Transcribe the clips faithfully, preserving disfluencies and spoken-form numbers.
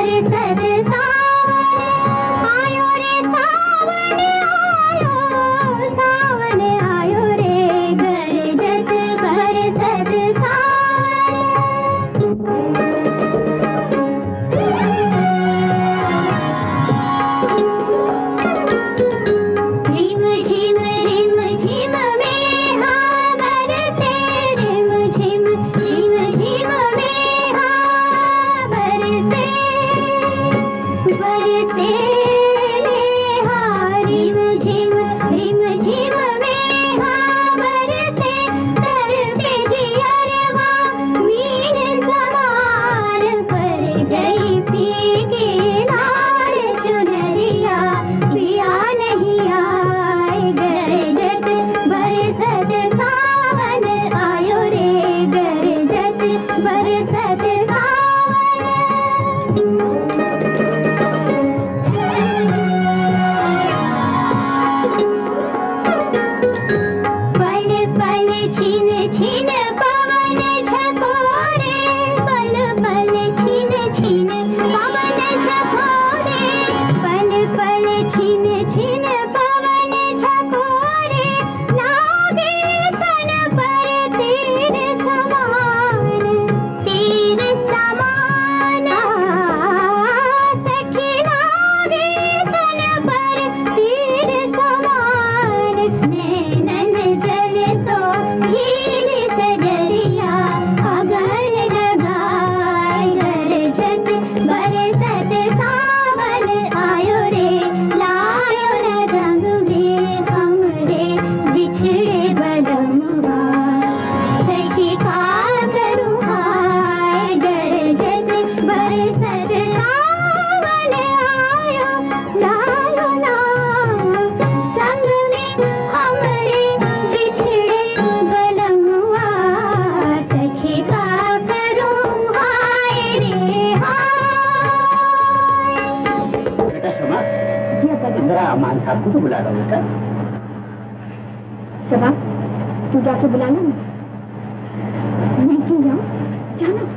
अमान साहब को तो बुला रहा बेटा। शबा, तू जाके बुलाना ना। मैं क्यों जाऊं? जाना।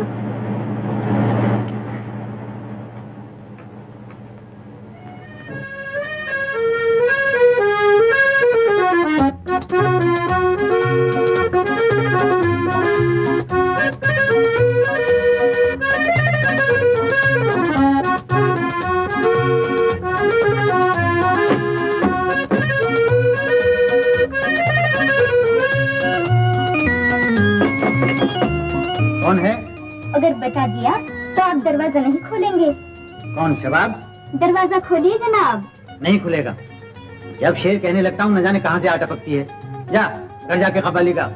कौन है? अगर बता दिया तो आप दरवाजा नहीं खोलेंगे। कौन शबाब? दरवाजा खोलिए जनाब। नहीं खुलेगा। जब शेर कहने लगता हूँ न जाने कहाँ से आ टपकती है। जा घर जाके कबाली का।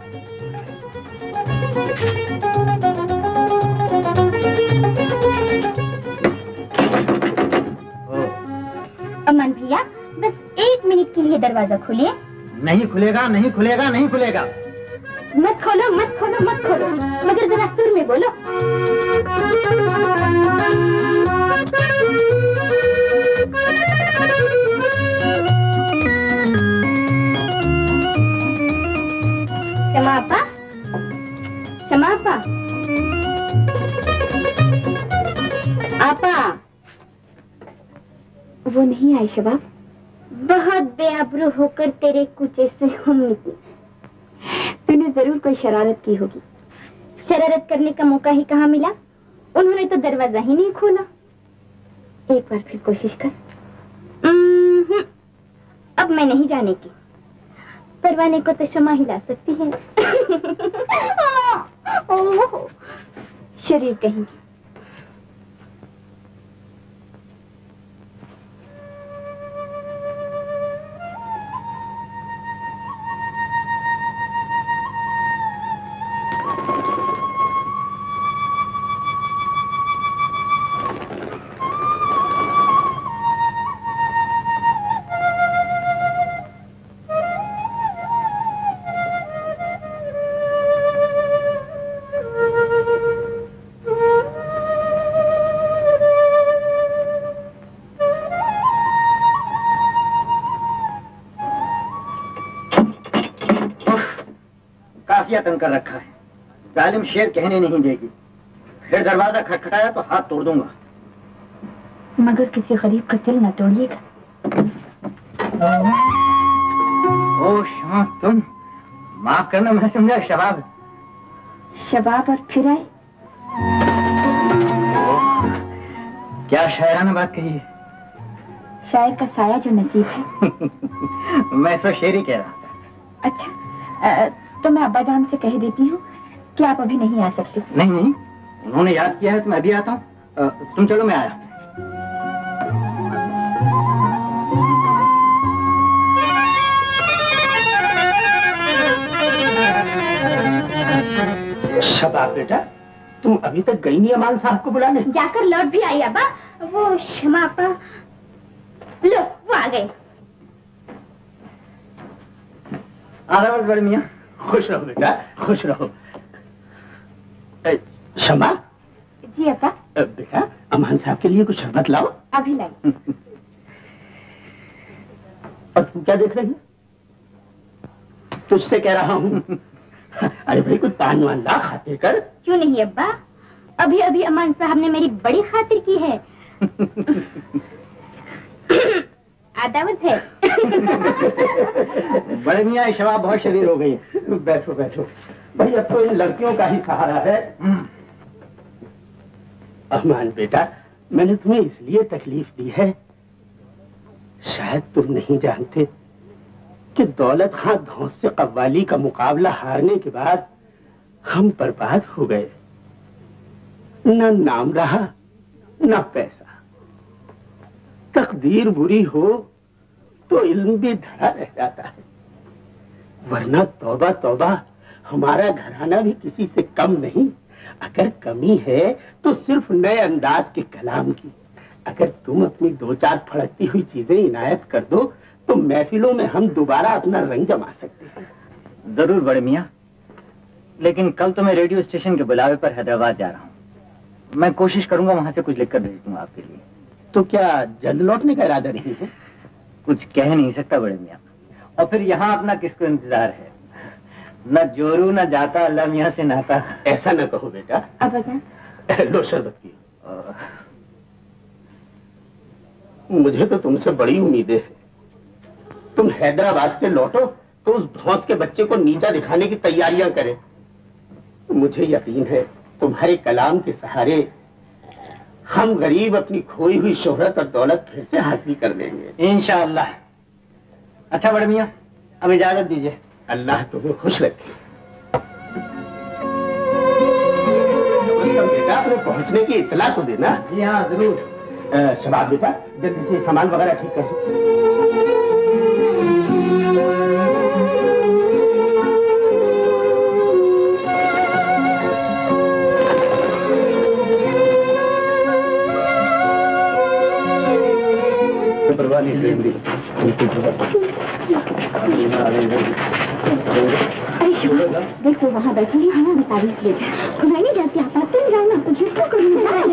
अमन भैया बस एक मिनट के लिए दरवाजा खोलिए। नहीं खुलेगा, नहीं खुलेगा, नहीं खुलेगा। मत खोलो, मत खोलो, मत खोलो, मगर जरा सुर में बोलो। शमा आपा, शमा आपा, आपा। वो नहीं आई शबाब। बहुत बेआबरू होकर तेरे कुचे से हम निकले। तूने जरूर कोई शरारत की होगी। शरारत करने का मौका ही कहाँ मिला? उन्होंने तो दरवाजा ही नहीं खोला। एक बार फिर कोशिश कर। अब मैं नहीं जाने की। परवाने को तो शमा हिला सकती है। ओह, शरीर कहेंगी। तंग कर रखा है। जालिम शेर कहने नहीं देगी। फिर दरवाजा खटखटाया तो हाथ तोड़ दूंगा। मगर किसी गरीब का दिल न तोड़िएगा। ओ शमा, तुम माफ करना, मैं समझा शबाब। शबाब और फिर आए। क्या शायराना बात कही है। शायर का साया जो नसीब है। मैं इस वक्त शेर ही कह रहा था। अच्छा, तो मैं अब्बा जान से कह देती हूँ कि आप अभी नहीं आ सकते। नहीं नहीं, उन्होंने याद किया है तो मैं अभी आता हूँ। तुम चलो, मैं आया। शबाब बेटा, तुम अभी तक गई नहीं अमान साहब को बुलाने? जाकर लौट भी आई अब्बा। वो शमा आपा, लो वो आ गए। आदाब बड़े मियाँ। खुश रहो बेटा, खुश रहो। शमा। जी अब्बा। बेटा, अमान साहब के लिए कुछ शरबत लाओ। अभी लाई। और तू क्या देख रही है? तुझसे कह रहा हूँ। अरे भाई, कुछ पान वान ला, खातिर कर। क्यों नहीं अब्बा, अभी अभी अमान साहब ने मेरी बड़ी खातिर की है। आदावत है। बड़े मियाँ, शबाब बहुत शरीर हो गई। बैठो बैठो भाई, अब तो इन लड़कियों का ही सहारा है। अमान बेटा, मैंने तुम्हें इसलिए तकलीफ दी है, शायद तुम नहीं जानते कि दौलत खां धौंस से कव्वाली का मुकाबला हारने के बाद हम बर्बाद हो गए। न नाम रहा न पैसा। तकदीर बुरी हो तो इल्म भी धरा रह जाता है, वरना तौबा तौबा, हमारा घराना भी किसी से कम नहीं। अगर कमी है तो सिर्फ नए अंदाज के कलाम की। अगर तुम अपनी दो चार फड़कती हुई चीजें इनायत कर दो तो महफिलों में हम दोबारा अपना रंग जमा सकते हैं। जरूर बड़े मियाँ, लेकिन कल तो मैं रेडियो स्टेशन के बुलावे पर हैदराबाद जा रहा हूँ। मैं कोशिश करूंगा वहां से कुछ लिखकर भेज दूंगा आपके लिए। तो क्या जल्द लौटने का इरादा नहीं है? कुछ कह नहीं सकता बड़े मियाँ, और फिर यहाँ अपना किसको इंतजार है। न जोरू न जाता, अल्लाह मियाँ से नाता। ऐसा न कहो बेटा। अब लो शरबत की। मुझे तो तुमसे बड़ी उम्मीदें हैं। तुम हैदराबाद से लौटो तो उस धौंस के बच्चे को नीचा दिखाने की तैयारियां करें। मुझे यकीन है तुम्हारे कलाम के सहारे हम गरीब अपनी खोई हुई शोहरत और दौलत फिर से हासिल कर लेंगे इंशाअल्लाह। अच्छा बड़े मियाँ, अब इजाजत दीजिए। अल्लाह तुम्हें खुश रखे। बेटा, अपने पहुंचने की इत्तला तो देना। जी हाँ जरूर। शबाब बेटा, जल्दी से सामान वगैरह ठीक कर दो। देखो वहाँ बैठी है, हमें तारीफ ले। मैं नहीं जाती, आप तुम जाओ ना, तो क्यों करूँगी?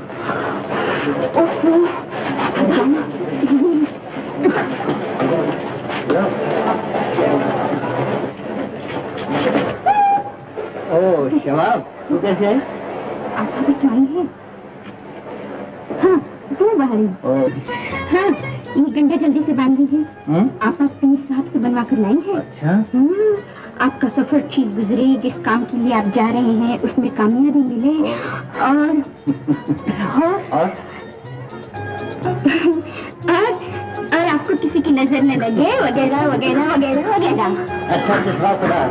ओह शबाब, तू कैसे है? आप अभी तो आई है। हाँ, वो बाहरी। हाँ, ये गंडा जल्दी से बांध दीजिए। आप आप पीर साहब से बनवा कर लाई हैं। अच्छा। आपका सफर ठीक गुजरे, जिस काम के लिए आप जा रहे हैं उसमें कामयाबी मिले, और और और, और, और आपको किसी की नजर न लगे, वगैरह वगैरह वगैरह वगैरह। अच्छा अच्छा, खुदा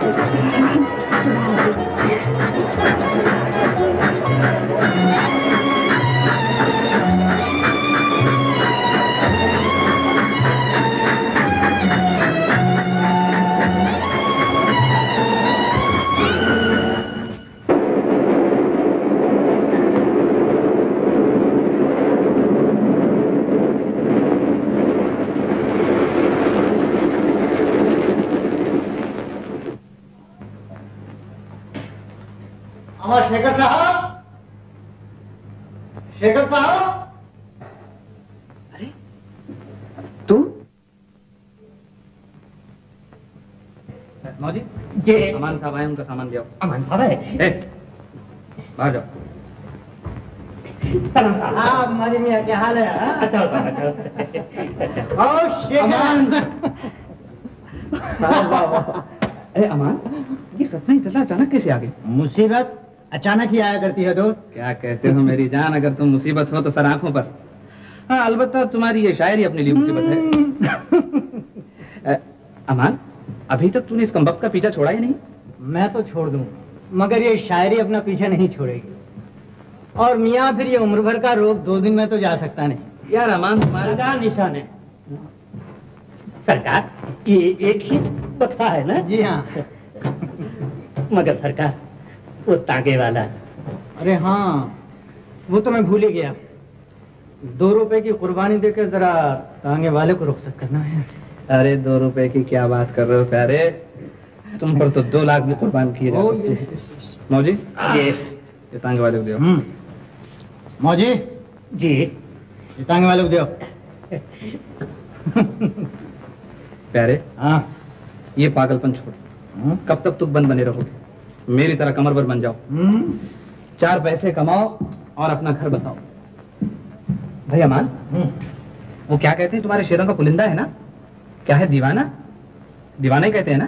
शेखर साहब, शेखर साहब। अरे तू? मौजी, ये अमान साहब आए, उनका सामान दिया। अमान साहब है? बाहर जाओ। हाँ मजे मियाँ क्या हाल है? अच्छा होता अच्छा होता। अमान। अरे अमान, ये सपना इतना अचानक कैसे आ गई? मुसीबत अचानक ही आया करती है दोस्त। क्या कहते हो मेरी जान, अगर तुम मुसीबत हो तो सर आंखों पर। हाँ अलबत्ता तुम्हारी ये शायरी अपने लिए मुसीबत है। अमान, अभी तक तूने इस कमबख्त का पीछा छोड़ा ही नहीं। मैं तो छोड़ दूं, मगर ये शायरी अपना पीछा नहीं छोड़ेगी। और मियाँ फिर ये उम्र भर का रोग दो दिन में तो जा सकता नहीं। यार अमान, तुम्हारा निशान है सरकार, ये एक ही बक्सा है ना? जी हाँ। मगर सरकार वो तागे वाला। अरे हाँ, वो तो मैं भूल ही गया। दो रुपए की कुर्बानी देकर जरा तांगे वाले को रुखसत करना है। अरे दो रुपए की क्या बात कर रहे हो प्यारे, तुम पर तो दो लाख भी कुर्बान किए जा सकते हैं। मौजी ये ये तांगे वाले को दो। हम्म, मौजी जी ये तांगे वाले को दो। प्यारे हाँ, ये पागलपन छोड़। कब तक तुम बंद बने रहोगे? मेरी तरह कमर पर बन जाओ, चार पैसे कमाओ और अपना घर बसाओ। भाई अमान, वो क्या कहते हैं तुम्हारे शेरों का पुलिंदा है ना, क्या है? दीवाना? दीवाना ही कहते हैं ना?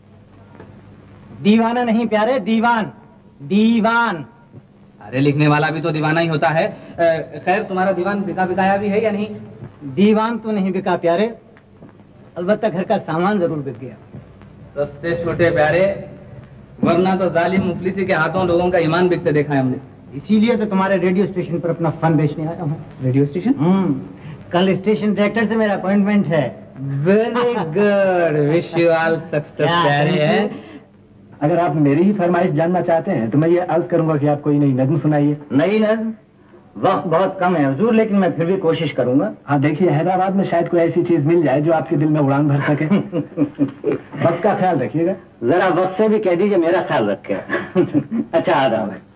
दीवाना नहीं प्यारे, दीवान। दीवान। अरे लिखने वाला भी तो दीवाना ही होता है। खैर तुम्हारा दीवान बिका बिकाया भी है या नहीं? दीवान तो नहीं बिका प्यारे, अलबत्ता घर का सामान जरूर बिक गया। सस्ते छोटे प्यारे, वरना तो जालिम मुफलिसी के हाथों लोगों का ईमान बिकते देखा है हमने। इसीलिए तो तुम्हारे रेडियो स्टेशन पर अपना फन बेचने आया हूँ। Radio station? हम्म, कल स्टेशन डायरेक्टर से मेरा अपॉइंटमेंट है। Very good, wish you all success प्यारे हैं। अगर आप मेरी ही फरमाइश जानना चाहते हैं तो मैं ये अर्ज करूंगा कि आप कोई नई नज्म सुनाइए। नई नज्म? वक्त बहुत कम है हुजूर, लेकिन मैं फिर भी कोशिश करूंगा। हाँ देखिए, हैदराबाद में शायद कोई ऐसी चीज मिल जाए जो आपके दिल में उड़ान भर सके। वक्त का ख्याल रखिएगा। जरा वक्त से भी कह दीजिए मेरा ख्याल रखे। अच्छा आदाब है।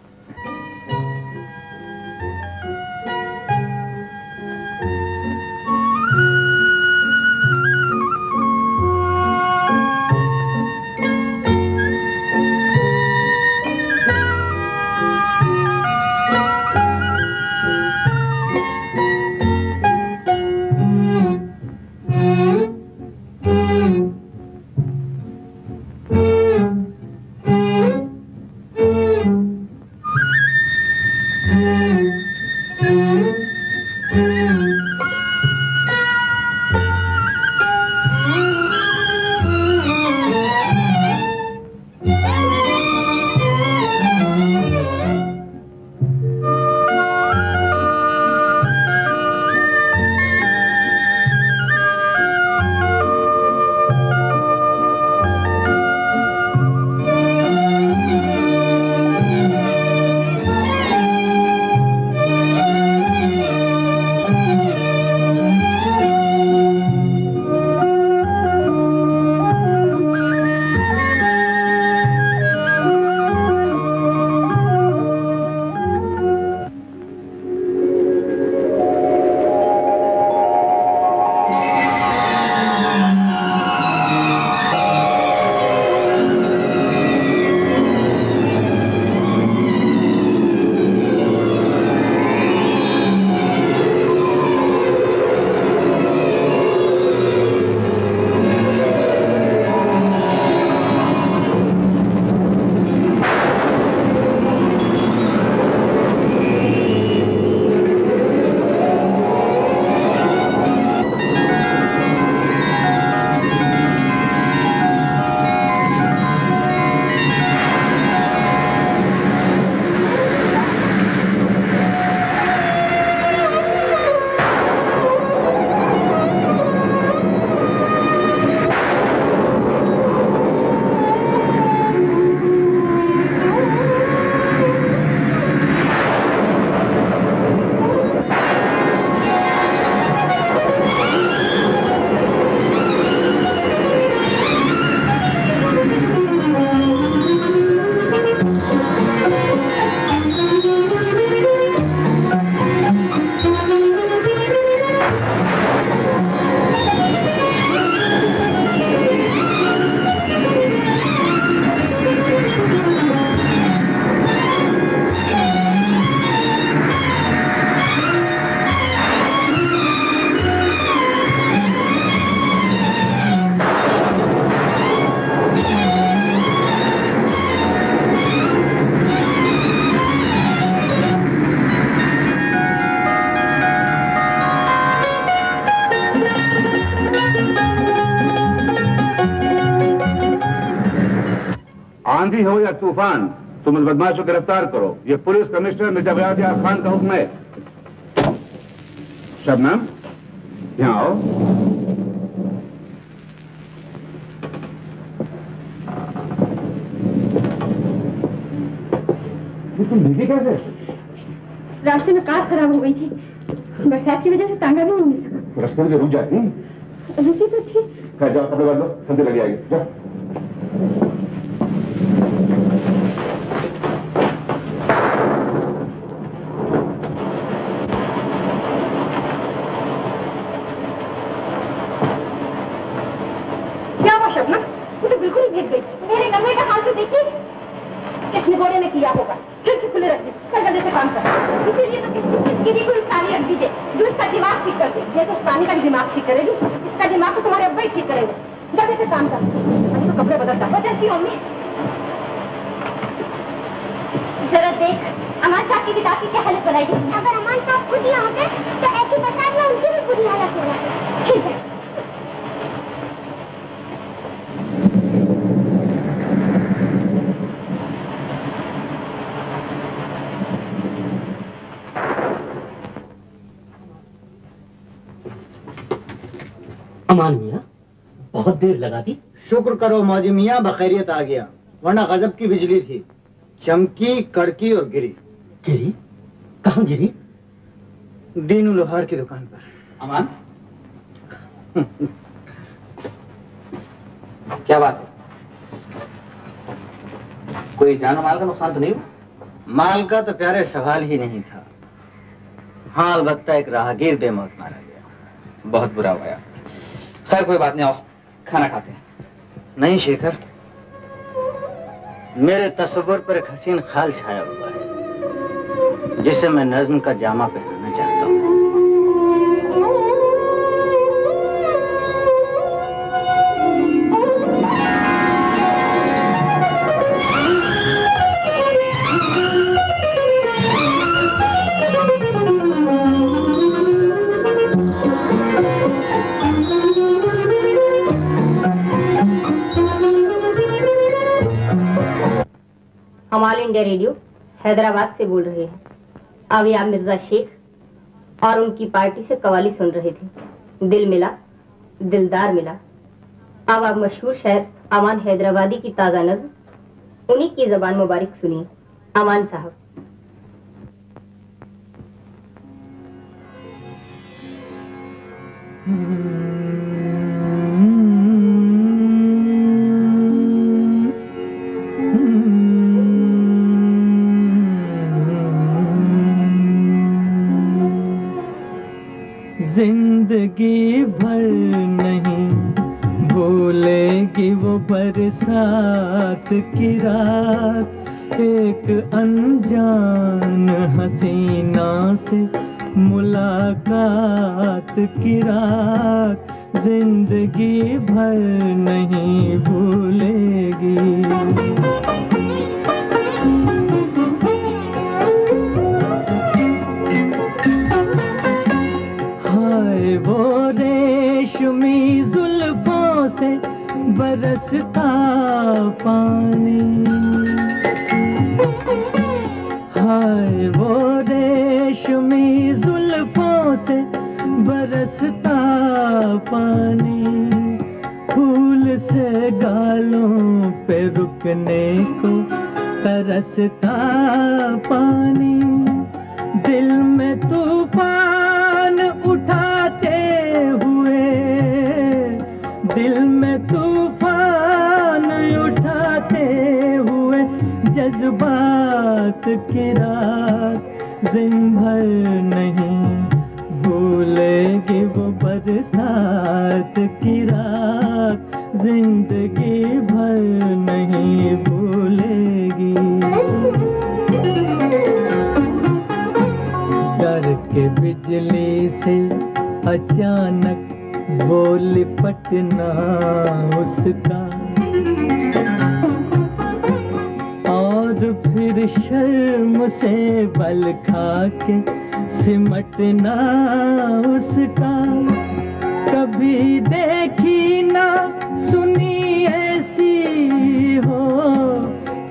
आंधी हो या तूफान, तुम इस बदमाश को गिरफ्तार करो। ये पुलिस कमिश्नर मिर्जा बयार खान का हुक्म है। शबनम, यहाँ आओ। तुम भीगी कैसे? रास्ते में कार खराब हो गई थी, बरसात की वजह से तांगा भी नहीं मिल सका। रास्ते में रुक जाती? रुकी तो थी। खैर जाओ, कपड़े बदलो, सब्जी लगी आएगी। जाओ। क्या हुआ शबनम? तू तो बिल्कुल ही भीग गई। मेरे कमरे का हाल तो देखी। किसने घोड़े में किया होगा? खिड़की खुले रख दी। चल जल्दी से काम कर। इसीलिए तो किसी किसी को इस ताली रख दीजिए जो इसका दिमाग ठीक कर दे। जैसे इस पानी का भी दिमाग ठीक करेगी, इसका दिमाग तो तुम्हारे अब्बा ही ठीक करेंगे। जल्दी से काम कर। अभी तो कपड़े बदलता है। बदलती हूँ मम्मी। जरा देख, अमान साहब की किताब की क्या हालत बनाई थी। अगर अमान साहब खुद यहाँ होते तो ऐसी बरसात में उनकी भी बुरी हालत हो जाती। ठीक है। अमान मियाँ, बहुत देर लगा दी। शुक्र करो मौजी मियाँ, बखैरियत आ गया, वरना गजब की बिजली थी। चमकी, कड़की और गिरी। गिरी? कहाँ गिरी? दीनू लोहार की दुकान पर। अमान, क्या बात है? कोई जान माल का नुकसान तो नहीं हुआ? माल का तो प्यारे सवाल ही नहीं था। हाँ, अलबत्ता एक राहगीर बेमौत मारा गया। बहुत बुरा हुआ। खैर कोई बात नहीं, आओ खाना खाते हैं। नहीं शेखर, मेरे तस्वुर पर एक हसीन ख्याल छाया हुआ है जिसे मैं नज्म का जामा पहनाना चाहता हूँ। ऑल इंडिया रेडियो हैदराबाद से बोल रहे हैं। अभी आप मिर्जा शेख और उनकी पार्टी से कवाली सुन रहे थे। दिल मिला दिलदार मिला। अब आप मशहूर शायर अमान हैदराबादी की ताजा नज़्म उन्हीं की जबान मुबारक सुनिए। अमान साहब। जिंदगी भर नहीं भूलेगी वो बरसात की रात, एक अनजान हसीना से मुलाकात की रात, जिंदगी भर नहीं भूलेगी। वो रेशमी जुल्फों से बरसता पानी, हाय वो रेशमी जुल्फों से बरसता पानी, फूल से गालों पे रुकने को तरसता पानी, दिल में तूफान उठाते हुए, दिल में तूफान उठाते हुए जज्बात की रात, जिन भर नहीं भूलेगी वो बरसात की रात, जिंदगी भर नहीं भूलेगी। डर के बिजली से अचानक वो लिपटना उसका, और फिर शर्म से बल खा के सिमटना उसका, कभी देखी ना सुनी ऐसी हो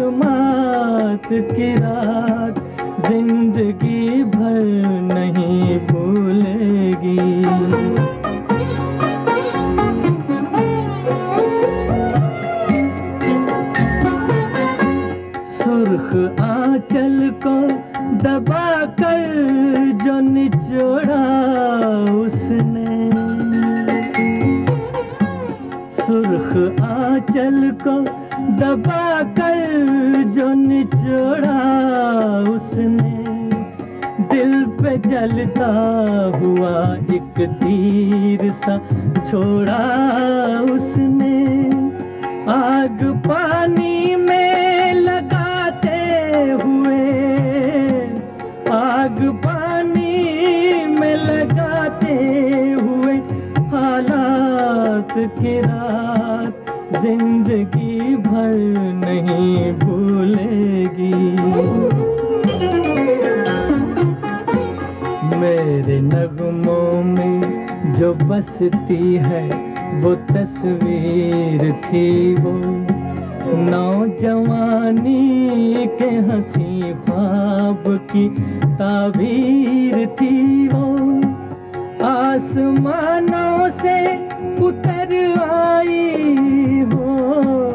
बरसात की रात जिंदगी भर नहीं भूलेगी। सुर्ख आंचल को दबा कर जो निचोड़ा उसने, सुर्ख आंचल को दबा कर जो निचोड़ा उसने, दिल पे जलता हुआ एक तीर सा छोड़ा उसने। आग पानी में लगाते हुए, आग पानी में लगाते हुए हालात की रात जिंदगी भर नहीं भूलेगी। मेरे नगमों में जो बसती है वो तस्वीर थी, वो नौजवानी के हंसी ख्वाब की ताबीर थी। वो आसमानों से उतर आई हो,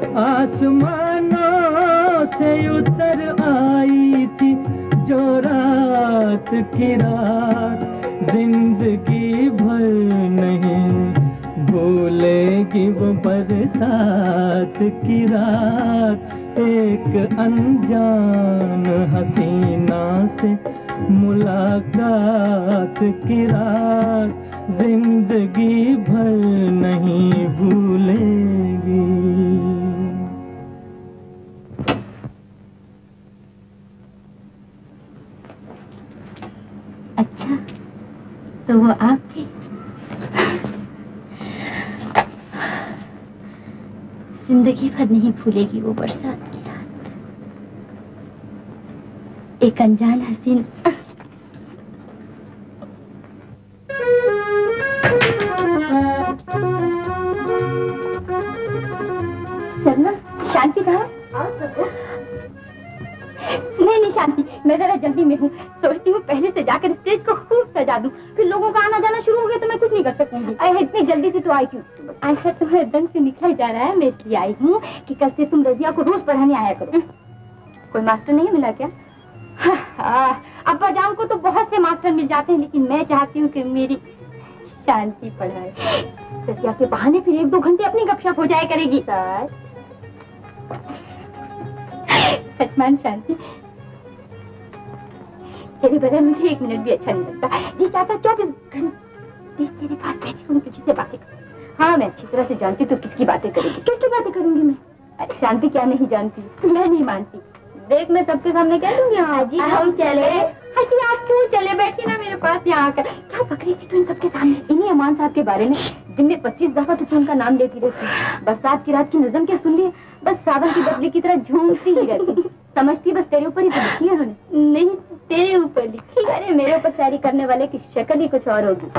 आसमानों से उतर आई थी जो रात की रात जिंदगी भर नहीं भूलेगी। वो बरसात की रात एक अनजान हसीना से मुलाकात की रात जिंदगी भर नहीं भूलेगी। अच्छा, तो वो आप थे? जिंदगी भर नहीं भूलेगी वो बरसात की रात, एक अनजान हसीन। शर्मा, शांति कहाँ? नहीं नहीं शांति, मैं जरा जल्दी में हूँ। सोचती हूँ पहले से जाकर स्टेज को खूब सजा दूँ, फिर लोगों का आना जाना शुरू हो गया तो मैं कुछ नहीं कर सकूंगी। अरे इतनी जल्दी से तो आई क्यों? ऐसा तुम्हारे दंग से निकल जा रहा है, मैं इसलिए आई हूँ कि कल से तुम रजिया को रोज पढ़ाने आया करो। कोई मास्टर नहीं मिला क्या? हाँ, अब्बा जान को तो बहुत से मास्टर मिल जाते हैं, लेकिन मैं चाहती हूँ कि मेरी शांति पढ़ाए। रजिया के बहाने फिर एक दो घंटे अपनी गपशप हो जाए करेगी। सचमान शांति, तेरे बगैर मुझे एक मिनट भी अच्छा नहीं लगता। जी चाहता चौबीस घंटे तेरे पास बैठी हूँ, पीछे से बातें कर। हाँ, मैं अच्छी तरह से जानती तो किसकी बातें करेगी, किसकी बातें करूंगी मैं? अरे शांति क्या नहीं जानती, मैं नहीं मानती। देख, मैं सबके सामने कह दूंगी हाँ जी हम चले। हाजी आप क्यों चले? बैठिए ना मेरे पास यहाँ आकर। क्या पकड़ी थी तू इन सबके सामने? इन्हीं अमान साहब के बारे में दिन में पच्चीस दफा तो उनका नाम लेती रहती। बरसात की रात की नज़म क्या सुन ली? बस सावन की बदली की तरह झूमती ही रहती। समझती बस तेरे ऊपर ही तो लिखी है उन्होंने। नहीं, तेरे ऊपर लिखी। अरे मेरे ऊपर शायरी करने वाले की शक्ल ही कुछ और होगी।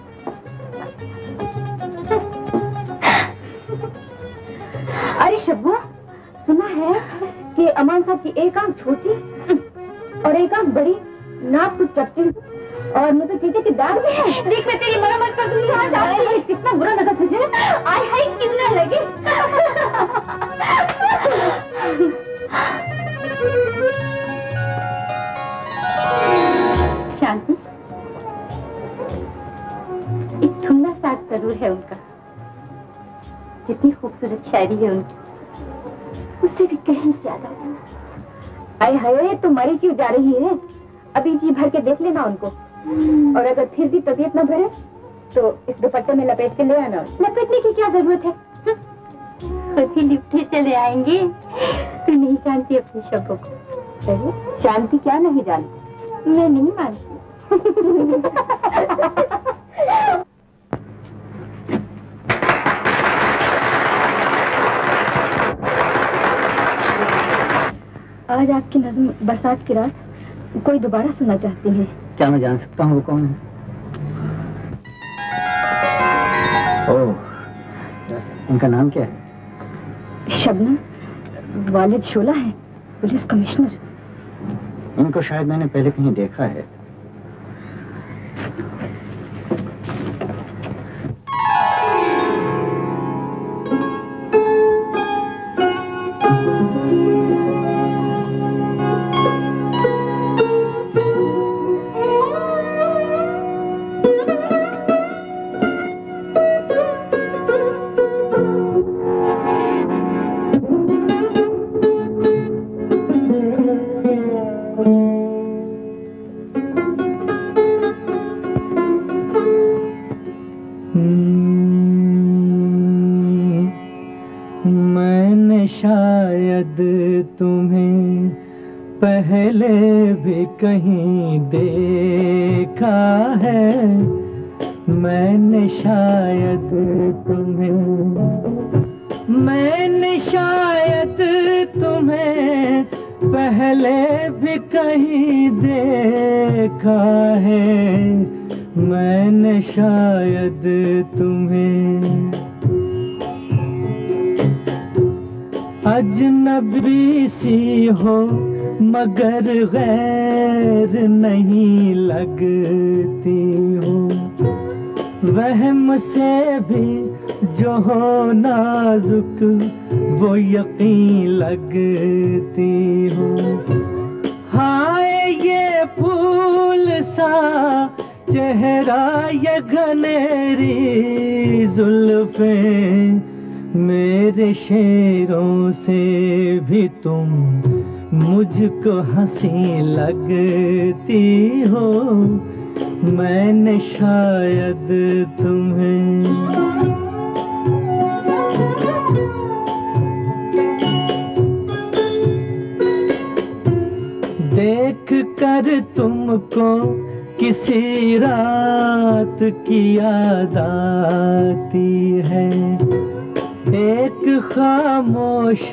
अरे शब्बू, सुना है कि अमान साहब की एक आंख छोटी और एक आंख बड़ी, नाक कुछ चपटी और मुझे चीजे की दाग भी है। देख, मैं तेरी मरम्मत कर दूंगी। हाँ, जाती है। कितना बुरा लगा तुझे? आय हाय, क्यों ना लगे? शांति, एक धुंधला साथ जरूर है उनका। जितनी खूबसूरत शायरी है उनकी, उससे भी कहीं ज्यादा। आय हाय, तो मरी क्यों जा रही है? अभी जी भर के देख लेना उनको, और अगर फिर भी तबीयत न भरे तो इस दुपट्टे में लपेट के ले आना। लपेटने की क्या जरूरत है? खुद ही लिपटे चले आएंगे। तू नहीं जानती अपने शब्दों को। शांति क्या नहीं जानती? मैं नहीं मानती। आज आपकी नज़्म बरसात की रात कोई दोबारा सुनना चाहती है। क्या मैं जान सकता हूँ वो कौन है? ओह, उनका नाम क्या है? शबनम। वालिद शोला है, पुलिस कमिश्नर। उनको शायद मैंने पहले कहीं देखा है। तुम्हें पहले भी कहीं देखा है, मैंने शायद तुम्हें मैंने शायद तुम्हें पहले भी कहीं देखा है, मैंने शायद तुम्हें अजनबी सी हो मगर गैर नहीं लगती हो, वहम से भी जो हो नाजुक वो यकीन लगती हो। हाय ये फूल सा चेहरा ये घनेरी जुल्फें, मेरे शेरों से भी तुम मुझको हंसी लगती हो, मैंने शायद तुम्हें देख कर तुमको किसी रात की याद आती है, एक खामोश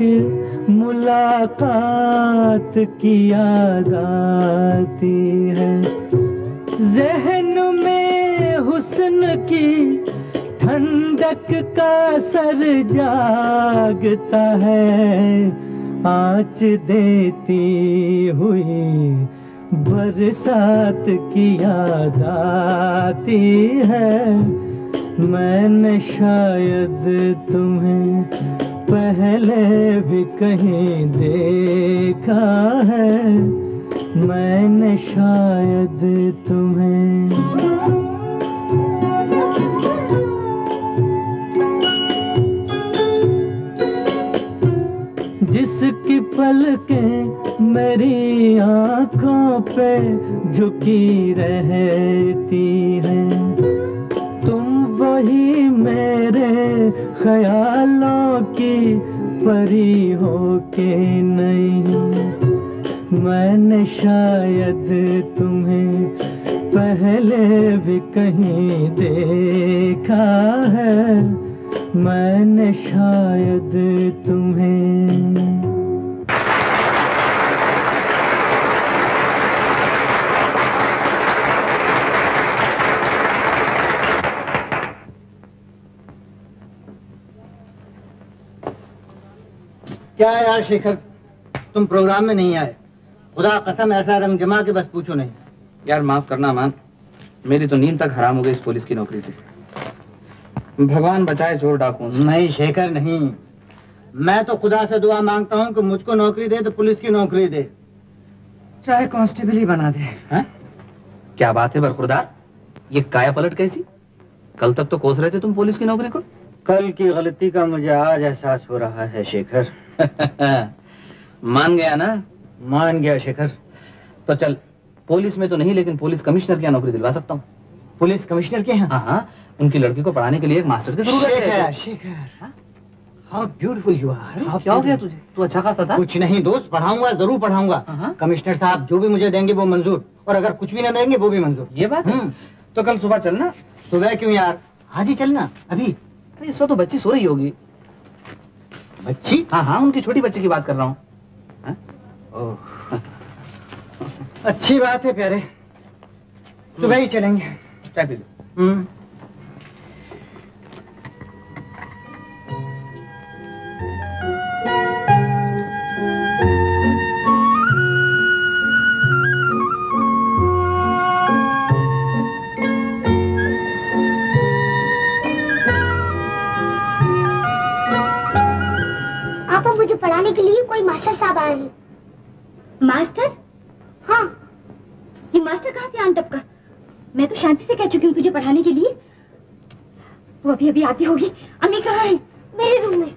मुलाकात की याद आती है, ज़हन में हुस्न की ठंडक का असर जागता है, आँच देती हुई बरसात की याद आती है, मैंने शायद तुम्हें पहले भी कहीं देखा है, मैंने शायद तुम्हें जिसकी पलकें मेरी आँखों पे झुकी रहती हैं, तुम वही मेरे ख्यालों की परी हो के नहीं, मैंने शायद तुम्हें पहले भी कहीं देखा है, मैंने शायद तुम्हें क्या यार शेखर, तुम प्रोग्राम में नहीं आए? खुदा कसम ऐसा रंग जमा के बस पूछो नहीं। यार माफ करना अमान, मेरी तो नींद तक हराम हो गई इस पुलिस की नौकरी से। भगवान बचाए चोर डाकुओं से। नहीं शेखर नहीं, मैं तो खुदा से दुआ मांगता हूँ कि मुझको नौकरी दे तो पुलिस की नौकरी दे, चाहे कांस्टेबल ही बना दे। हैं? क्या बात है बरखुरदार, ये काया पलट कैसी? कल तक तो कोस रहे थे तुम पुलिस की नौकरी को। कल की गलती का मुझे आज एहसास हो रहा है शेखर। मान गया ना? मान गया शेखर। तो चल, पुलिस में तो नहीं लेकिन पुलिस कमिश्नर की नौकरी दिलवा सकता हूँ। पुलिस कमिश्नर के यहाँ? हाँ हाँ, उनकी लड़की को पढ़ाने के लिए एक मास्टर की जरूरत है। Shekhar, how beautiful you are. क्या हो गया तुझे? तू अच्छा खासा था। कुछ नहीं दोस्त, पढ़ाऊंगा, जरूर पढ़ाऊंगा। कमिश्नर साहब जो भी मुझे देंगे वो मंजूर, और अगर कुछ भी ना देंगे वो भी मंजूर। ये बात है? तो कल सुबह चलना। सुबह क्यों यार, आज ही चलना। अभी? अरे इस वक्त तो बच्ची सो रही होगी। बच्ची? हाँ हाँ, उनकी छोटी बच्ची की बात कर रहा हूँ। अच्छी बात है प्यारे, सुबह ही चलेंगे। चाय पी लो। बाहर है। मास्टर? हाँ। ये मास्टर कहाँ से आन टपका? मैं तो शांति से कह चुकी हूँ तुझे पढ़ाने के लिए। वो अभी अभी आती होगी। अम्मी कहाँ है? मेरे रूम में।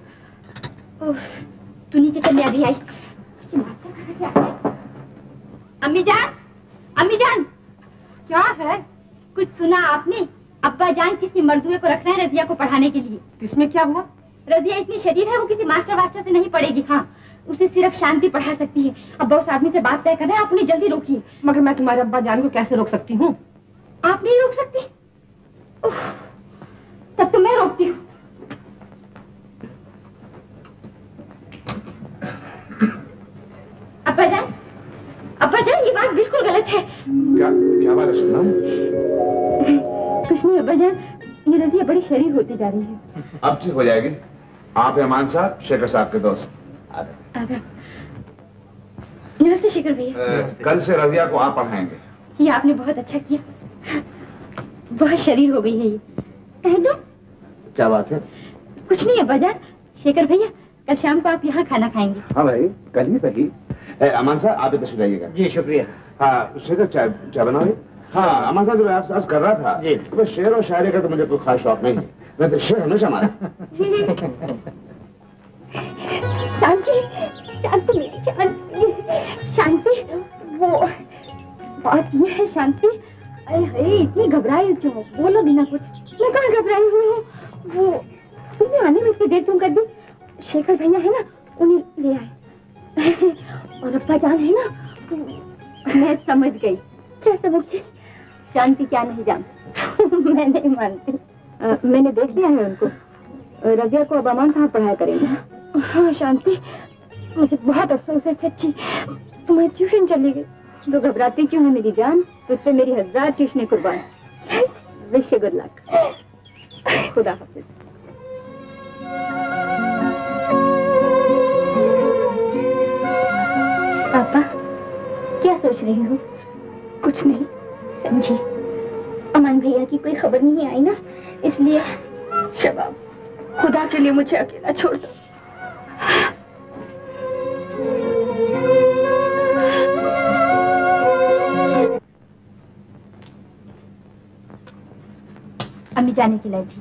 तू नीचे चल, अभी आई। अम्मी जान, अम्मी जान। क्या है? कुछ सुना आपने? अब्बा जान किसी मर्दुए को रखना है रजिया को पढ़ाने के लिए। किसमें क्या हुआ? रजिया इतनी शरीर है, वो किसी मास्टर वास्टर से नहीं पढ़ेगी। हाँ, उसे सिर्फ शांति पढ़ा सकती है। अब्बा उस आदमी से बात तय कर रहे हैं, आप उन्हें जल्दी रोकिए। मगर मैं तुम्हारे अब्बा जान को कैसे रोक सकती हूँ? आप नहीं रोक सकती? तब तो मैं रोकती हूँ। अब्बा जान, अब्बा जान, ये बात बिल्कुल गलत है। क्या क्या बात है शबनम? कुछ नहीं अब्बा जान, ये रजिया बड़ी शरीर होती जा रही है। अब ठीक हो जाएगी। आप अमान साहब, शेखर साहब के दोस्त। आधा। नमस्ते शेखर भैया। कल से रजिया को आप पढ़ाएंगे। ये आपने बहुत अच्छा किया। बहुत शरीर हो गई है ये। कह दो। क्या बात है? कुछ नहीं अब्बा जान। शेखर भैया, कल शाम को आप यहाँ खाना खाएंगे। हाँ भाई, कल ही सही। अमान साहब, आप इधर जाइएगा। जी शुक्रिया। हाँ शेखर, चाय चाय बनाओ। हाँ अमान साहब, जो मैं आपसे अर्ज कर रहा था जी, तो शेर और शायरी का तो मुझे कोई खास शौक नहीं है। मैं तो शेर हमेशा मारा। शांति, शांति मेरी शांति, शांति। वो बात ये है शांति, अरे अरे इतनी घबराई क्यों? बोलो भी ना कुछ। मैं कहाँ घबराई हुई हूँ? वो तुमने आने में इतनी देर क्यों कर दी? शेखर भैया है ना, उन्हें ले आए। और अब्बा जान है ना, मैं समझ गई। क्या समझ गई? शांति क्या नहीं जानती। मैं नहीं मानती। आ, मैंने देख लिया है उनको। रजिया को अब अमान साहब पढ़ाया करेंगे। हाँ शांति, मुझे बहुत अफसोस है सच्ची। तुम्हें ट्यूशन चली गई तो घबराती क्यों है मेरी जान? तुझसे मेरी हजार ट्यूशनें कुर्बान। Wish you good luck. खुदा हाफिज। पापा, क्या सोच रही हो? कुछ नहीं समझी। अमान भैया की कोई खबर नहीं आई ना, इसलिए। शबाब, खुदा के लिए मुझे अकेला छोड़ दो। अम्मी जाने की लाइची।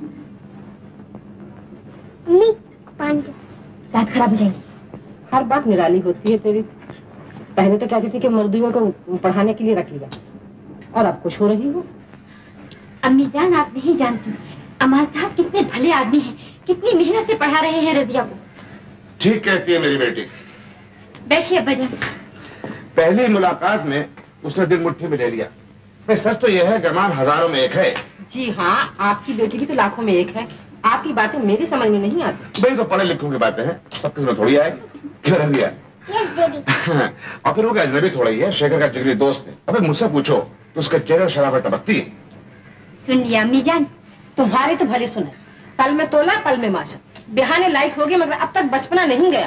अम्मी पानी दो, रात खराब हो जाएगी। हर बात निराली होती है तेरी। पहले तो कहती थी कि मर्दुओं को पढ़ाने के लिए रख लिया, और अब खुश हो रही हो। अम्मी जान, आप नहीं जानती अमान साहब कितने भले आदमी हैं, कितनी मेहनत से पढ़ा रहे हैं रजिया को। ठीक कहती है मेरी बेटी। बैठिए अब्बा जान। पहली मुलाकात में उसने दिल मुट्ठी में ले लिया। मैं सच तो यह है कि अमान हजारों में एक है। जी हाँ, आपकी बेटी भी तो लाखों में एक है। आपकी बातें मेरी समझ में नहीं आती। भाई तो पढ़े लिखों की बातें हैं, सब किस में थोड़ी आएगी। क्यों रजिया? और फिर वो अजनबी थोड़ा ही है, शेखर का जिगरी दोस्त है। अबे मुझसे पूछो तो उसके चेहरे शराबत टपकती है। सुन लिया अम्मी जान? तुम्हारी तो भली सुने। पल में तोला पल में माशा। बिहाने लायक होगी, मगर अब तक बचपना नहीं गया।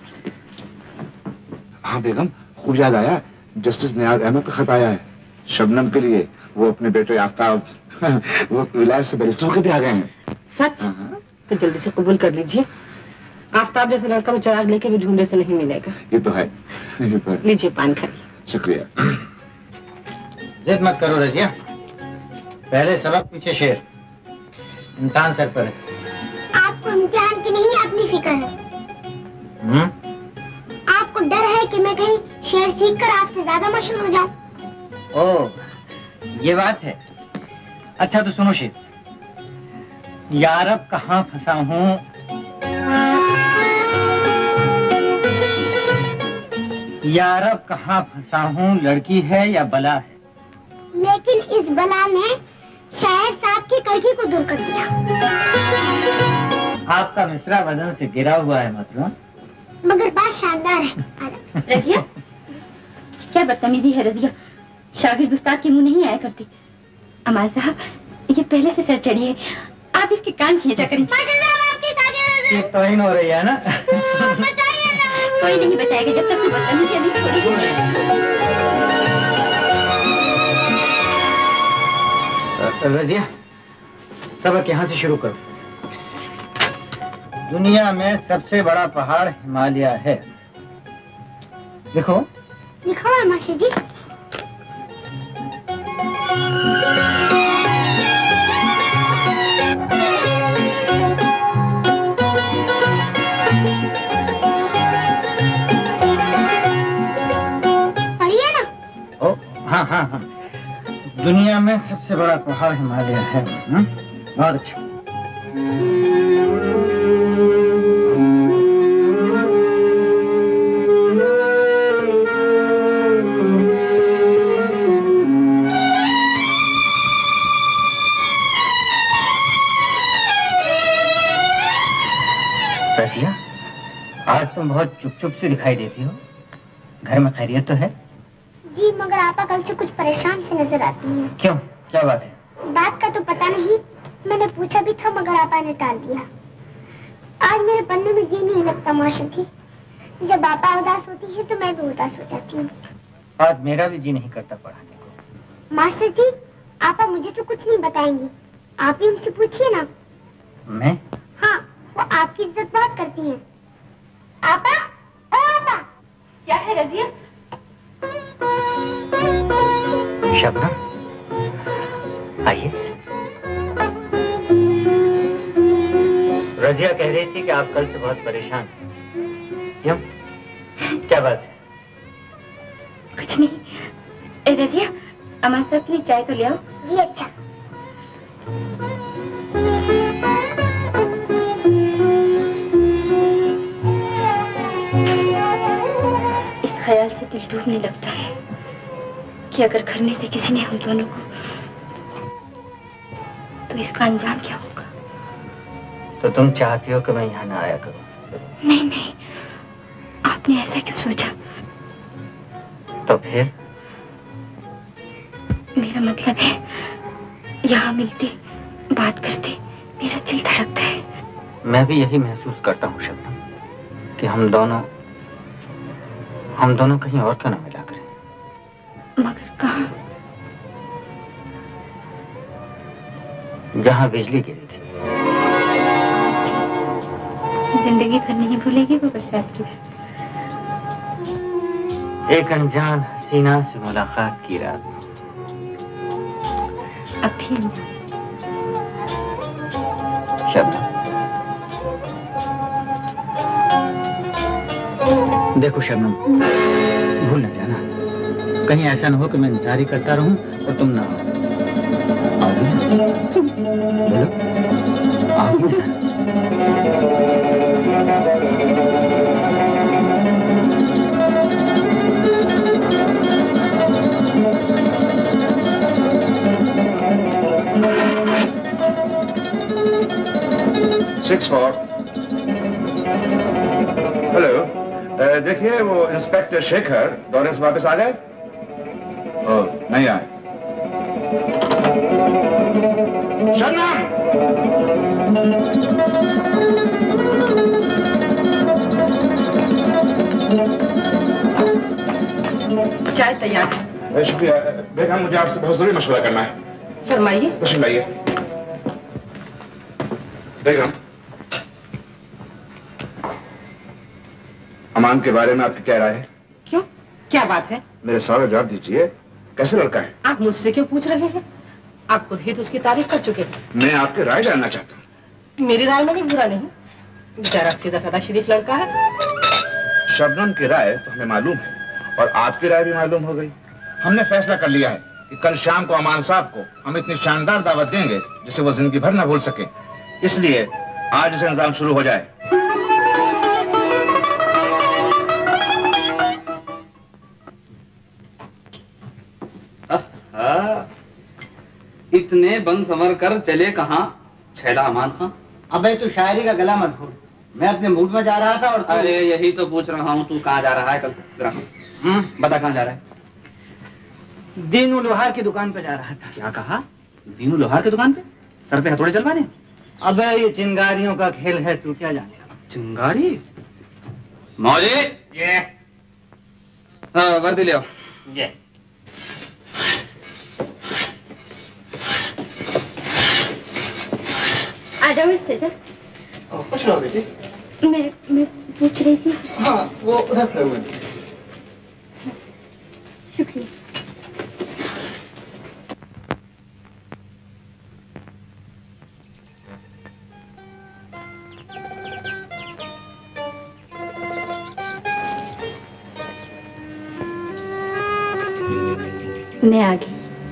हाँ बेगम, खूब याद आया, जस्टिस नियाज अहमद का खत आया है शबनम के लिए। वो अपने बेटे आफ्ताब वो विलायत से बैरिस्टर के भी आ गए हैं। सच? तो जल्दी से कबूल कर लीजिए। आफ्ताब जैसे लड़का तो चिराग लेके भी ढूंढे से नहीं मिलेगा। ये तो है, ये तो है। लीजिए पान खाइए। शुक्रिया। जिद मत करो रजिया, पहले सबक पीछे शेर। इम्तिहान सर पर है। आपको इम्तिहान की नहीं अपनी फिक्र है। हम्म? आपको डर है कि मैं कहीं शेर सीख कर आपसे ज्यादा मशहूर हो जाऊं। ओह, ये बात है। अच्छा तो सुनो शेर। यारब कहाँ फंसा हूँ, यारब कहाँ फंसा हूँ, लड़की है या बला है? लेकिन इस बला ने शायर साहब की कड़की को दूर कर दिया। आपका मिसरा वजन से गिरा हुआ है मतलब। मगर बात शानदार है। रजिया, क्या बदतमीजी है रजिया। शागिर्द उस्ताद के मुंह नहीं आया करती। अमान साहब, ये पहले से सर चढ़ी है, आप इसके कान खींचा करें। ये तौहीन हो रही है ना? कोई नहीं बचाएगा जब तक तू बदतमीजी नहीं छोड़ेगी। रजिया, सबक यहाँ से शुरू करो। दुनिया में सबसे बड़ा पहाड़ हिमालय है। लिखो। लिखो है मास्टर जी। पढ़िए ना। ओ हाँ हाँ हाँ, दुनिया में सबसे बड़ा पहाड़ हिमालय है। हुँ? बहुत अच्छा। रसिया, आज तुम बहुत चुप चुप से दिखाई देती हो। घर में खैरियत तो है? जी मगर आपा कल से कुछ परेशान से नजर आती हैं। क्यों, क्या बात है? बात का तो पता नहीं, मैंने पूछा भी था मगर आपा ने टाल दिया। आज मेरे पढ़ने में जी नहीं लगता मास्टर जी। जब आपा उदास होती है तो मैं भी उदास हो जाती हूँ। आज मेरा भी जी नहीं करता पढ़ाने को। मास्टर जी, आपा मुझे तो कुछ नहीं बताएंगी, आप ही उनसे पूछिए ना। मैं? हाँ, वो आपकी इज्जत बहुत करती हैं। आपा, ओ आपा। क्या है रजिया? शबनम, आइए। रजिया कह रही थी कि आप कल से बहुत परेशान हैं। क्यों? क्या बात है? कुछ नहीं। ए रजिया, अमान साहब के लिए चाय तो ले आओ। जी अच्छा। इस ख्याल से दिल डूबने लगता है कि अगर घर में से किसी ने हम दोनों को, तो इसका अंजाम क्या होगा? तो तुम चाहती हो कि मैं यहाँ ना आया करूं? नहीं नहीं, आपने ऐसा क्यों सोचा? तो फिर? मेरा मतलब है, यहाँ मिलते, बात करते, मेरा दिल धड़कता है। मैं भी यही महसूस करता हूँ शबनम, कि हम दोनों हम दोनों कहीं और क्यों ना मिला करें। मगर कहाँ? जहाँ बिजली गिरी थी। जिंदगी भर नहीं भूलेगी वो बरसात की रात। एक अनजान हसीना से मुलाकात की रात। अब भी शबनम, देखो शबनम, भूल न जाना, कहीं ऐसा न हो कि मैं इंतजार ही करता रहूं और तुम ना हो। आओगी ना? बोलो, आओगी ना? Six four. हेलो, देखिए वो इंस्पेक्टर शेखर दौरे से वापस आ गए? ओह, नहीं आए। शबनम! चाय तैयार है। शुक्रिया बेगम, मुझे आपसे बहुत जरूरी मशवरा करना है। फरमाइए। तशरीफ लाइए। बेगम, अमान के बारे में आपकी क्या राय है? क्यों, क्या बात है? मेरे सवाल का जवाब दीजिए, कैसे लड़का है? आप मुझसे क्यों पूछ रहे हैं? आप खुद ही तो उसकी तारीफ कर चुके हैं। मैं आपकी राय जानना चाहता हूँ। मेरी राय में भी बुरा नहीं, बेचारा सीधा साधा शरीफ लड़का है। शबनम की राय तो हमें मालूम है और आपकी राय भी मालूम हो गई। हमने फैसला कर लिया है कि कल शाम को अमान साहब को हम इतनी शानदार दावत देंगे जिसे वो जिंदगी भर न भूल सके। इसलिए आज से इंतजाम शुरू हो जाए। इतने बन संवर कर चले कहाँ छैला अमान खां? अबे तू शायरी का गला मत घोट, मैं अपने मूड में जा रहा था और अरे यही तो पूछ रहा हूँ, तू कहाँ जा रहा है? कल हम्म बता कहाँ जा रहा है? दीनू लोहार की दुकान पे जा रहा था। क्या कहा? दीनू लोहार की दुकान पे? सर पे हथौड़े चलवाने? अबे ये चिंगारियों का खेल है, तू क्या जानेगा। चिंगारी? मौजी ये हाँ वर्दी ले आओ। ये आजा मिस सजल। कुछ ना बेटी। मैं मैं पूछ रही थी। हाँ वो उधर खड़े हुए। शुक्रिया। मैं आ गई।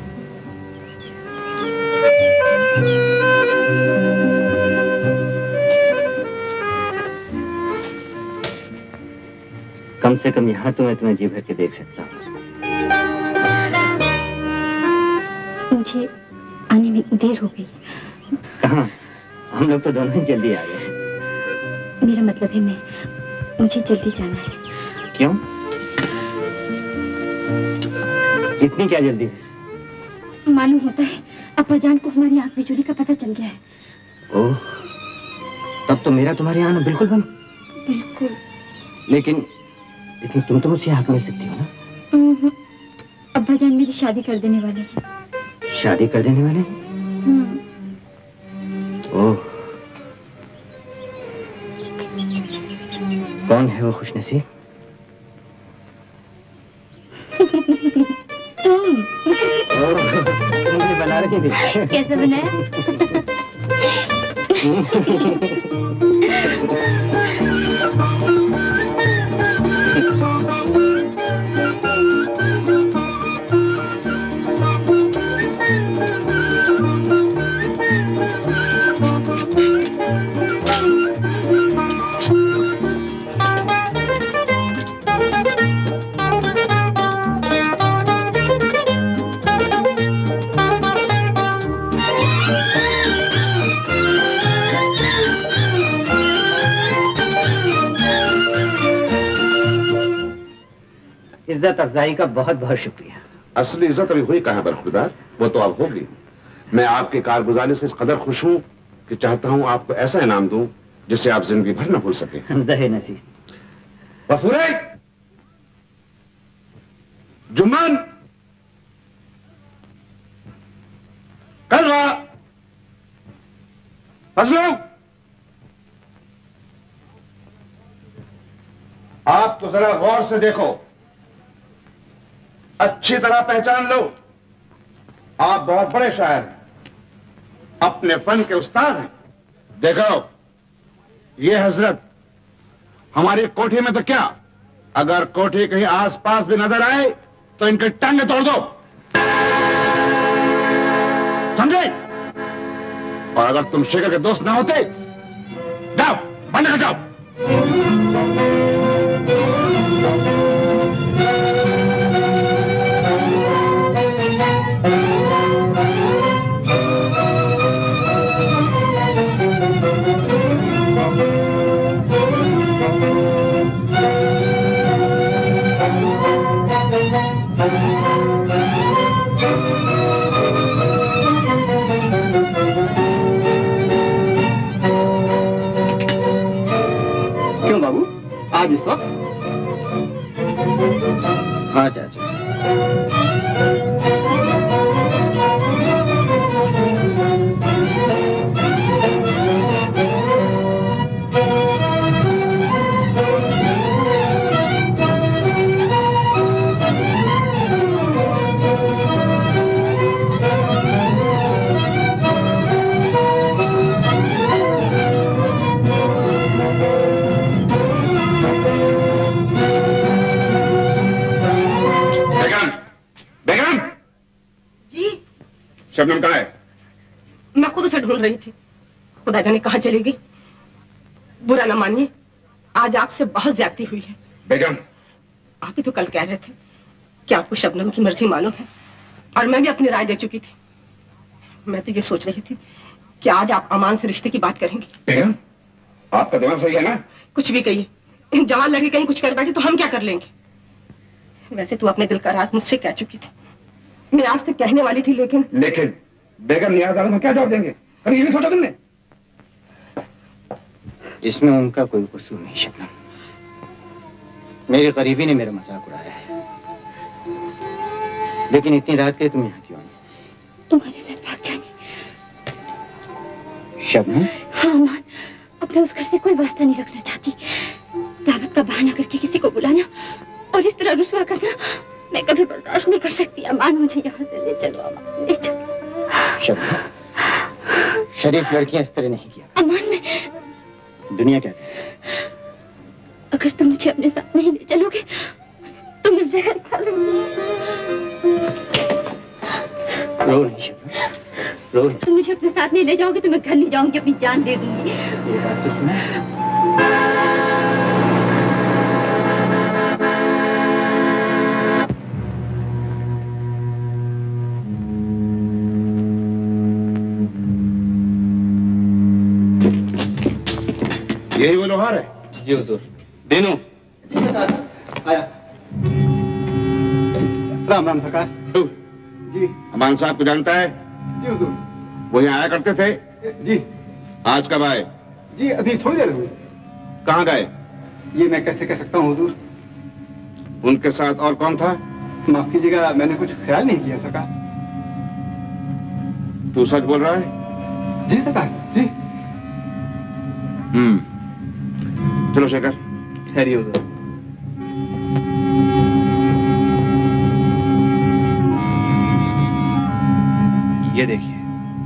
कम से कम यहाँ तो मैं तुम्हें जी भर के देख सकता हूँ। मुझे आने में देर हो गई। कहाँ? हम लोग तो दोनों ही जल्दी आ गए। मेरा मतलब है मैं मुझे जल्दी जाना है। क्यों? इतनी क्या जल्दी है? मालूम होता है अब्बाजान को हमारी आंख बिचौली का पता चल गया है। ओह, तब तो मेरा तुम्हारे यहाँ आना बिल्कुल बंद। बिल्कुल। लेकिन लेकिन तुम तो मुझसे हक मिल सकती हो ना? अब्बाजान मेरी शादी कर देने वाले हैं। शादी कर देने वाले हैं? ओह, कौन है वो खुशनसीब? तुम। मुझे बना रही थी। कैसे बनाया? इज्जत अफजाई का बहुत बहुत शुक्रिया। असली इज्जत अभी हुई कहाँ बरखुरदार, वो तो अब होगी। मैं आपके कारगुजारी से इस कदर खुश हूँ कि चाहता हूँ आपको ऐसा इनाम दूं जिसे आप जिंदगी भर न भूल सके। जहे नसीब। बसूरे, जुम्मन, कलवा, फजलो, आप तो जरा गौर से देखो, अच्छी तरह पहचान लो, आप बहुत बड़े शायर हैं, अपने फन के उस्ताद हैं। देखो, ये हजरत हमारी कोठी में तो क्या, अगर कोठी कहीं आसपास भी नजर आए तो इनके टांगे तोड़ दो, समझे? और अगर तुम शेखर के दोस्त ना होते, जाओ बंद कर जाओ। आज इस वक्त? हाँ चाचा। शबनम कहाँ है? मैं खुद उसे ढूंढ रही थी, खुदा जाने कहाँ चली गई। बुरा ना मानिए, आज आपसे बहुत ज्यादती हुई है। बेगम, आप ही तो कल कह रहे थे कि आपको शबनम की मर्जी मालूम है, और मैं भी अपनी राय दे चुकी थी। मैं तो ये सोच रही थी कि आज आप अमान से रिश्ते की बात करेंगे। बेगम, आपका दिमाग सही है ना? कुछ भी कहिए, इन जवान लड़के कहीं कुछ कर बैठे तो हम क्या कर लेंगे? वैसे तो अपने दिल का राज मुझसे कह चुकी थी, मैं आपसे कहने वाली थी, लेकिन लेकिन बेगम नियाज आलम को क्या जवाब देंगे? अरे ये नहीं सोचा तुमने? इसमें उनका कोई कसूर नहीं शबनम, मेरे करीबी ने मेरा मजाक उड़ाया है। लेकिन इतनी रात के तुम यहाँ क्यों आई? तुम्हारे साथ भाग जाने। शबनम? हाँ अमान, अपने उस घर से कोई वास्ता नहीं रखना चाहती। दावत का बहाना करके किसी को बुलाना और इस तरह रुसवा करना मैं कभी बर्दाश्त नहीं कर सकती। अमान, मुझे यहाँ से ले चलो। अमान, ले चलो। शबनम, शरीफ लड़कियां इस तरह नहीं किया। अमान, मैं दुनिया कहती है अगर तुम मुझे अपने साथ नहीं ले चलोगे तो मैं जहर खा लूंगी। रो नहीं शबनम, रो नहीं। तुम मुझे अपने साथ नहीं ले जाओगे तो मैं घर नहीं जाऊंगी, अपनी जान दे दूंगी। ये बात तो सुना। यही वो लोहार है? जी हुजूर। दिनू आया। राम राम सरकार। जी। अमान साहब को जानता है? जी हुजूर। वो यहाँ आया करते थे? जी। आज कब आए? जी अभी थोड़ी देर हुई। कहाँ गए? ये मैं कैसे कह सकता हूँ हुजूर। उनके साथ और कौन था? माफ कीजिएगा, मैंने कुछ ख्याल नहीं किया सरकार। तू सच बोल रहा है? जी सरकार, जी। हम्म, चलो शेखर। ठहरिए हुजूर। ये देखिए।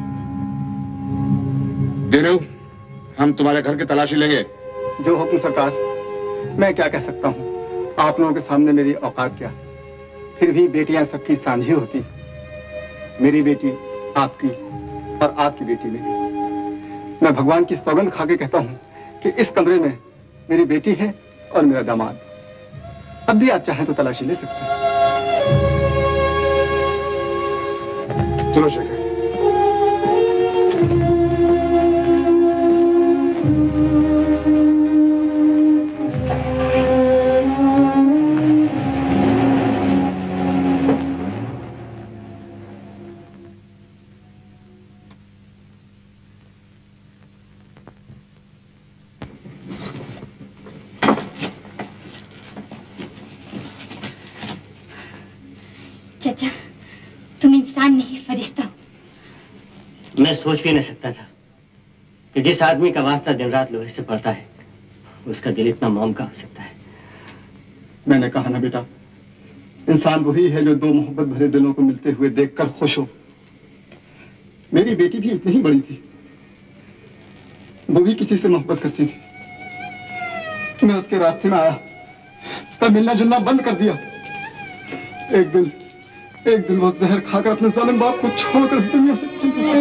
दिनू, हम तुम्हारे घर की तलाशी लेंगे। जो हुक्म सरकार। मैं क्या कह सकता हूँ, आप लोगों के सामने मेरी औकात क्या। फिर भी बेटियां सबकी सांझी होती। मेरी बेटी आपकी और आपकी बेटी मेरी। मैं भगवान की सौगंध खा के कहता हूँ कि इस कमरे में मेरी बेटी है और मेरा दामाद। अब भी आप चाहें तो तलाशी ले सकते हैं। चलो शेखर। चाचा, तुम इंसान नहीं फरिश्ता हो। मैं सोच भी नहीं सकता था कि जिस आदमी का वास्ता दिन रात लोहे से पड़ता है उसका दिल इतना मोम का हो सकता है। मैंने कहा ना बेटा, इंसान वही है जो दो मोहब्बत भरे दिलों को मिलते हुए देखकर खुश हो। मेरी बेटी भी इतनी ही बड़ी थी, वो भी किसी से मोहब्बत करती थी। मैं उसके रास्ते में आया, उसका मिलना जुलना बंद कर दिया। एक दिन एक दिन वो जहर खाकर अपने जालिम बाप को छोड़कर इस दुनिया से चली गई।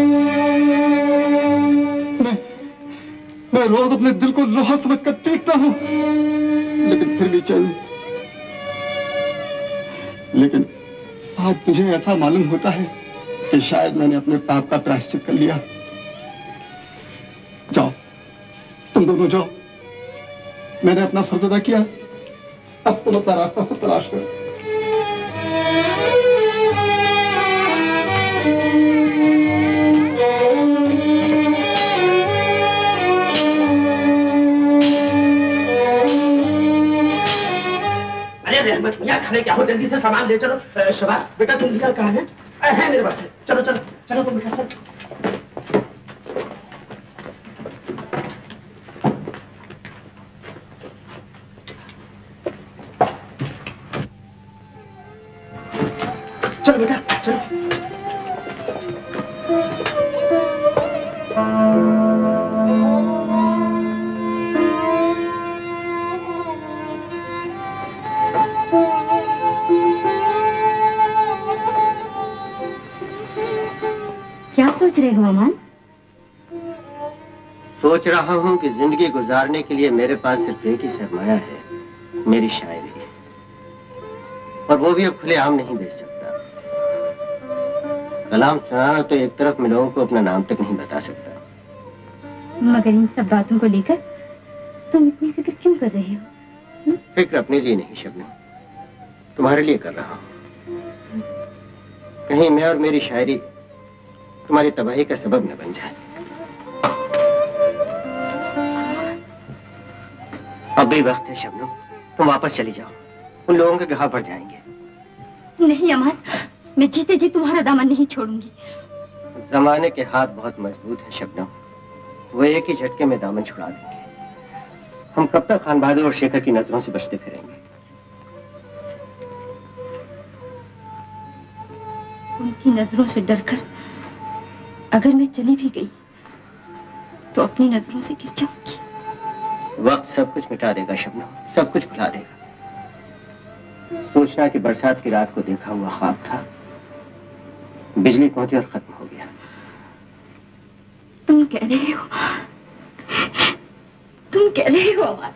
मैं मैं रोज अपने दिल को लोहा समझकर पीटता हूँ, लेकिन फिर भी चैन। लेकिन आज मुझे ऐसा मालूम होता है कि शायद मैंने अपने पाप का प्रायश्चित कर लिया। जाओ, तुम दोनों जाओ। मैंने अपना फर्ज अदा किया, अब तुम अपना रास्ता खुद तलाश करो। मत भैया, खड़े क्या हो, जल्दी से सामान ले चलो। शबाश बेटा, तुम निकल कहाँ है? है मेरे पास है। चलो चलो चलो तुम बेटा, चलो। चलो बेटा चलो। क्या सोच रहे हो अमान? सोच रहा हूँ कि जिंदगी गुजारने के लिए मेरे पास सिर्फ एक ही सरमाया है, मेरी शायरी। और वो भी अब खुलेआम नहीं बेच सकता। कलाम सुनाना तो एक तरफ मैं लोगों को अपना नाम तक नहीं बता सकता। मगर इन सब बातों को लेकर तुम इतनी फिक्र क्यों कर रहे हो? हुँ? फिक्र अपने लिए नहीं शबनम, तुम्हारे लिए कर रहा हूँ। कहीं मैं और मेरी शायरी तुम्हारी तबाही का सबब न बन जाए। अब भी वक्त है शबनम, तुम वापस चली जाओ, उन लोगों के गवाह बढ़ जाएंगे। नहीं अमान, मैं जीते जी तुम्हारा दामन नहीं छोड़ूंगी। जमाने के हाथ बहुत मजबूत हैं शबनम, वो एक ही झटके में दामन छुड़ा देंगे। हम कब तक खान बहादुर और शेखर की नजरों से बचते फिरेंगे? उनकी नजरों से डरकर अगर मैं चली भी गई तो अपनी नजरों से गिर जाऊंगी। वक्त सब कुछ मिटा देगा शबनम, सब कुछ भुला देगा। सोचना कि बरसात की रात को देखा हुआ ख्वाब था, बिजली पहुंची और खत्म हो गया। तुम कह रहे हो, तुम कह रहे हो अमान?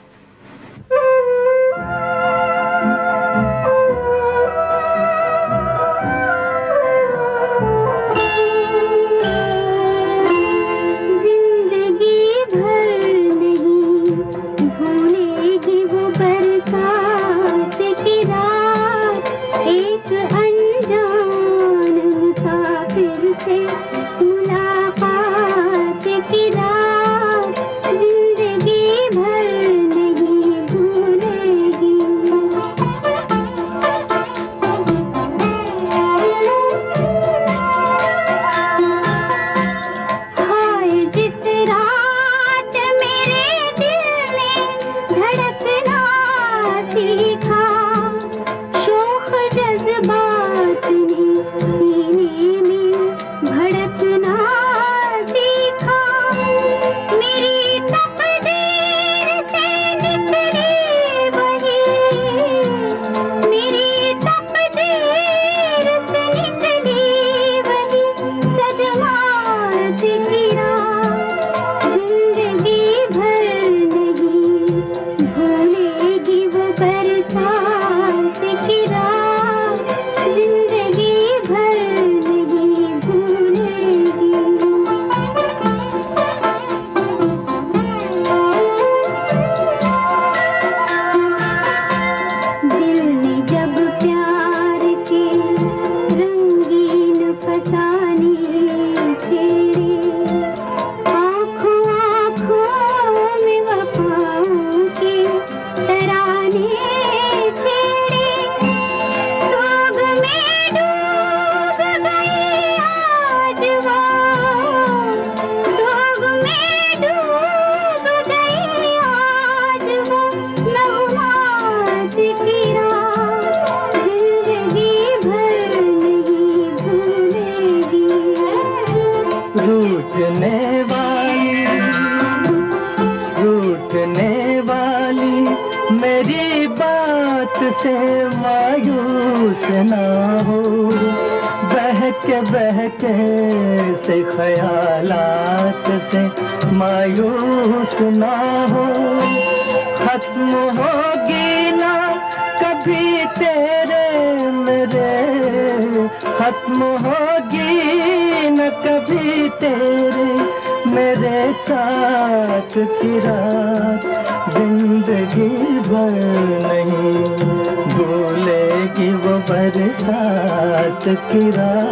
की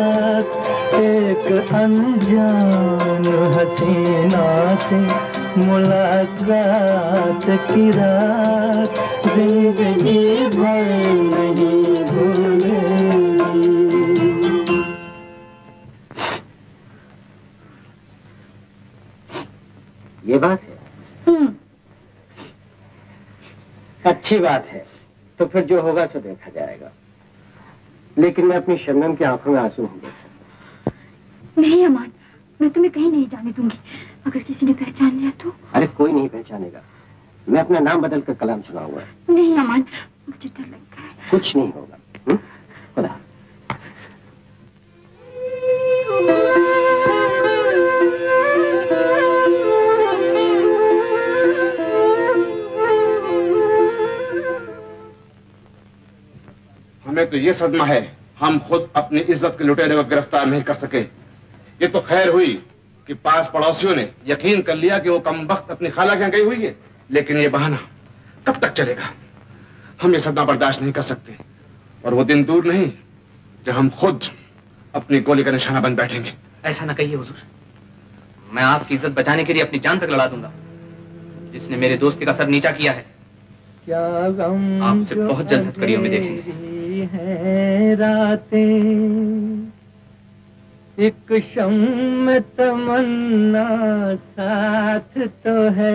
रात एक अनजान हसीना से मुलाकात की रात जिंदगी भर नहीं भूलेगी। ये बात है? हम्म, अच्छी बात है। तो फिर जो होगा सो देखा जाएगा, लेकिन मैं अपनी शबनम की आंखों में आंसू नहीं देख सकता। नहीं अमान, मैं तुम्हें कहीं नहीं जाने दूंगी। अगर किसी ने पहचान लिया तो? अरे कोई नहीं पहचानेगा, मैं अपना नाम बदल कर कलाम सुनाऊंगा। नहीं अमान, मुझे डर लगता है। कुछ नहीं होगा। हुँ? खुदा। हमें तो ये सदमा है, हम खुद अपनी इज्जत के लुटेरे को गिरफ्तार नहीं कर सके। ये तो खैर हुई कि पास पड़ोसियों ने यकीन कर लिया कि वो कमबख्त अपनी खाला के यहाँ गई हुई है, लेकिन ये बहाना कब तक चलेगा? हम ये सदमा बर्दाश्त नहीं कर सकते, और वो दिन दूर नहीं जब हम खुद अपनी गोली का निशाना बन बैठेंगे। ऐसा ना कहिए हुजूर, मैं आपकी इज्जत बचाने के लिए अपनी जान तक लड़ा दूंगा। जिसने मेरे दोस्ती का सर नीचा किया है, क्या गम आपसे बहुत जल्द हथकड़ियों में देखेंगे। है रातें एक शम्म तमन्ना साथ तो है,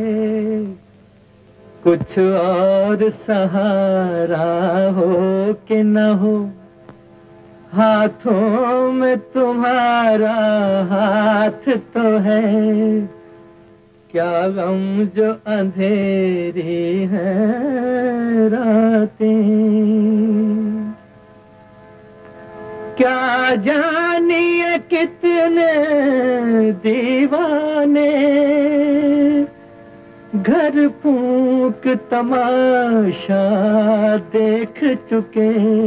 कुछ और सहारा हो कि न हो, हाथों में तुम्हारा हाथ तो है, क्या गम जो अंधेरी है रातें, क्या जानिए कितने दीवाने घर फूंक तमाशा देख चुके,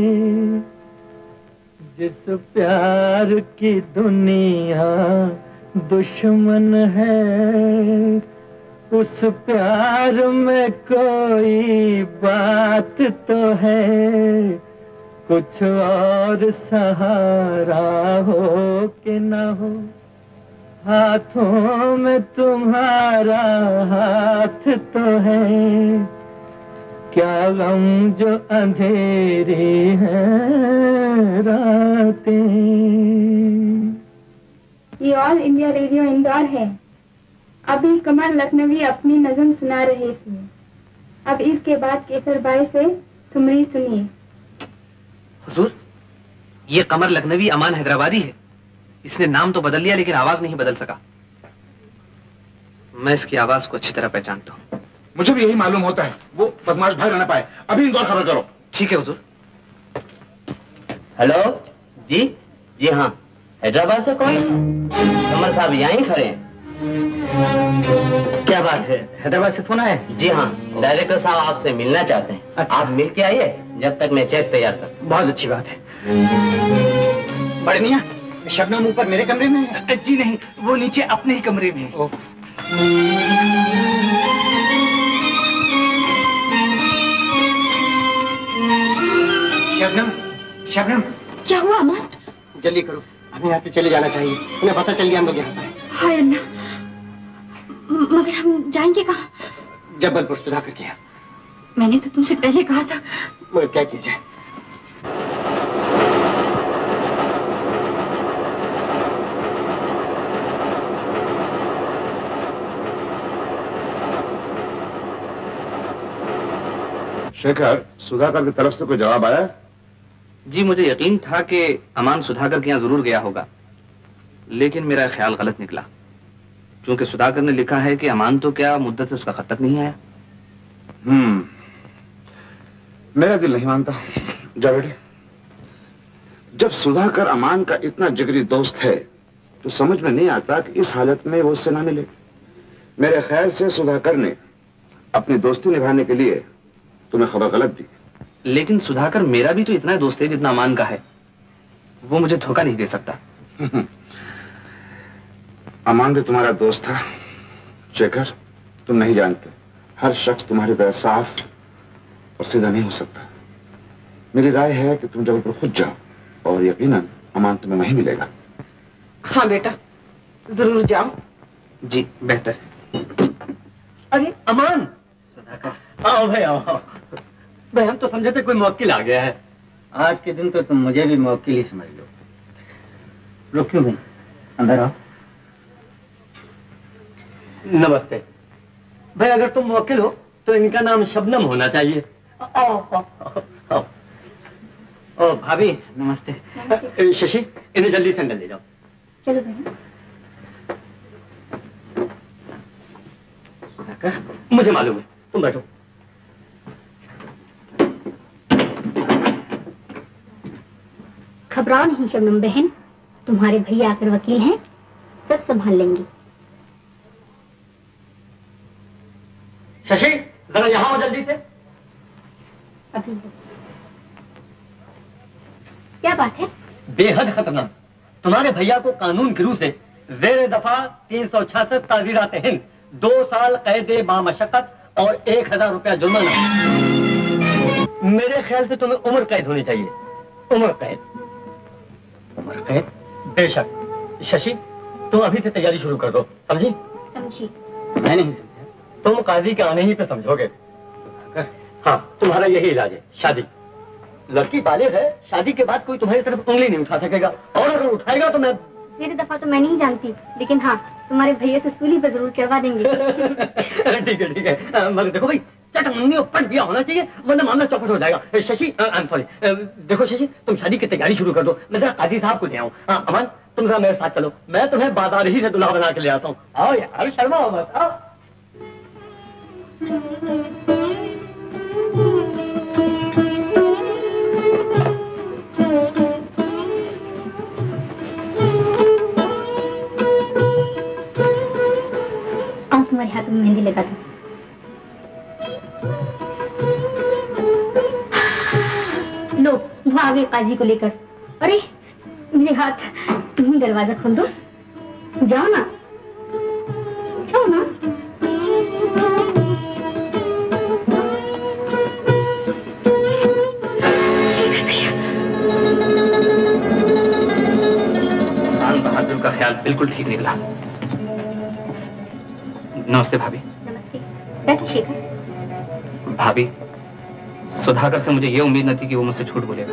जिस प्यार की दुनिया दुश्मन है, उस प्यार में कोई बात तो है, कुछ और सहारा हो कि न हो, हाथों में तुम्हारा हाथ तो है, क्या गम जो अंधेरी है रातें। ये ऑल इंडिया रेडियो इंदौर है। अभी कमल लखनवी अपनी नज़म सुना रहे थे। अब इसके बाद केसर बाई से ठुमरी सुनिए। हुजूर, ये कमर लखनवी अमान हैदराबादी है। इसने नाम तो बदल लिया लेकिन आवाज नहीं बदल सका। मैं इसकी आवाज को अच्छी तरह पहचानता हूँ। मुझे भी यही मालूम होता है, वो बदमाश भाई रहना पाए। अभी इंदौर खबर करो। ठीक है हुजूर। हेलो जी। जी हाँ, हैदराबाद से कोई? कमर साहब यहीं खड़े हैं। क्या बात है, हैदराबाद से फोन आया? जी हाँ, डायरेक्टर साहब आपसे मिलना चाहते हैं। अच्छा। आप मिल के आइए, जब तक मैं चेक तैयार कर। बहुत अच्छी बात है। बड़े मियां, शबनम ऊपर मेरे कमरे में है? जी नहीं, वो नीचे अपने ही कमरे में है। शबनम, शबनम। क्या हुआ अमान? जल्दी करो, हमें यहाँ से चले जाना चाहिए। उन्हें पता चल गया हम लोग यहाँ पर। हाय अल्लाह, मगर हम जाएंगे कहाँ? जबलपुर सुधाकर के यहाँ। मैंने तो तुमसे पहले कहा था। मगर क्या कीजिए। शेखर, सुधाकर की तरफ से कोई जवाब आया? जी, मुझे यकीन था कि अमान सुधाकर के यहाँ जरूर गया होगा, लेकिन मेरा ख्याल गलत निकला, क्योंकि सुधाकर ने लिखा है कि अमान तो क्या मुद्दत से उसका खत तक नहीं आया। हम्म, मेरा दिल नहीं मानता। जा बेटे, जब सुधाकर अमान का इतना जिगरी दोस्त है तो समझ में नहीं आता कि इस हालत में वो उससे ना मिले। मेरे ख्याल से सुधाकर ने अपनी दोस्ती निभाने के लिए तुम्हें खबर गलत दी। लेकिन सुधाकर मेरा भी तो इतना दोस्त है जितना अमान का है। वो मुझे धोखा नहीं दे सकता। अमान भी तुम्हारा दोस्त था शेखर, तुम नहीं जानते। हर शख्स तुम्हारी तरह साफ और सीधा नहीं हो सकता। मेरी राय है कि तुम जबलपुर खुद जाओ और यकीनन अमान तुम्हें वहीं मिलेगा। हाँ बेटा, जरूर जाओ। जी बेहतर। अरे अमान, सुधाकर, आओ भाई आओ। भाई हम तो समझे थे कोई मौकिल आ गया है। आज के दिन तो तुम मुझे भी मौकिल ही समझ लो। रुक क्यों भाई, अंदर आओ। नमस्ते भाई, अगर तुम मौकिल हो तो इनका नाम शबनम होना चाहिए। आओ आओ आओ। ओ भाभी नमस्ते। ए, शशि, इन्हें जल्दी से अंदर ले जाओ। चलो भाई। मुझे मालूम है, तुम बैठो। घबराओ नहीं शबनम बहन, तुम्हारे भैया आकर वकील हैं, सब संभाल लेंगे। शशि, जरा यहाँ आओ जल्दी से। अभी क्या बात है? बेहद खतरनाक। तुम्हारे भैया को कानून गिरू से जेर दफा तीन सौ छियासठ ताजीरात हिंद, दो साल कैद बामशक्कत और एक हजार रुपया जुर्माना। मेरे ख्याल से तुम्हें उम्र कैद होनी चाहिए। उम्र कैद। उम्र कैद? बेशक। शशि, तुम अभी से तैयारी शुरू कर दो, समझी? समझी। मैं नहीं समझा। तुम काजी के आने ही पे समझोगे। हाँ, तुम्हारा यही इलाज है, शादी। लड़की बालिग है, शादी के बाद कोई तुम्हारी तरफ उंगली नहीं उठा सकेगा, और अगर उठाएगा तो मैं मेरी दफा तो मैं नहीं जानती, लेकिन हाँ तुम्हारे भैया से सूली पर जरूर करवा देंगे। ठीक है ठीक है, मगर देखो भाई, चटमंगनी और पट दिया होना चाहिए, वरना मामला चौपट हो जाएगा। शशि, आई एम सॉरी, देखो शशि, तुम शादी की तैयारी शुरू कर दो, मैं जरा काजी साहब को ले आऊँ। अमन, तुम जरा मेरे साथ चलो, मैं तुम्हें बाजार ही से दूल्हा बना के ले आता हूँ। आओ यार, शर्मा हो मत, आओ। आओ तुम्हारे हाथ में मेहंदी लगा दूं। लो, वो आ गए काजी को लेकर। अरे मेरे हाथ, तुम ही दरवाजा खोल दो। जाओ ना, जाओ ना। खान बहादुर का ख्याल बिल्कुल ठीक निकला। नमस्ते भाभी। नमस्ते, बैठो शेखर। भाभी, सुधाकर से मुझे ये उम्मीद न थी कि वो मुझसे झूठ बोलेगा।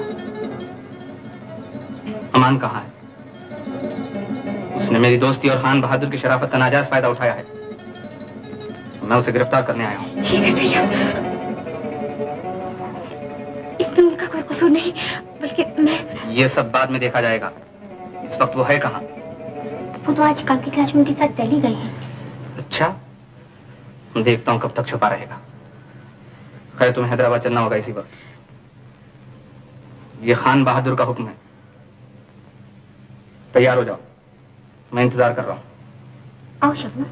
अमान कहाँ है? उसने मेरी दोस्ती और खान बहादुर की शराफत का नाजायज फायदा उठाया है। मैं उसे गिरफ्तार करने आया हूँ। शेखर भैया, इसमें उनका कोई कसूर नहीं, बल्कि मैं... ये सब बाद में देखा जाएगा। इस वक्त वो है कहाँ? वो तो आज काम की क्लास में उनके साथ दिल्ली गए हैं। अच्छा, देखता हूँ कब तक छुपा रहेगा। खैर, तुम्हें हैदराबाद चलना होगा इसी वक्त। ये खान बहादुर का हुक्म है। तैयार हो जाओ, मैं इंतजार कर रहा हूँ। आओ शबनम।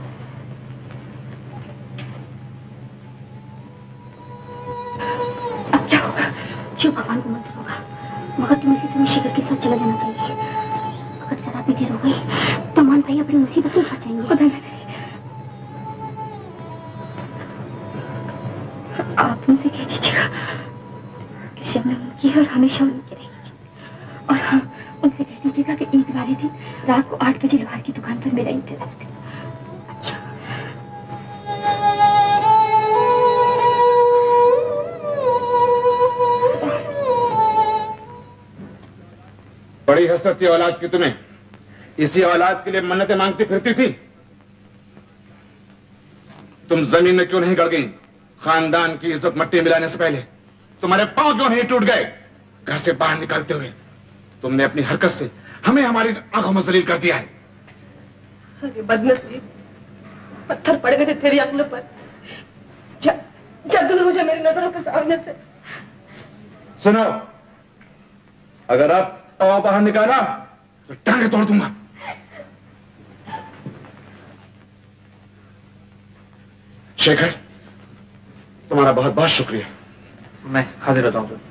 अब क्या होगा? जो भगवान को मंजूर होगा, मगर तुम इसी समय शिखर के साथ चला जाना चाहिए। अगर जरा भी देर हो गई तो अमान भाई अपनी मुसीबत में फंस जाएंगे। खुदा न करे। आप उनसे कह दीजिएगा कि शबनम उनकी है और हमेशा उनकी रहेगी। और हाँ, उनसे कह दीजिएगा कि ईद वाले दिन रात को आठ बजे लोहार की दुकान पर मेरा इंतजार करें। अच्छा। बड़ी हसरत थी औलाद की तुम्हें। इसी औलाद के लिए मन्नतें मांगती फिरती थी। तुम जमीन में क्यों नहीं गड़ गई? खानदान की इज्जत मट्टी मिलाने से पहले तुम्हारे पांव क्यों नहीं टूट गए? घर से बाहर निकलते हुए तुमने अपनी हरकत से हमें हमारी आंखों में जलील कर दिया है। अरे बदनसीब, पत्थर पड़ गए थे तेरी अक्ल पर। जग मुझे मेरी नजरों के सामने से। सुनो, अगर आप पांव बाहर निकाला तो टांगे तोड़ दूंगा। शेखर, तुम्हारा बहुत बहुत शुक्रिया। मैं हाजिर होता हूँ।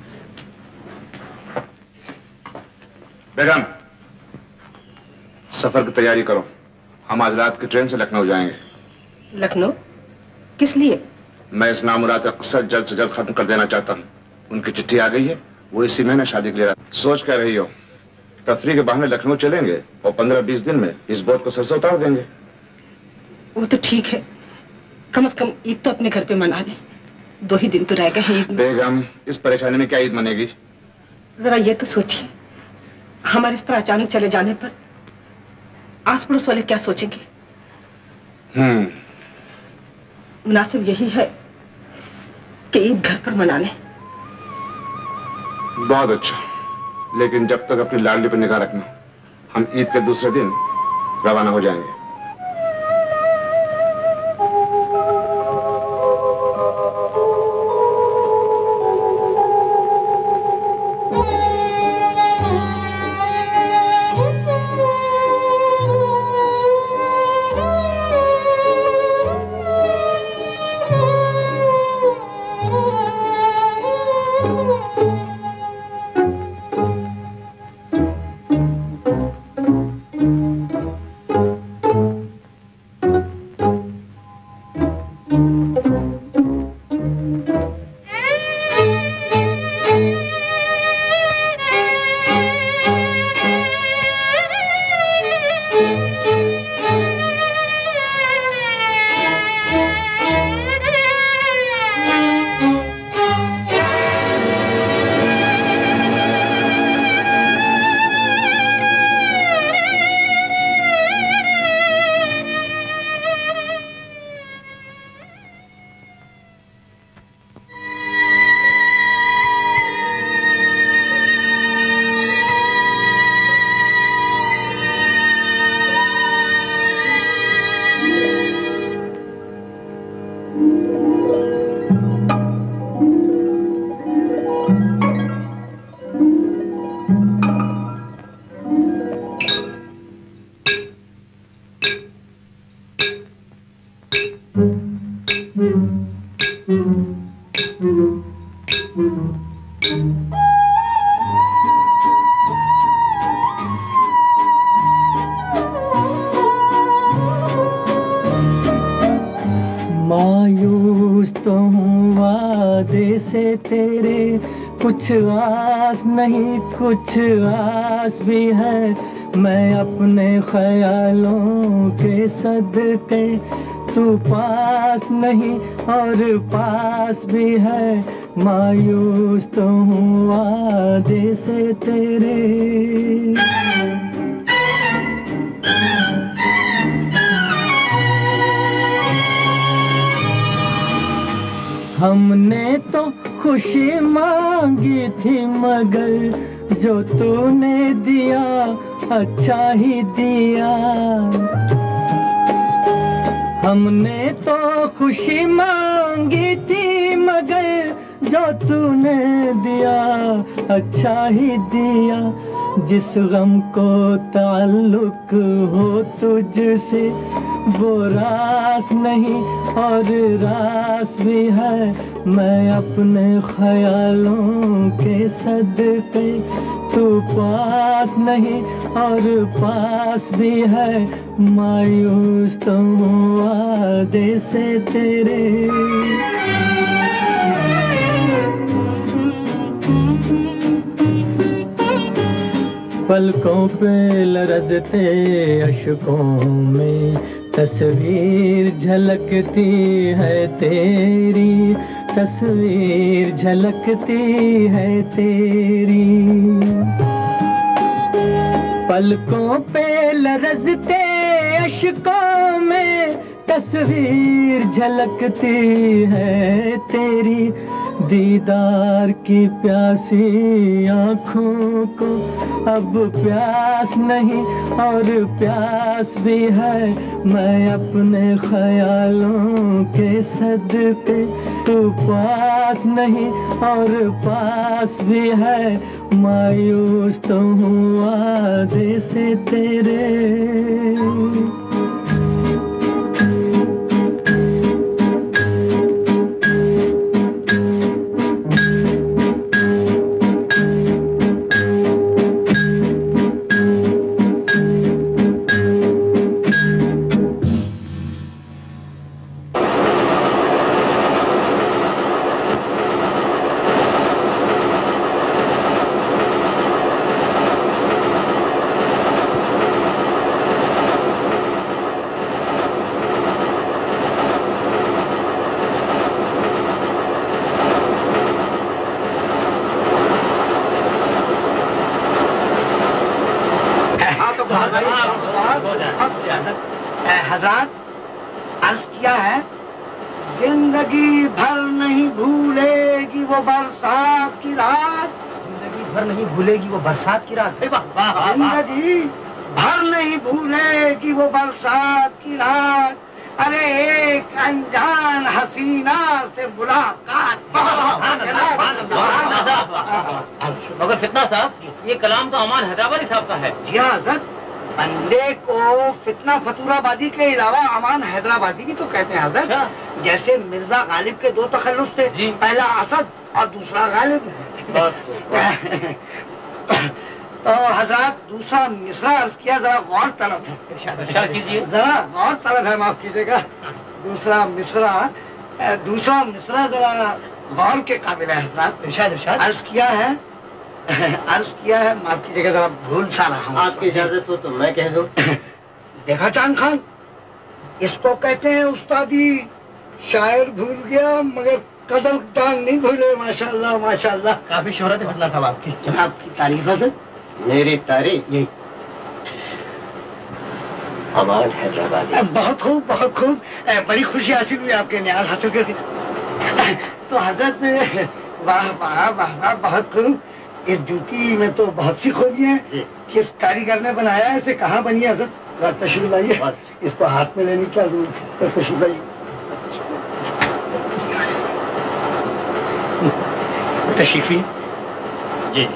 बेगम, सफर की तैयारी करो। हम आज रात की ट्रेन से लखनऊ जाएंगे। लखनऊ? किस लिए? मैं इस नामुराद का किस्सा जल्द से जल्द खत्म कर देना चाहता हूँ। उनकी चिट्ठी आ गई है, वो इसी महीने शादी के लिए रहा। सोच कर रही हो? तफरीह के बहाने लखनऊ चलेंगे और पंद्रह बीस दिन में इस बोझ को सर से उतार देंगे। वो तो ठीक है, कम से कम ईद तो अपने घर पे मना ले। दो ही दिन तो रह गए हैं ईद में। बेगम, इस परेशानी में क्या ईद मनेगी? जरा ये तो सोचिए, हमारे इस तरह अचानक चले जाने पर आस पड़ोस वाले क्या सोचेंगे? हम्म मुनासिब यही है कि ईद घर पर मना लें। बहुत अच्छा, लेकिन जब तक अपनी लाडली पर निगाह रखना। हम ईद के दूसरे दिन रवाना हो जाएंगे। तेरे, कुछ आस नहीं कुछ आस भी है, मैं अपने ख्यालों के सदके, तू पास नहीं और पास भी है, मायूस तो हूँ वादे से तेरे। हमने तो खुशी मांगी थी मगर जो तूने दिया अच्छा ही दिया। हमने तो खुशी मांगी थी मगर जो तूने दिया अच्छा ही दिया। जिस गम को ताल्लुक हो तुझसे वो रास नहीं और रास भी है, मैं अपने ख्यालों के सदके, तू पास नहीं और पास भी है, मायूस तो हूँ वादे से तेरे। पलकों पे लरजते अशकों में तस्वीर झलकती है तेरी, तस्वीर झलकती है तेरी। पलकों पे लरजते अशकों में तस्वीर झलकती है तेरी, दीदार की प्यासी आँखों को अब प्यास नहीं और प्यास भी है, मैं अपने ख्यालों के सदके, तू पास नहीं और पास भी है, मायूस तो हूँ वादे से तेरे। हजरत अर्ज किया है, जिंदगी भर नहीं भूलेगी वो बरसात की रात। जिंदगी भर नहीं भूलेगी वो बरसात की रात। जिंदगी भर नहीं भूलेगी वो बरसात की रात। अरे एक अनजान हसीना से मुलाकात। मगर फितना साहब, ये कलाम तो अमान हैदराबादी साहब का है। जी हाँ हजरत, बंदे को फितना फतूराबादी के अलावा अमान हैदराबादी भी तो कहते हैं हजरत। जैसे मिर्जा गालिब के दो तखल्लुस थे, पहला असद और दूसरा गालिब। तो हजरत दूसरा मिसरा अर्ज किया, जरा गौर तलब है, कीजिए जरा गौर तलब है, माफ कीजिएगा। दूसरा मिसरा दूसरा मिसरा जरा गौर के काबिल है हजरत। अर्ज किया है अर्ज किया है माफ कीजिएगा, जरा भूल सा रहा हूँ। आपकी इजाजत हो तो मैं कह दूं। देखा चांद खान, इसको कहते हैं उस्तादी। शायर भूल गया मगर कदरदान नहीं भूले। माशाल्लाह माशाल्लाह, काफी शोहरत है फितना साहब आपकी। आपकी तारीफ है। मेरी तारीफ? जी। अमान हैदराबादी। बहुत खूब बहुत खूब, बड़ी खुशी हासिल हुई आपके न्याज हासिल करके। तो हजरत वाह वाह वाह वाह, बहुत खूब। इस जूती में तो बहुत सी खूबी है। किस कारीगर ने बनाया है, इसे कहाँ बनी है हजरत? तशरीफ लाइए, इसको हाथ में लेने की क्या जरूरत है? तशरीफ लाइए। तशरीफी जी।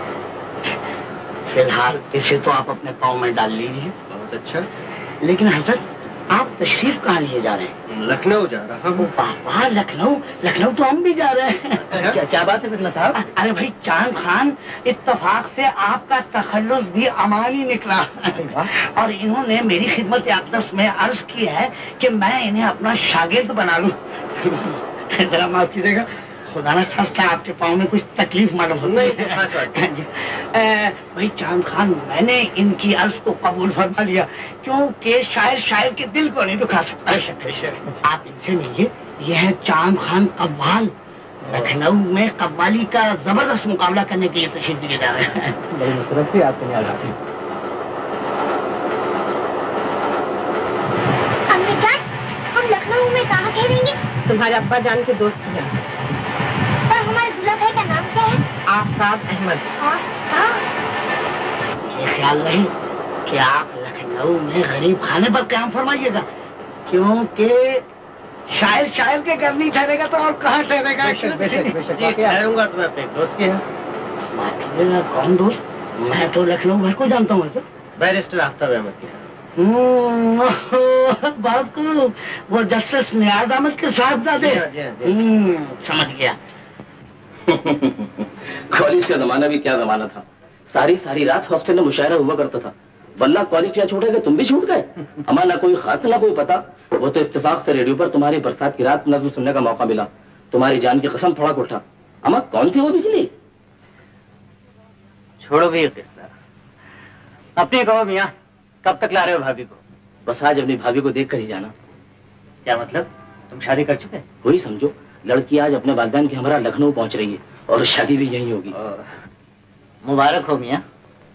फिलहाल इसे तो आप अपने पाँव में डाल लीजिए। बहुत अच्छा। लेकिन हजरत आप तशरीफ कहाँ लिए जा रहे हैं? लखनऊ जा रहा हूँ। बाबा लखनऊ, लखनऊ तो हम भी जा रहे हैं। क्या क्या बात है फितना साहब? अरे भाई चांद खान, इत्तफाक से आपका तखल्लुस भी अमान ही निकला। और इन्होंने मेरी खिदमत अक़दस में अर्ज की है कि मैं इन्हें अपना शागिर्द बना लूं। जरा माफ कीजिएगा, खुदा ना खास्ता आपके पाँव में कुछ तकलीफ मालूम होती है। भाई चांद खान, मैंने इनकी अर्ज को कबूल फरमा लिया, क्योंकि शायर शायर के दिल को नहीं दुखा सकता। आप इनसे मिलिए, यह है चांद खान कव्वाल, लखनऊ में कव्वाली का जबरदस्त मुकाबला करने के लिए तशरीफ दिए जा रहे हैं। बड़ी मुसरत भी आपके यहाँ हासिल। अम्मी जान, हम लखनऊ में कहाँ ठहरेंगे? तुम्हारे अब्बा जान के दोस्त हैं। और हमारे दूल्हा भाई का नाम क्या है? आफ्ताब अहमद। ये ख्याल नहीं कि आप लखनऊ में गरीब खाने पर काम फरमाइएगा, क्योंकि शायर शायर के घर नहीं ठहरेगा तो और कहाँ ठहरेगा? ठहरूंगा तो मैं अपने दोस्त के यहाँ। कौन दोस्त? मैं तो लखनऊ भर को जानता हूँ। बैरिस्टर आफ्ताब अहमद के। बाबू, वो जस्टिस नियाज अहमद के साहबजादे। समझ गया। कॉलेज का जमाना भी क्या जमाना था, सारी सारी रात हॉस्टल में मुशायरा हुआ करता था। वल्ला कॉलेज क्या छूट गए, तुम भी छूट गए। अमा ना कोई खास ना कोई पता, वो तो इत्तेफाक से रेडियो पर तुम्हारी बरसात की रात नज्म सुनने का मौका मिला, तुम्हारी जान की कसम फड़क उठा। अमा कौन थी वो बिजली? छोड़ो भी किस्सा, अपने कहो मियाँ, कब तक ला रहे हो भाभी को? बस आज अपनी भाभी को देख कर ही जाना। क्या मतलब, तुम शादी कर चुके? वही समझो, लड़की आज अपने वालिदैन के हमरा लखनऊ पहुंच रही है और शादी भी यहीं होगी। मुबारक हो मियाँ।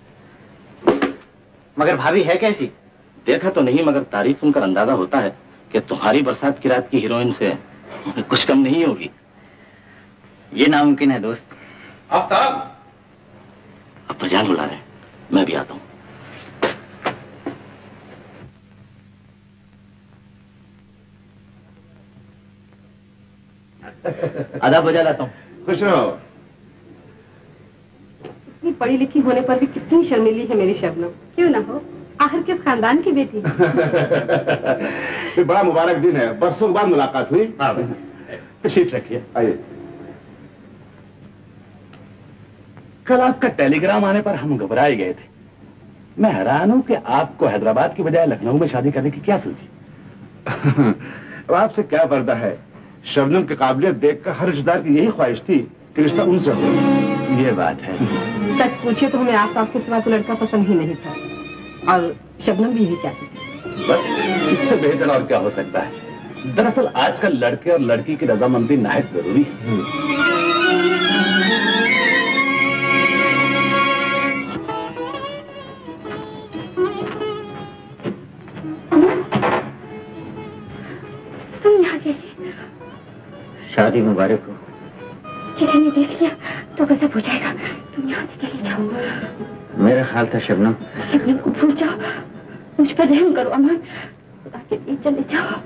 मगर भाभी है कैसी? देखा तो नहीं, मगर तारीफ सुनकर अंदाजा होता है कि तुम्हारी बरसात की रात की हीरोइन से कुछ कम नहीं होगी। ये नामुमकिन है दोस्त। आफ्ताब, अब जान बुला रहे, मैं भी आता हूँ। आधा बजा लाता हूँ। खुश रहो। इतनी पढ़ी लिखी होने पर भी कितनी शर्मीली है मेरी शबनम। क्यों ना हो, आखिर किस खानदान की बेटी? बड़ा मुबारक दिन है, बरसों के बाद मुलाकात हुई। तशरीफ रखिए। आइए। कल आपका टेलीग्राम आने पर हम घबराए गए थे। मैं हैरान हूं कि आपको हैदराबाद की बजाय लखनऊ में शादी करने की क्या सोची? अब आपसे क्या पर्दा है, शबनम की काबिलियत देखकर हर रिश्तेदार की यही ख्वाहिश थी कि रिश्ता उनसे हो। ये बात है। सच पूछिए तो हमें आफ्ताब के सिवा कोई लड़का पसंद ही नहीं था, और शबनम भी यही चाहती थी। बस इससे बेहतर और क्या हो सकता है। दरअसल आजकल लड़के और लड़की की रजामंदी नाहित जरूरी है। शादी मुबारक हो। किसी ने देख लिया तो गजब हो जाएगा, तुम यहाँ से चले जाओ। मेरा ख्याल था शबनम शबनम को भूल जाओ, मुझ पर रहम करो अमान, खुदा के लिए चले जाओ।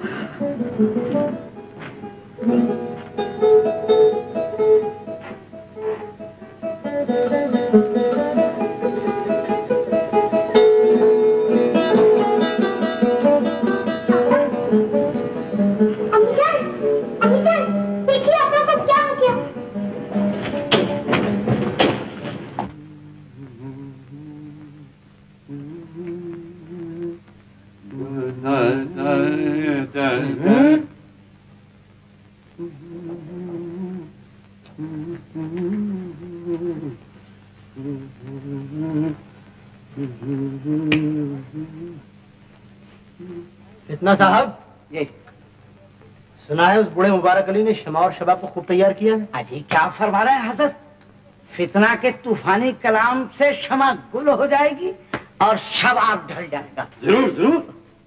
इतना साहब, ये सुना है उस बूढ़े मुबारक अली ने शमा और शबाब को खूब तैयार किया है। अजी क्या फरमा रहे हैं हजरत, फितना के तूफानी कलाम से शमा गुल हो जाएगी और शबाब ढल जाएगा। जरूर जरूर।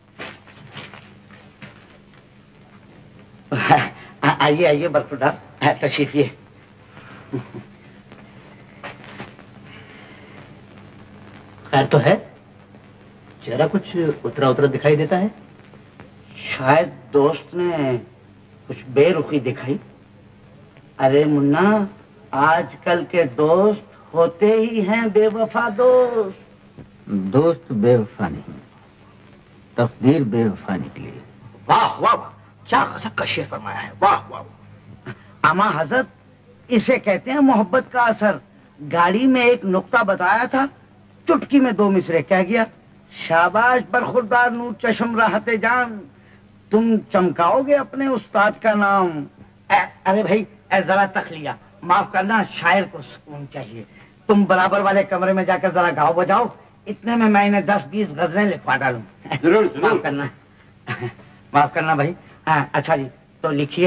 आइए आइए बरखुरदार, तशरीफ ये। खैर तो है, चेहरा कुछ उतरा उतरा दिखाई देता है। शायद दोस्त ने कुछ बेरुखी दिखाई। अरे मुन्ना, आजकल के दोस्त होते ही हैं बेवफा दोस्त। दोस्त बेवफा नहीं, तकदीर बेवफा निकली। वाह वाह वाह, क्या गजब का शेर फरमाया है, वाह वाह। आमा हजरत, इसे कहते हैं मोहब्बत का असर। गाड़ी में एक नुक्ता बताया था, चुटकी में दो मिसरे कह गया। शाबाश बरखुरदार नूर चश्म राहते जान, तुम चमकाओगे अपने उस्ताद का नाम। अ, अरे भाई ऐ जरा तखलिया, माफ करना, शायर को सुकून चाहिए। तुम बराबर वाले कमरे में जाकर जरा गाओ बजाओ, इतने में मैं इन्हें दस बीस गजलें लिखवा डालूं। जरूर माफ करना, माफ करना भाई। हाँ अच्छा जी, तो लिखिए।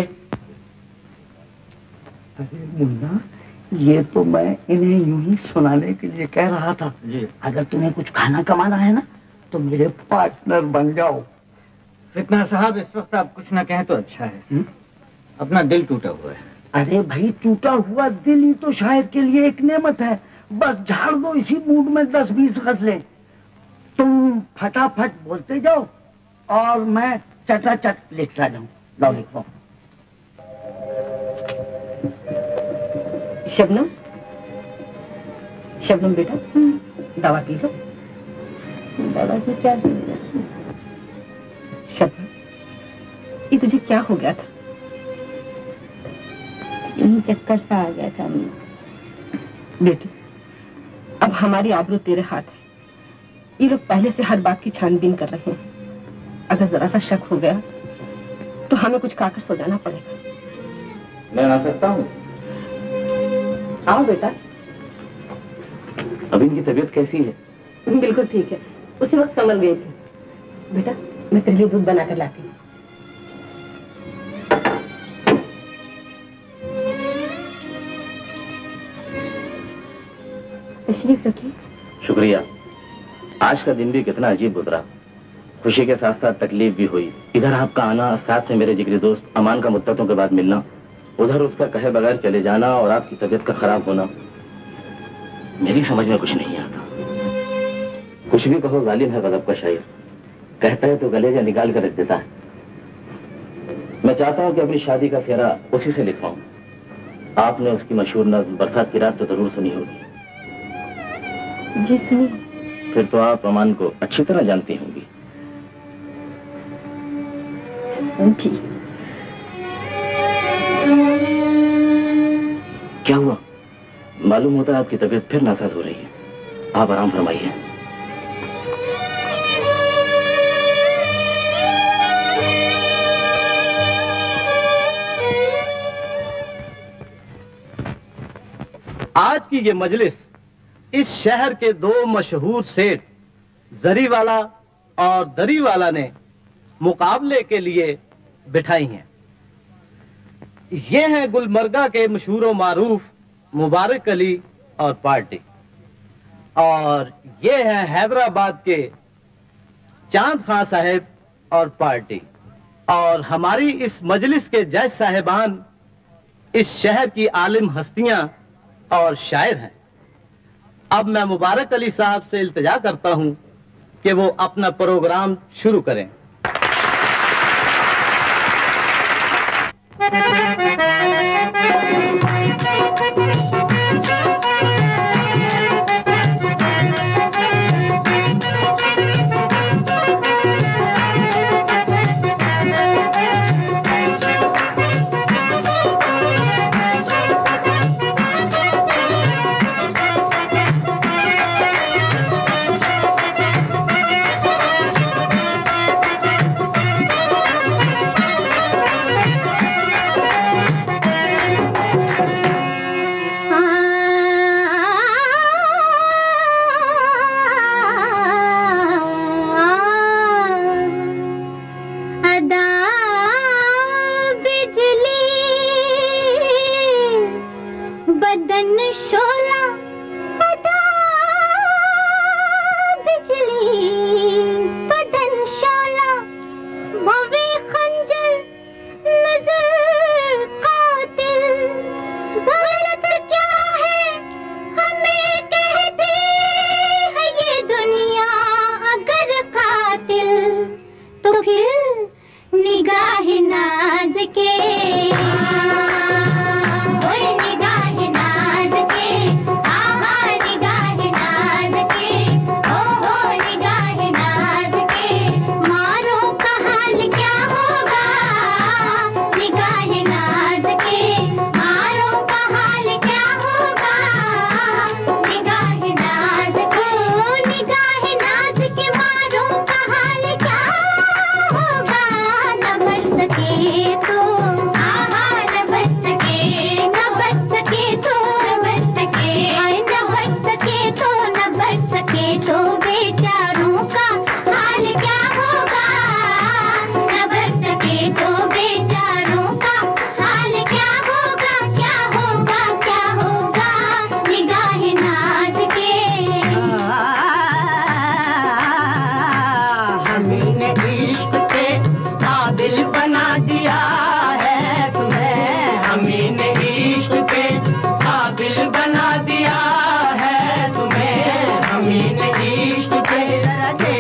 अरे मुन्ना, ये तो मैं इन्हें यूं ही सुनाने के लिए कह रहा था जी। अगर तुम्हें कुछ खाना कमाना है ना तो मेरे पार्टनर बन जाओ। फितना साहब, इस वक्त आप कुछ ना कहें तो अच्छा है। हुँ? अपना दिल टूटा हुआ है। अरे भाई, टूटा हुआ दिल ही तो शायर के लिए एक नेमत है। बस झाड़ दो इसी मूड में दस बीस गजलें। तुम फटाफट बोलते जाओ और मैं चटाचट लिखता जाऊं। लो लिखो। शबनम, शबनम बेटा, दवा पी लो। दवा की क्या जरूरत है? शबनम, ये तुझे क्या हो गया था? यूं चक्कर सा आ गया था। बेटी, अब हमारी आबरू तेरे हाथ है। ये लोग पहले से हर बात की छानबीन कर रहे हैं। अगर जरा सा शक हो गया तो हमें कुछ खाकर सो जाना पड़ेगा। मैं आ सकता हूँ? आओ बेटा। अब इनकी तबीयत कैसी है? बिल्कुल ठीक है, उसी वक्त कमल गई थी। बेटा, मैं तेरे लिए दूध बनाकर लाती हूँ। तशरीफ रखिए। शुक्रिया। आज का दिन भी कितना अजीब गुजरा। खुशी के साथ साथ तकलीफ भी हुई। इधर आपका आना, साथ में मेरे जिगरी दोस्त अमान का मुद्दतों के बाद मिलना, उधर उसका कहे बगैर चले जाना और आपकी तबीयत का खराब होना, मेरी समझ में कुछ नहीं आता। कुछ भी कहो, जालिम है गजब का शायर। कहता है तो गलेजा निकाल कर रख देता है। मैं चाहता हूं कि अपनी शादी का फेरा उसी से लिखवाऊं। आपने उसकी मशहूर नज़्म बरसात की रात तो जरूर सुनी होगी। जी सुनी। फिर तो आप अमान को अच्छी तरह जानती होंगी। ठीक। क्या हुआ? मालूम होता है आपकी तबीयत फिर नासाज हो रही है। आप आराम फरमाइए। आज की ये मजलिस इस शहर के दो मशहूर सेठ जरीवाला और दरीवाला ने मुकाबले के लिए बिठाई हैं। ये हैं गुलमर्गा के मशहूर व मारूफ मुबारक अली और पार्टी, और ये है हैदराबाद के चांद खां साहब और पार्टी। और हमारी इस मजलिस के जज साहिबान इस शहर की आलिम हस्तियां और शायर हैं। अब मैं मुबारक अली साहब से इल्तिजा करता हूं कि वो अपना प्रोग्राम शुरू करें।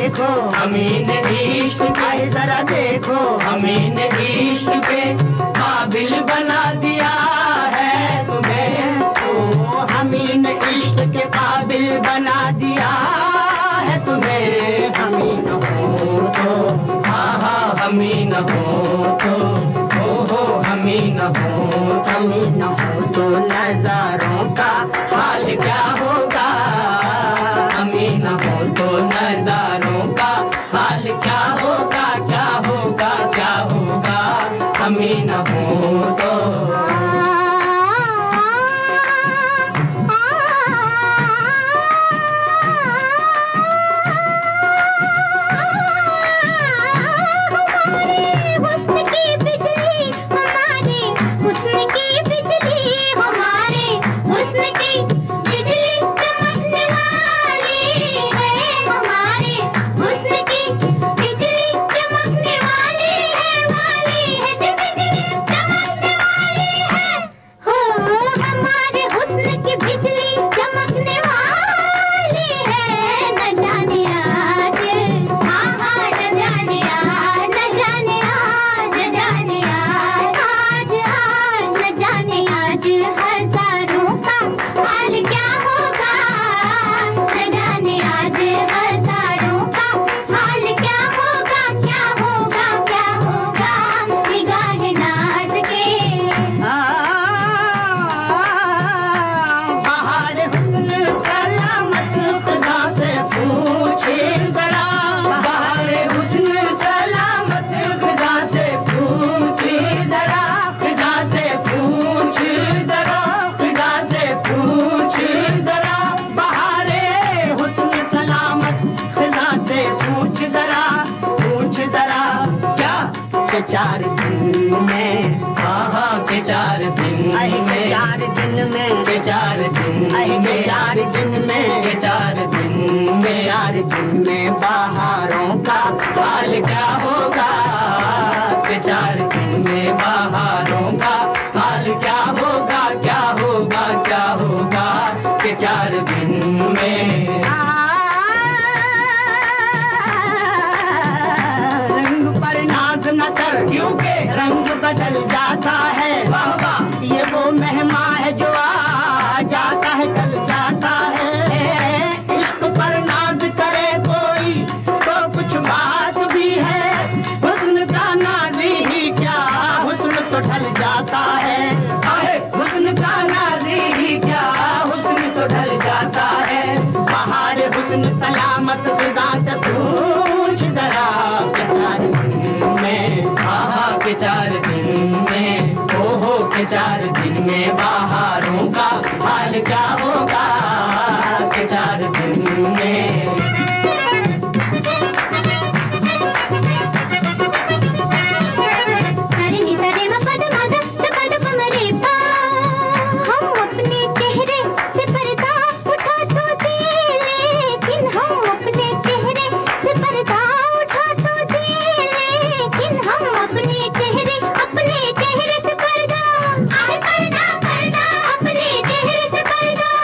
देखो अमीन इश्क के, जरा देखो अमीन इश्क के, काबिल बना दिया है तुम्हें। ओ अमीन इश्क के काबिल बना दिया है तुम्हें। अमीन हो तो, हाँ हाँ अमीन हो तो, हो हो अमीन हो, अमीन हो तो नजारों का हाल क्या होगा। अमीन हो तो नजारों का हाल क्या होगा, क्या होगा, क्या होगा। अमीन हो तो चार दिन में, हाँ के चार दिन में, चार दिन में, के चार दिन में, चार दिन में, के चार दिन में, चार दिन में बहारों का हाल क्या होगा। के चार दिन में बहारों का हाल क्या होगा, क्या होगा, क्या होगा। के चार दिन में क्योंकि रंग बदल जाता है। बाबा ये वो मेहमा है जो आ जाता है कल जाता है। इश्क पर नाज करे कोई तो कुछ बात भी है। हुस्न का नाज़ी ही क्या, हुस्न तो ढल जाता है। हुस्न का नाज़ी ही क्या, हुस्न तो ढल जाता है। बाहर हुस्न सलामत फिजा से पूछ जरा। के चार दिन में, हो हो के चार दिन में बहारों का हाल क्या होगा। के चार दिन में हम अपने चेहरे से पर्दा उठा तो दे, लेकिन हम अपने चेहरे से पर्दा उठा तो दे, लेकिन हम अपने चेहरे अपने चेहरे से पर्दा, आए पर्दा पर्दा अपने चेहरे से पर्दा।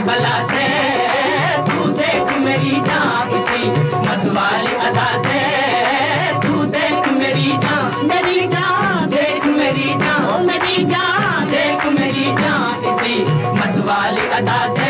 बला से, तू देख मेरी जान इसी मतवाली अदा से, तू देख मेरी जान, मेरी जान देख मेरी जान, मेरी जान देख मेरी जान इसी मतवाली अदा से।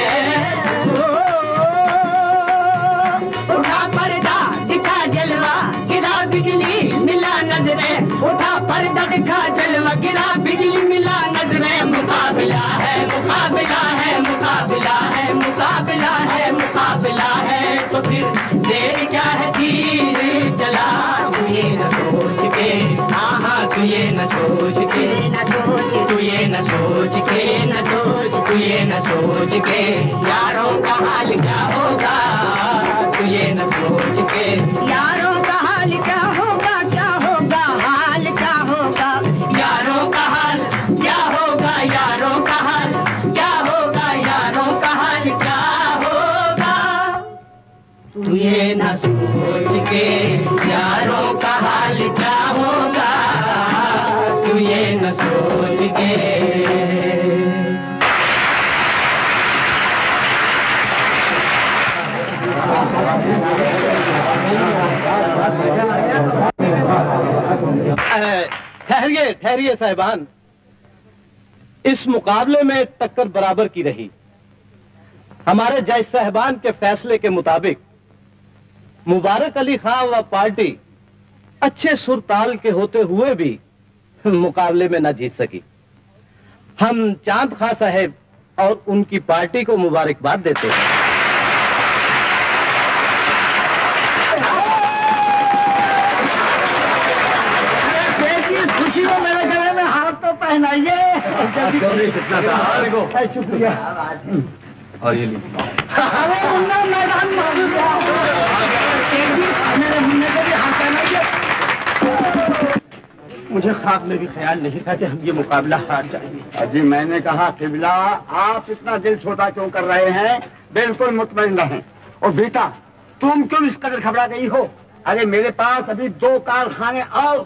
उठा पर्दा दिखा जलवा गिरा बिजली मिला नजरे, उठा पर्दा दिखा जलवा गिरा बिजली मिला नजरे। मुकाबला है मुकाबला है मुकाबला है मुकाबला है मुकाबला है, तो फिर देर क्या है तीर चला, तू ये न सोच के, हाँ हाँ तू ये न सोच के, न सोच तू ये न सोच के, न सोच तू ये न सोच के, यारों का हाल क्या होगा, तू ये न सोच के, यारों का हाल क्या होगा, क्या होगा हाल क्या होगा, यारों का हाल क्या होगा, यारों का हाल क्या होगा, यारों का हाल क्या होगा, तू ये न सोच के, यारों का हाल क्या होगा, तू ये न सोच के। ठहरिए ठहरिए साहिबान, इस मुकाबले में टक्कर बराबर की रही। हमारे जज साहिबान के फैसले के मुताबिक मुबारक अली खान व पार्टी अच्छे सुर ताल के होते हुए भी मुकाबले में न जीत सकी। हम चांद खां साहब और उनकी पार्टी को मुबारकबाद देते हैं। खुशी हो मेरे गले में हाथ तो पहनाइए। शुक्रिया। और ये अरे मुन्ना मैदान मेरे मुन्ने को भी हाथ पहनाइए। मुझे ख्वाब में भी ख्याल नहीं था कि हम ये मुकाबला हार जाएंगे। अजी मैंने कहा किबला आप इतना दिल छोटा क्यों कर रहे हैं, बिल्कुल मुतमईन रहें। और बेटा तुम क्यों इस कदर घबरा गई हो? अरे मेरे पास अभी दो कारखाने और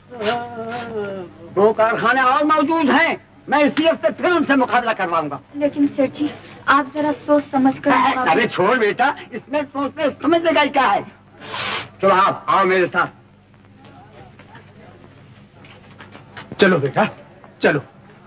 दो कारखाने और मौजूद हैं, मैं इसी हफ्ते फिर उनसे मुकाबला करवाऊंगा। लेकिन सेठ जी आप जरा सोच समझ कर। अरे छोड़ बेटा, इसमें सोचने समझने का क्या है। चलो आप आओ मेरे साथ। चलो बेटा चलो।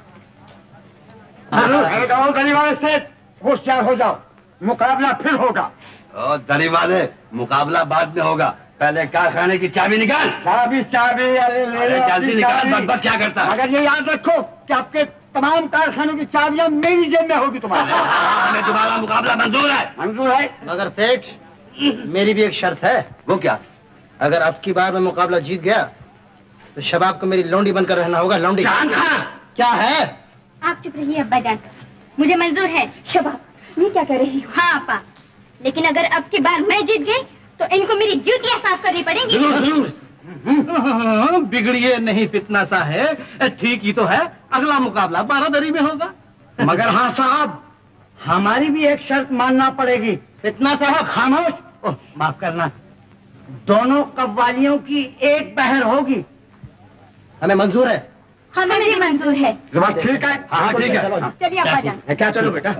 अरे गाँव गली वाले से होशियार हो जाओ, मुकाबला फिर होगा। ओ दरी वाले, मुकाबला बाद में होगा, पहले कारखाने की चाबी निकाल। चाबी चाबी अरे ले जल्दी निकाल, बकबक क्या करता है? मगर ये याद रखो कि आपके तमाम कारखानों की चाबियां मेरी जेब में होगी तुम्हारे। हमें तुम्हारा मुकाबला मंजूर है। मंजूर है, मगर सेठ मेरी भी एक शर्त है। वो क्या? अगर अब की बार मैं मुकाबला जीत गया तो शबाब को मेरी लौंडी बनकर रहना होगा। लौंडी क्या है? आप चुप रहिए अब्बा जान, मुझे मंजूर है। शबाब ये क्या कर रही हो? हाँ अपा, लेकिन अगर अब की बार मैं जीत गई तो इनको मेरी जूतियां साफ करनी पड़ेंगी। जरूर जरूर। बिगड़िए नहीं फितना सा है, ठीक ही तो है। अगला मुकाबला बारादरी में होगा। मगर हाँ साहब, हमारी भी एक शर्त मानना पड़ेगी। फितना साहब खामोश। ओह, माफ करना, दोनों कव्वालियों की एक पहर होगी। हमें मंजूर है। हमें भी मंजूर है। ठीक है। हाँ ठीक है, चलिए अब्बा जान। क्या चलो बेटा।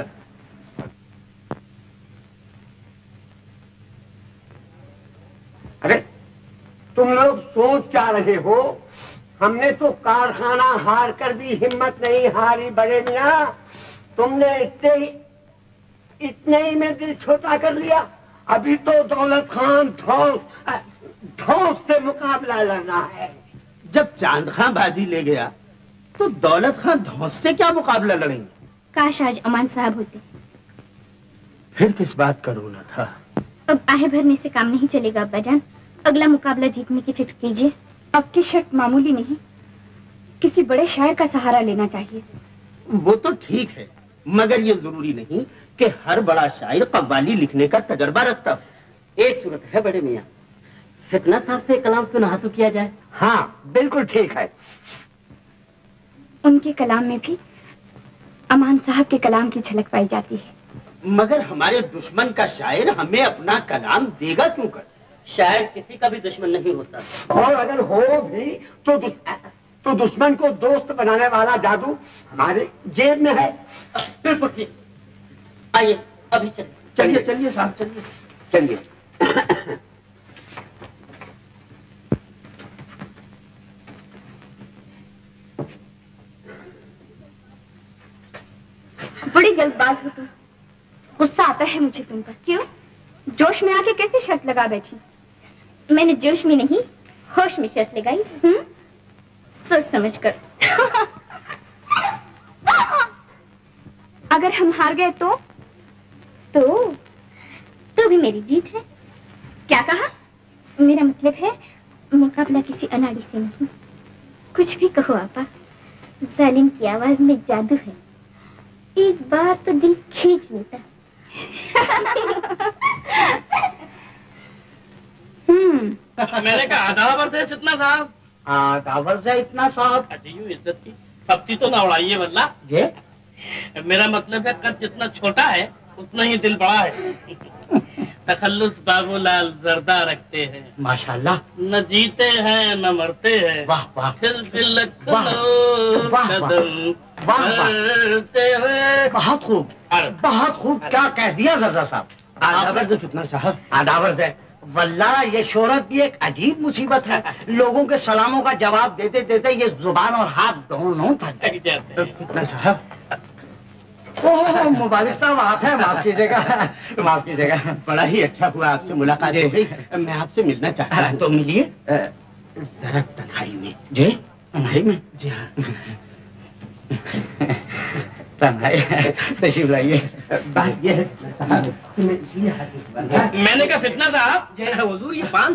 अरे तुम लोग सोच क्या रहे हो? हमने तो कारखाना हार कर भी हिम्मत नहीं हारी बड़े मियां। तुमने इतने इतने ही में दिल छोटा कर लिया। अभी तो दौलत खान धौस धौस से मुकाबला लड़ना है। जब चांद खां बाजी ले गया तो दौलत खान धौस से क्या मुकाबला लड़ेंगे? काश आज अमान साहब होते। फिर किस बात का रोना था? अब आहे भरने से काम नहीं चलेगा अब्बा जान, अगला मुकाबला जीतने की फिक्र कीजिए। अब की शर्त मामूली नहीं, किसी बड़े शायर का सहारा लेना चाहिए। वो तो ठीक है, मगर ये जरूरी नहीं कि हर बड़ा शायर कव्वाली लिखने का तजर्बा रखता हो। एक सूरत है बड़े मियां, फितना साहब से कलाम क्यों न हासिल किया जाए? हाँ बिल्कुल ठीक है। उनके कलाम में भी अमान साहब के कलाम की झलक पाई जाती है। मगर हमारे दुश्मन का शायर हमें अपना कलाम देगा क्यों कर? शायर किसी का भी दुश्मन नहीं होता, और अगर हो भी तो दुश, तो दुश्मन को दोस्त बनाने वाला जादू हमारे जेब में है। बिल्कुल ठीक। आइए अभी चलिए चलिए चलिए साहब चलिए चलिए। बड़ी जल्दबाज हो तुम, गुस्सा आता है मुझे तुम पर। क्यों? जोश में आके कैसे शर्त लगा बैठी? मैंने जोश में नहीं होश में शर्त लगाई। हम्म, सोच समझ कर। अगर हम हार गए तो तो तो भी मेरी जीत है। क्या कहा? मेरा मतलब है मुकाबला किसी अनाड़ी से नहीं। कुछ भी कहो आपा, जालिम की आवाज में जादू है। एक बार तो दिल खींच लेता। हम्म मैंने कहा आदावर से इतना साहब, आदावर से इतना साहब। अजीब इज्जत की पत्ती तो ना उड़ाइए वल्ला। ये मेरा मतलब है कद जितना छोटा है उतना ही दिल बड़ा है। तखल्लुस बाबूलाल जर्दा रखते हैं माशाल्लाह। न जीते हैं न मरते हैं। वाह वाह। फिर दिल बहुत खूब बहुत खूब। क्या कह दिया जर्दा साहब। आदावर से कितना साहब। आदावर से वल्ला ये शोहरत भी एक अजीब मुसीबत है। लोगों के सलामों का जवाब देते देते ये जुबान और हाथ दोनों थक जाते हैं। कितना साहब। ओह मुबारक साहब आप हैं। माफ कीजिएगा माफ कीजिएगा। बड़ा ही अच्छा हुआ आपसे मुलाकात हो गई। मैं आपसे मिलना चाहता हूँ। तो मिलिए जरा तन्हाई में। जी तन्हाई में? जी हाँ तन्हाई। तशरीफ लाइए। बात ये है मैंने कहा फितना साहब हुजूर ये पान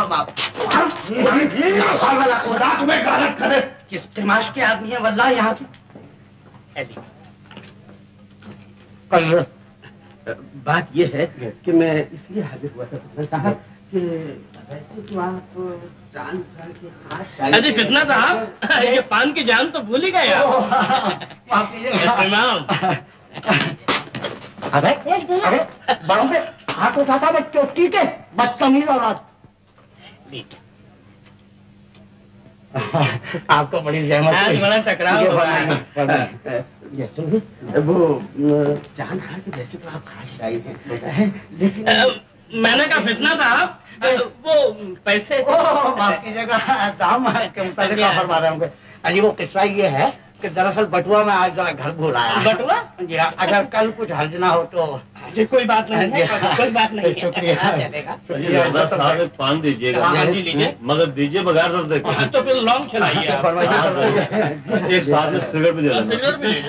तुम्हें गारत करे। किस तमाश के आदमी है वल्लाह यहाँ की। कल बात ये है कि मैं इसलिए हाजिर हुआ था साहब कि वैसे तो आप जान के खास। अरे कितना साहब ये पान की जान तो भूल ही गए आप। अरे अरे बड़ों पे हाथ उठाता बच्चों ठीक है बदतमीज औलाद। आपको बड़ी जहमत बड़ा टकराव। वो जान खा के वैसे तो आप खास शाही हैं लेकिन मैंने कहा फितना साहब वो पैसे माफ कीजिएगा दाम के मुताबिक फरमा रहे होंगे। अजी वो किस्सा ये है कि दरअसल बटुआ में आज जरा घर भूल आया। बटुआ? जी हाँ। अगर कल कुछ हर्ज ना हो तो जी कोई बात नहीं है। कोई बात नहीं। शुक्रिया। पान दीजिएगा। मगर दीजिए बगैर दर्द देखे। तो फिर लॉन्ग चलाइए। एक साथ में सिगरेट भी दे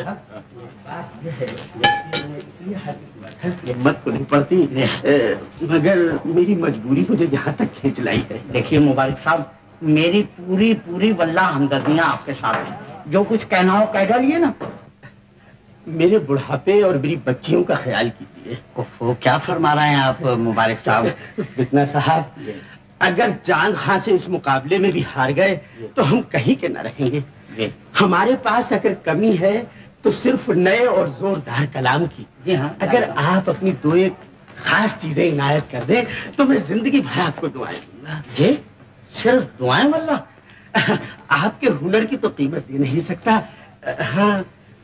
हिम्मत को नहीं पड़ती मगर मेरी मजबूरी मुझे यहाँ तक खींच लाई है। देखिए मुबारक साहब मेरी पूरी पूरी वल्ला हमदर्दियाँ आपके साथ हैं। जो कुछ कहना हो कह डालिए ना। मेरे बुढ़ापे और मेरी बच्चियों का ख्याल कीजिए। वो क्या फरमा रहे हैं आप मुबारक साहब। बितना साहब अगर चांद खां से इस मुकाबले में भी हार गए तो हम कहीं के न रहेंगे। हमारे पास अगर कमी है तो सिर्फ नए और जोरदार कलाम की। अगर आप अपनी दो एक खास चीजें इनायत कर दें तो मैं जिंदगी भर आपको दुआएं दूंगा। ये सिर्फ दुआएं वल्ला। आपके हुनर की तो कीमत दे नहीं सकता। हाँ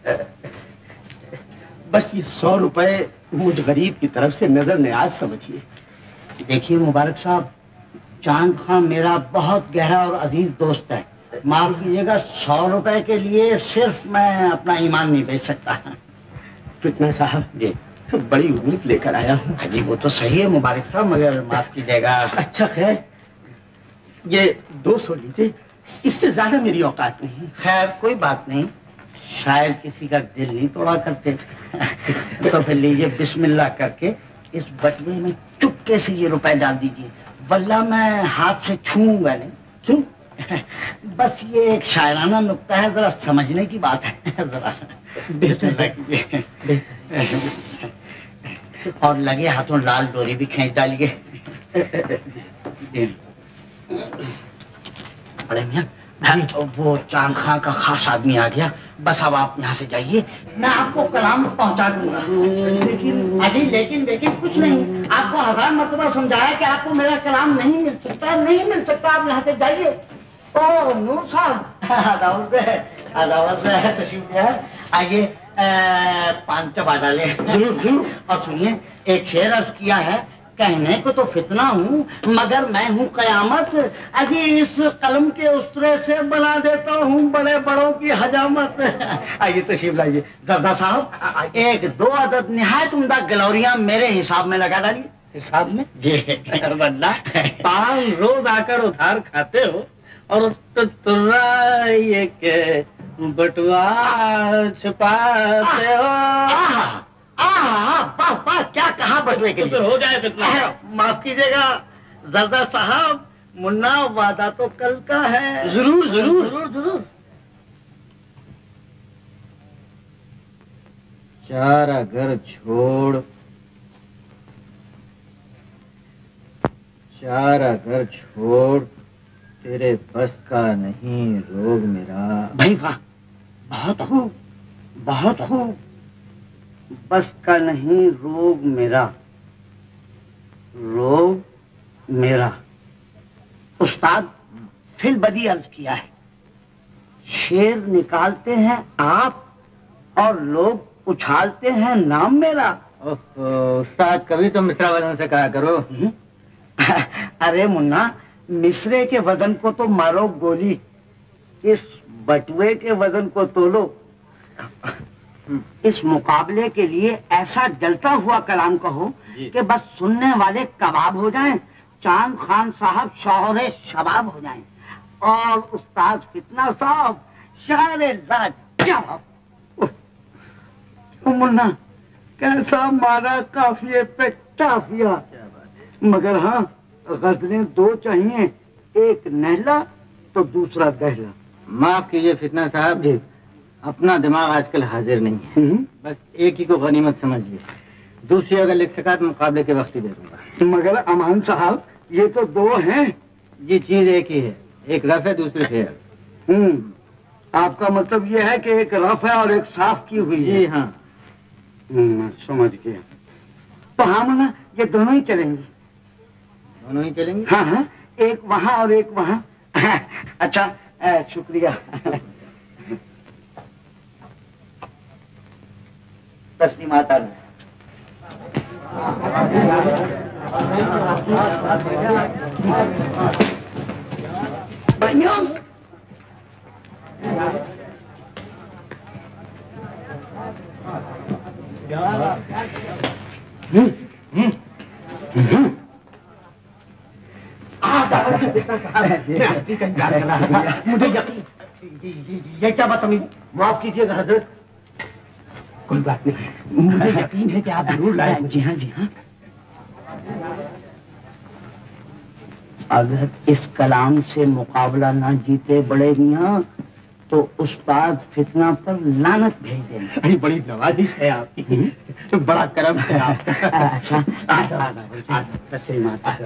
बस ये सौ रुपए मुझ गरीब की तरफ से नजर न्याज समझिए। देखिए मुबारक साहब चांद खां मेरा बहुत गहरा और अजीज दोस्त है। माफ कीजिएगा सौ रुपए के लिए सिर्फ मैं अपना ईमान नहीं बेच सकता। कितना साहब जी बड़ी उम्मीद लेकर आया हूँ। जी वो तो सही है मुबारक साहब मगर माफ कीजिएगा। अच्छा खैर ये दो सौ लीजिए इससे ज्यादा मेरी औकात नहीं। खैर कोई बात नहीं शायद किसी का दिल नहीं तोड़ा करते। तो फिर लीजिए बिस्मिल्लाह करके इस बटुए में चुपके से ये रुपए डाल दीजिए। वल्ला मैं हाथ से छूऊंगा नहीं। क्यों? बस ये एक शायराना नुक्ता है जरा समझने की बात है। जरा बेहतर और लगे हाथों लाल डोरी भी खींच डालिए। बड़े मियां वो चांद खां का खास आदमी आ गया। बस अब आप यहाँ से जाइए मैं आपको कलाम पहुँचा दूंगा। लेकिन अजी लेकिन लेकिन कुछ नहीं। आपको हजार मरतबा समझाया कि आपको मेरा कलाम नहीं मिल सकता नहीं मिल सकता। आप यहाँ से जाइए। ओ नूर साहब अदावत है अदावत है तशरीफ है। आइए पांच चबा डाले। और सुनिए, एक शेर अर्ज किया है, कहने को तो फितना हूँ मगर मैं हूँ कयामत। अजी इस कलम के उस्तरे से बना देता हूँ बड़े बड़ों की हजामत। आइए तशरीफ लाइए। जरदा साहब, एक दो अदद निहायत उम्दा गलौरियां मेरे हिसाब में लगा डालिए। हिसाब में? जी बल्ला, पान रोज आकर उधार खाते हो और उस पर तुर्रा ये के बटुआ छुपाते हो। वाह वाह, क्या कहा बटुए के लिए। हो जाए कितना। माफ कीजिएगा जरदा साहब, मुन्ना वादा तो कल का है। जरूर जरूर जरूर जरूर। चारा घर छोड़, चारा घर छोड़, तेरे बस का नहीं रोग मेरा। भाई वाह, बहुत खूब बहुत खूब। बस का नहीं रोग मेरा, रोग मेरा। उस्ताद फिर बदी अर्ज किया है, शेर निकालते हैं आप और लोग उछालते हैं नाम मेरा। ओहो उस्ताद, कभी तो मिश्रा वजन से कहा करो। अरे मुन्ना, मिसरे के वजन को तो मारो गोली, इस बटुए के वजन को तोलो। इस मुकाबले के लिए ऐसा जलता हुआ कलाम कहो कि बस सुनने वाले कबाब हो जाएं, चांद खान साहब शौहरे शबाब हो जाएं, और उस्ताद फितना साहब शायरे लाजवाब। मुन्ना, कैसा मारा काफिये पे टाफिया। मगर हाँ, गजलें दो चाहिए, एक नहला तो दूसरा दहला। माफ कीजिए फितना साहब जी, अपना दिमाग आजकल हाजिर नहीं है। बस एक ही को गनीमत समझिए, दूसरी अगर लिख सका तो मुकाबले के वक्त ही दे दूंगा। मगर अमान साहब, ये तो दो हैं। जी चीज एक ही है, एक रफ है दूसरी फेर। हम्म, आपका मतलब ये है कि एक रफ है और एक साफ की हुई है। जी हाँ। हम्म, समझ गया। तो हाँ मुन्ना, ये दोनों ही चलेंगे। दोनों ही चलेंगे? हाँ हाँ, एक वहाँ और एक वहाँ। अच्छा, शुक्रिया। तस्लीमात आ रहे। भाइयों, हम्म हम्म हम्म मुझे यकीन, ये क्या बदतमीज। माफ कीजिएगा हजरत, कोई बात नहीं, मुझे यकीन है कि आप जरूर लाए। जी हाँ जी हाँ। अगर इस कलाम से मुकाबला ना जीते बड़े मियाँ तो उस्ताद फितना पर लानत भेज देना। अरे बड़ी नवाजिश है आपकी, तो बड़ा करम है आपका। अच्छा,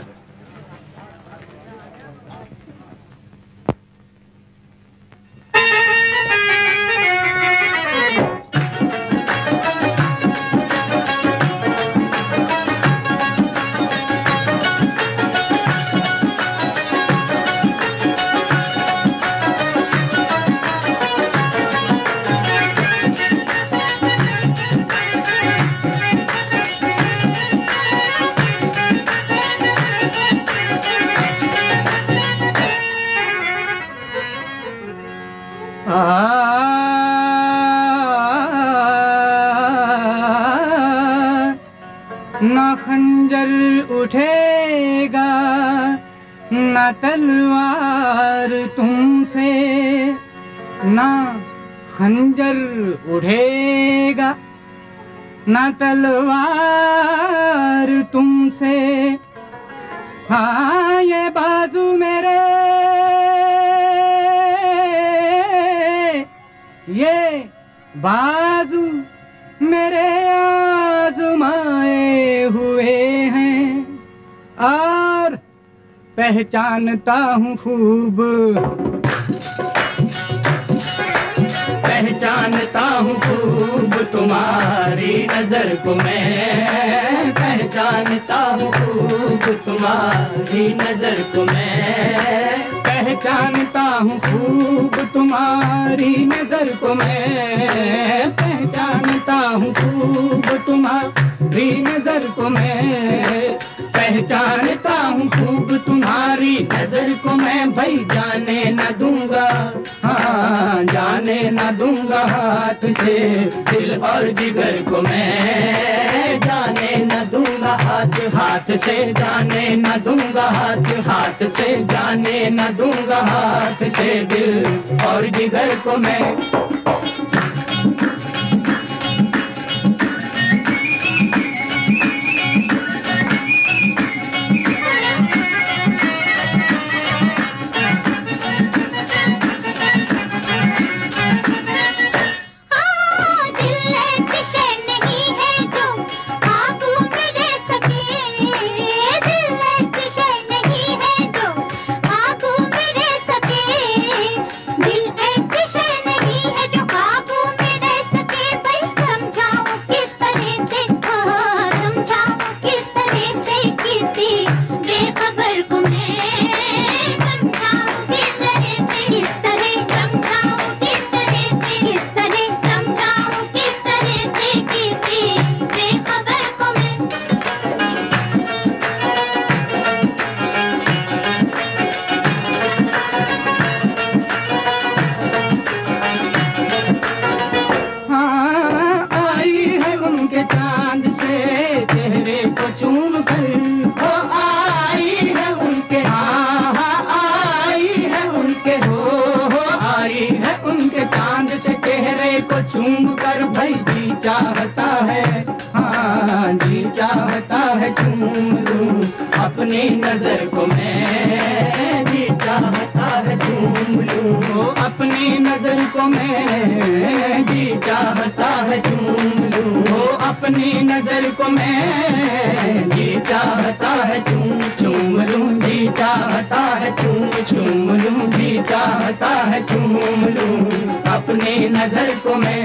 उठेगा ना तलवार तुमसे, ना खंजर उठेगा ना तलवार तुमसे। हाँ ये बाजू मेरे, ये बाजू मेरे आजमाए हुए हैं और पहचानता हूँ खूब, पहचानता हूँ खूब तुम्हारी नजर को मैं, पहचानता हूँ खूब तुम्हारी नजर को मैं। कह पहचानता हूँ खूब तुम्हारी नजर को मैं, पहचानता हूँ खूब तुम्हारी नजर को मैं, पहचानता हूँ खूब तुम्हारी नजर को मैं। भाई जाने न दूंगा, हाँ जाने न दूंगा हाथ से दिल और जिगर को मैं, जाने न दूंगा हाथ हाथ से, जाने न दूंगा हाथ हाथ से, जाने न दूंगा हाथ से दिल और जिगर को मैं। अपनी नजर को मैं जी चाहता है चूम लूं, अपनी नजर को मैं जी चाहता है चूम लूं, अपनी नजर को मैं जी चाहता है चूम चूम लूं, जी चाहता है चूम चूम लूं, जी चाहता है चूम लूं, अपनी नजर को मैं।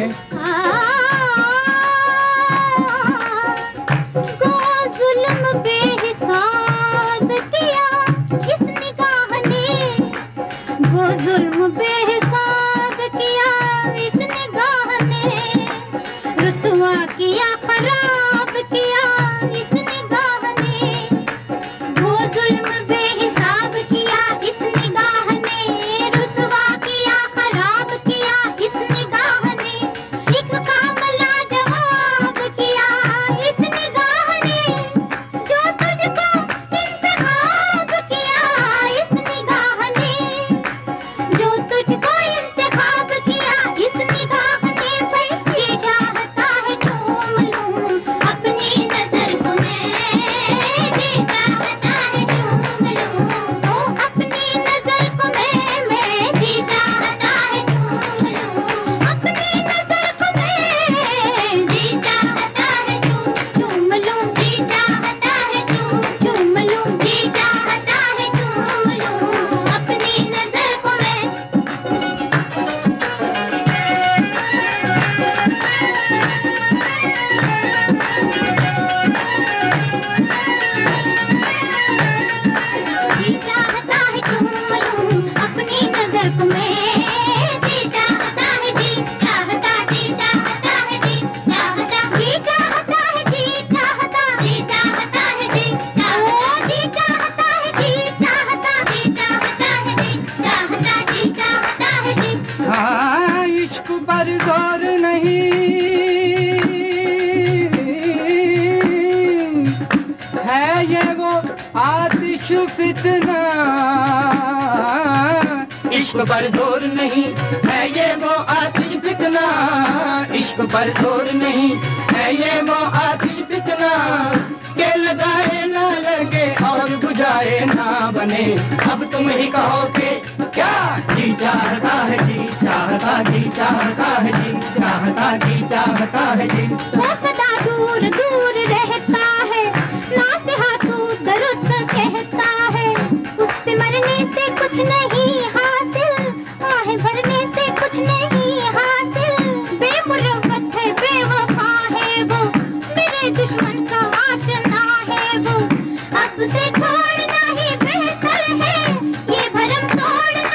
इश्क पर जोर नहीं है ये वो आतिश फितना, इश्क पर जोर नहीं है ये वो आतिश फितना, के लगाए ना लगे और बुझाए ना बने। अब तुम ही कहो कि क्या जी चाहता है, जी चाहता, जी चाहता है, जी चाहता, जी चाहता है जी। वो सदा दूर दूर रहता है, नासिहातू दुरुस्त कहता है, उससे मरने से कुछ नहीं हासिल, आहे भरने से कुछ नहीं हासिल, बेमुरव्वत है, बेवफा है वो, मेरे दुश्मन का आशना है वो, अब से छोड़ना ही बेहतर है, ये भरम तोड़ना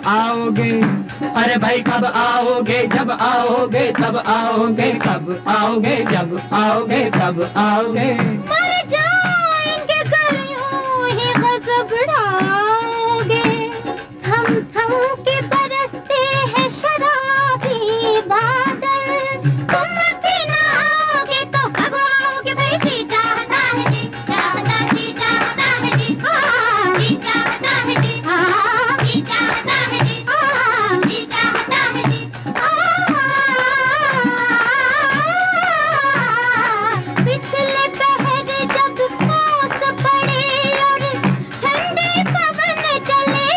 आओगे, अरे भाई कब आओगे, जब आओगे तब आओगे, कब आओगे, जब आओगे तब आओगे। मर जाएंगे कर यूं ही गज़ब बढ़ाओगे, थम थम के बरसते हैं शराबी बादल, तुम भी ना आओगे तो कब आओगे भाई। जी चाहता है जी, चाहता जी, चाहता है जी, हाँ जी चाहता है जी, हाँ जी चाहता है जी, हाँ जी चाहता है जी, पिछले पहर जब ओस पड़े और ठंडी पवन चले,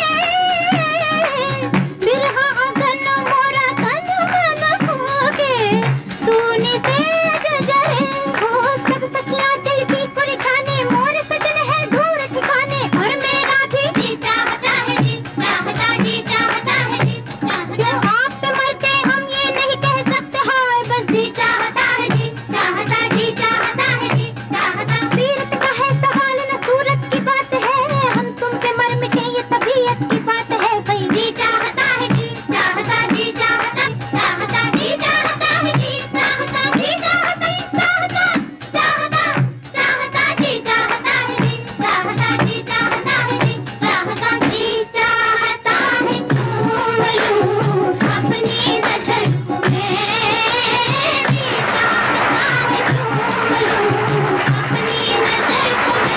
बिरहा अगन मोरा तन मन होगे, सोने से जजरे हो सब सखियां चल की कुरछाने, मोर सजन है दूर ठिकाने, और मेरा भी जी चाहता है जी, चाहता जी, चाहता है जी, चाहता। आप पे मरते हम ये नहीं कह सकते हाय, बस जी चाहता है जी, चाहता जी, चाहता है जी, चाहता। सीरत का है सवाल न सूरत की बात है, हम तुम पे मर मिटे ये तबीयत की बात है भाई। जी चाहता है जी, चाहता जी, चाहता, चाहता जी, चाहता है जी, चाहता जी, चाहता, चाहता, चाहता, चाहता जी, चाहता है जी, चाहता जी, चाहता है जी, चाहता जी, चाहता है चूम लूं अपनी नजर को मैं, जी चाहता है चूम लूं अपनी नजर को मैं।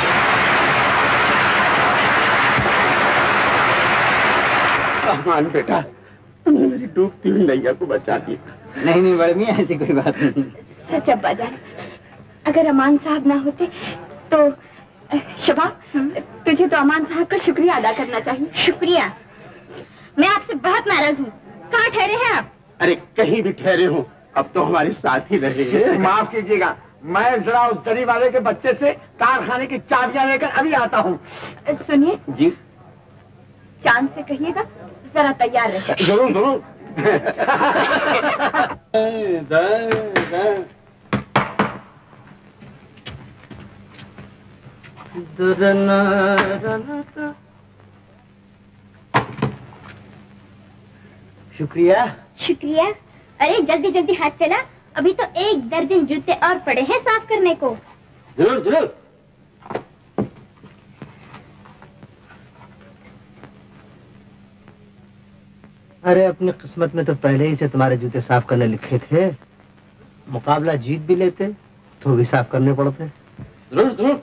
अमान बेटा, तुमने मेरी डूबती हुई नैया को बचा दिया। नहीं नहीं बड़े मियां, ऐसी कोई बात नहीं। सच अब्बा जान, अगर अमान साहब ना होते तो अ, शबाब, तुझे तो अमान साहब का शुक्रिया अदा करना चाहिए। शुक्रिया? मैं आपसे बहुत नाराज हूँ। कहाँ ठहरे हैं आप? अरे कहीं भी ठहरे हो, अब तो हमारे साथ ही रहेंगे। माफ कीजिएगा, मैं जरा उस दरी वाले के बच्चे से कारखाने की चाबियां लेकर अभी आता हूँ। अ, सुनिए, जी चांद से कहिएगा जरा तैयार रहे। जरूर जरूर। शुक्रिया। शुक्रिया? अरे जल्दी जल्दी हाथ चला, अभी तो एक दर्जन जूते और पड़े हैं साफ करने को। जरूर जरूर। अरे अपनी किस्मत में तो पहले ही से तुम्हारे जूते साफ करने लिखे थे, मुकाबला जीत भी लेते तो भी साफ करने पड़ते। जरूर जरूर।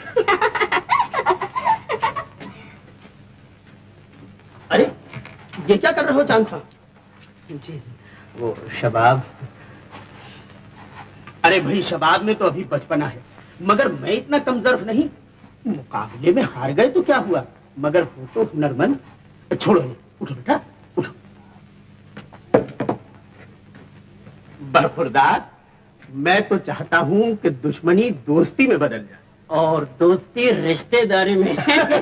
अरे ये क्या कर रहे हो चांद खान? जी वो शबाब। अरे भाई शबाब में तो अभी बचपना है, मगर मैं इतना कमजोर नहीं। मुकाबले में हार गए तो क्या हुआ, मगर हो तो हुनरमंद। छोड़ो ये, उठो बेटा उठो। बरखुरदार, मैं तो चाहता हूँ कि दुश्मनी दोस्ती में बदल जाए और दोस्ती रिश्तेदारी में।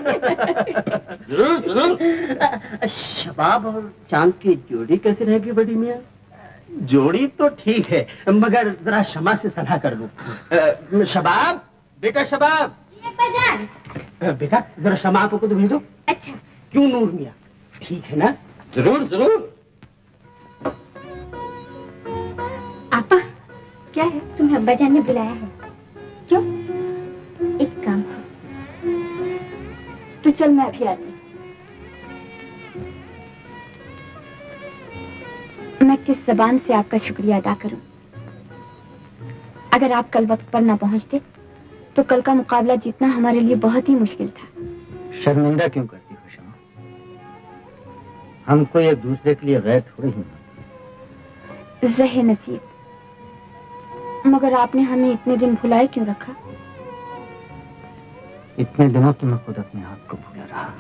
जरूर जरूर। शबाब और चांद की जोड़ी कैसी रहेगी बड़ी मियाँ? जोड़ी तो ठीक है, मगर जरा शमा से सलाह कर लूं। शबाब, बेटा शबाब। बेटा जरा शमा को तो भेजो। अच्छा। क्यों नूर मियाँ, ठीक है ना? जरूर जरूर। आपा, क्या है, तुम्हें अब्बा जान ने बुलाया है? क्यों? एक काम है, तो चल मैं अभी आती। मैं किस जबान से आपका शुक्रिया अदा करूं? अगर आप कल वक्त पर ना पहुंचते तो कल का मुकाबला जीतना हमारे लिए बहुत ही मुश्किल था। शर्मिंदा क्यों करती हो शमा? हम कोई एक दूसरे के लिए गैर थोड़े ही। ज़हे नसीब, मगर आपने हमें इतने दिन भुलाए क्यों रखा? इतने दिनों तो मैं खुद अपने आप को भूला रहा।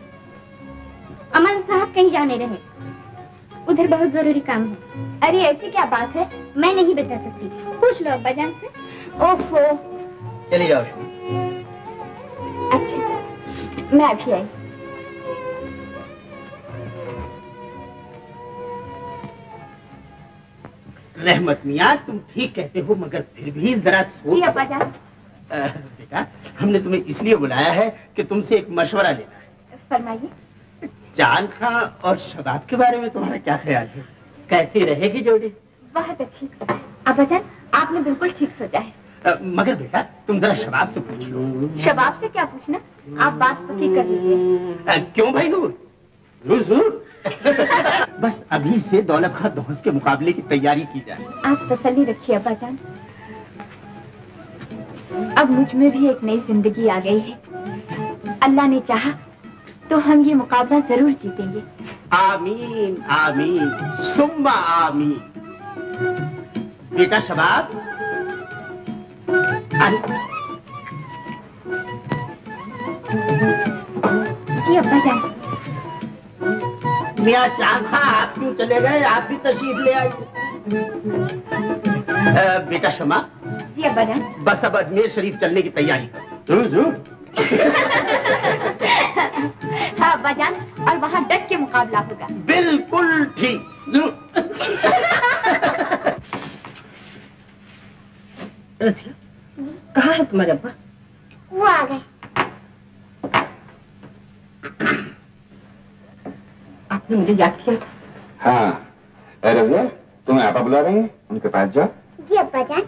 अमान साहब कहीं जाने रहे, उधर बहुत जरूरी काम है। अरे ऐसी क्या बात है, मैं नहीं बता सकती, पूछ लो अब्बा जान से। ओफो, चलिए जाओ। अच्छा, मैं अभी आई। रहमत मियाँ, तुम ठीक कहते हो, मगर फिर भी जरा सोच। अब्बा जान। बेटा, हमने तुम्हें इसलिए बुलाया है कि तुमसे एक मशवरा लेना है। फरमाइए। चांद खां और शबाब के बारे में तुम्हारा क्या ख्याल है? कैसी रहेगी जोड़ी? बहुत अच्छी। अब्बाजान आपने बिल्कुल ठीक सोचा है। आ, मगर बेटा तुम जरा शबाब से पूछ लो। शबाब से क्या पूछना, आप बात पक्की कर लीजिए। क्यों भाई नूर? जरूर जरूर। बस अभी से दौलत खां धौस के मुकाबले की तैयारी की जाए। आप तसल्ली रखिए अब्बाजान, अब मुझ में भी एक नई जिंदगी आ गई है। अल्लाह ने चाहा तो हम ये मुकाबला जरूर जीतेंगे। आमीन आमीन सुम्मा आमीन। बेटा शबाब, जी अब्बाजान। मियां चांद खां आप क्यों चले गए? आप भी तशरीफ ले आइए। बेटा शमा। जी अब्बाजान। बस अब अजमेर शरीफ चलने की तैयारी करो। जरूर हाँ अब्बाजान, और वहाँ डट के मुकाबला होगा। बिल्कुल ठीक। कहाँ है तुम्हारे अब्बा? वो आ गए। आपने मुझे याद किया? हाँ रजिया, तुम्हें आपा बुला रही हैं, उनके पास जाओ। जी अब्बाजान।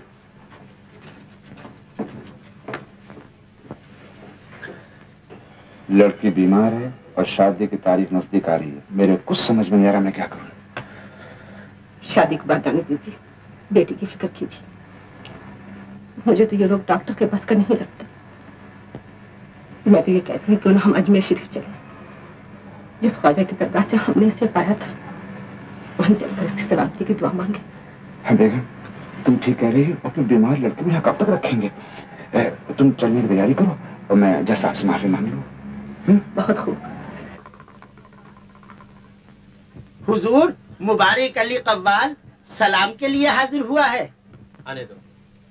लड़की बीमार है और शादी की तारीख नजदीक आ रही है। मेरे कुछ समझ में नहीं आ रहा मैं क्या करूं। शादी की बात आने दीजिए, बेटी की फिक्र कीजिए। मुझे तो ये लोग डॉक्टर के बस का नहीं लगता। मैं तो ये कहती हूँ क्यों ना हम अजमेर शरीफ चले। जिस ख्वाजा की दरगाह से हमने इसे पाया था वहीं चलकर इसकी सलामती की दुआ मांगे। हाँ बेगम, तुम ठीक कह रही हो। अपनी बीमार लड़की को यहाँ कब तक रखेंगे? ए, तुम चलने की तैयारी करो और मैं जैसा आपसे माफी मांग लूँ। बहुत खूब। हुजूर, मुबारक अली कव्वाल सलाम के लिए हाजिर हुआ है। आने दो।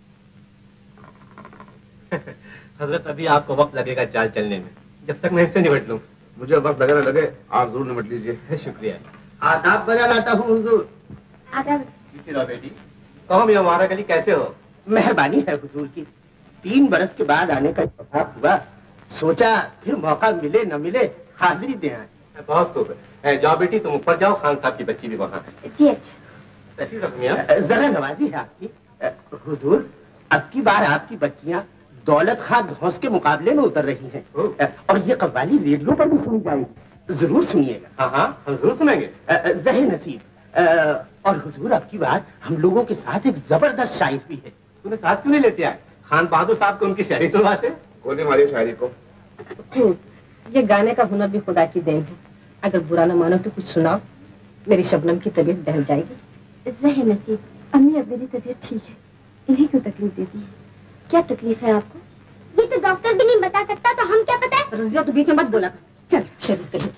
हजरत, अभी आपको वक्त लगेगा चाल चलने में, जब तक मैं इससे निपट लूं। मुझे वक्त लगे ना लगे, आप जरूर निपट लीजिए। शुक्रिया। आदाब बजा लाता हूँ हुजूर। आदाब। बेटी, कहो मियां मुबारक अली, कैसे हो? मेहरबानी है हुजूर की। तीन बरस के बाद आने का इत्तेफाक हुआ, सोचा फिर मौका मिले न मिले हाजिरी दे आए। बहुत खूब है। जाओ बेटी, तुम ऊपर जाओ, खान साहब की बच्ची भी वहाँ है। जी अच्छा। तशरीफ रखो मियां। जरा नवाजी है आपकी। हुजूर, अब की बार आपकी बच्चियाँ दौलत खां धौस के मुकाबले में उतर रही हैं और ये कव्वाली रेडियो पर भी सुनी जाएगी। जरूर सुनिएगा। हाँ हाँ, हम जरूर सुनेंगे। जहे नसीब। और हुजूर, अब की बार हम लोगों के साथ एक जबरदस्त शायर भी है। तूने साथ क्यों नहीं लेते आए? खान बहादुर साहब को उनकी शायरी सुनवाते। गोली मारी शायरी को। ये गाने का हुनर भी खुदा की देन है। अगर बुरा न मानो तो कुछ सुनाओ, मेरी शबनम की तबीयत बहल जाएगी। जहे नसीब, अम्मी अब मेरी तबीयत ठीक है, इन्हीं क्यों तकलीफ देती है? क्या तकलीफ है आपको? ये तो डॉक्टर भी नहीं बता सकता, तो हम क्या पता? रजिया, तो बीच में मत बोला। चल शरीफ कहीं।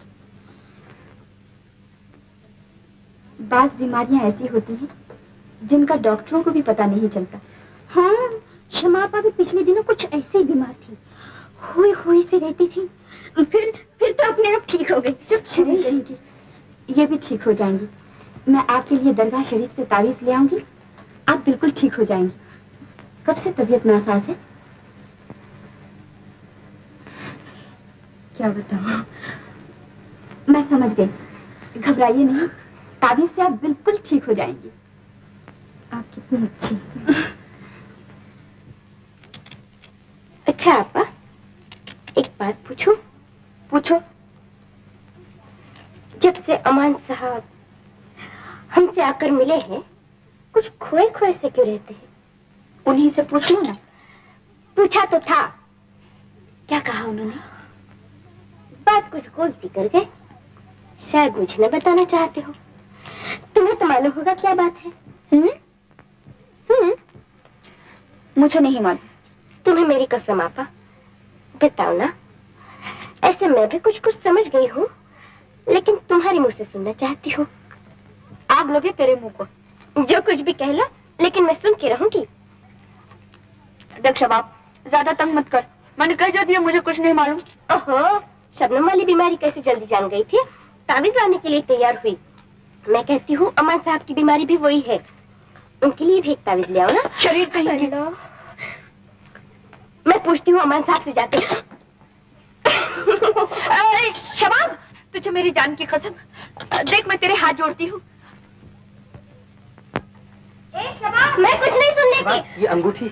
बास बीमारियां ऐसी होती हैं जिनका डॉक्टरों को भी पता नहीं चलता। हाँ, शमापा भी पिछले दिनों कुछ ऐसे ही बीमार थी, खोई खोई से रहती थी, फिर फिर तो अपने आप ठीक हो गई। चुप शरीफ रहेंगी, ये भी ठीक हो जाएंगी। मैं आपके लिए दरगाह शरीफ से तावीज ले आऊंगी, आप बिल्कुल ठीक हो जाएंगी। कब से तबीयत नासाज है? क्या बताऊं? मैं समझ गई, घबराइए नहीं, ताबीज से आप बिल्कुल ठीक हो जाएंगी। आप कितनी अच्छी। अच्छा आपा, एक बात पूछूं? पूछो। जब से अमान साहब हमसे आकर मिले हैं, कुछ खोए खोए से क्यों रहते हैं? उन्हीं से पूछ लो ना। पूछा तो था। क्या कहा उन्होंने? बात कुछ गोल सी कर गए, शायद मुझे न बताना चाहते हो। तुम्हें तो मालूम होगा क्या बात है। हम्म हम्म मुझे नहीं मालूम। तुम्हें मेरी कसम आपा, बताओ ना। ऐसे मैं भी कुछ कुछ समझ गई हूँ, लेकिन तुम्हारे मुंह से सुनना चाहती हूँ। आग लगे तेरे मुंह को, जो कुछ भी कहला, लेकिन मैं सुन के रहूंगी। देख शबाब, ज्यादा तंग मत कर, मैंने कह दिया मुझे कुछ नहीं मालूम। ओहो, शबनम वाली बीमारी कैसे जल्दी जान गई थी? तावीज लाने के लिए तैयार हुई। मैं कहती हूँ अमान साहब की बीमारी भी वही है, उनके लिए भी एक तावीज ले आओ ना। शरीर कहीं मैं पूछती हूँ अमान साहब से जाके। शबाब, तुझे मेरी जान की कसम, देख मैं तेरे हाथ जोड़ती हूँ। मैं कुछ नहीं सुनने की। ये अंगूठी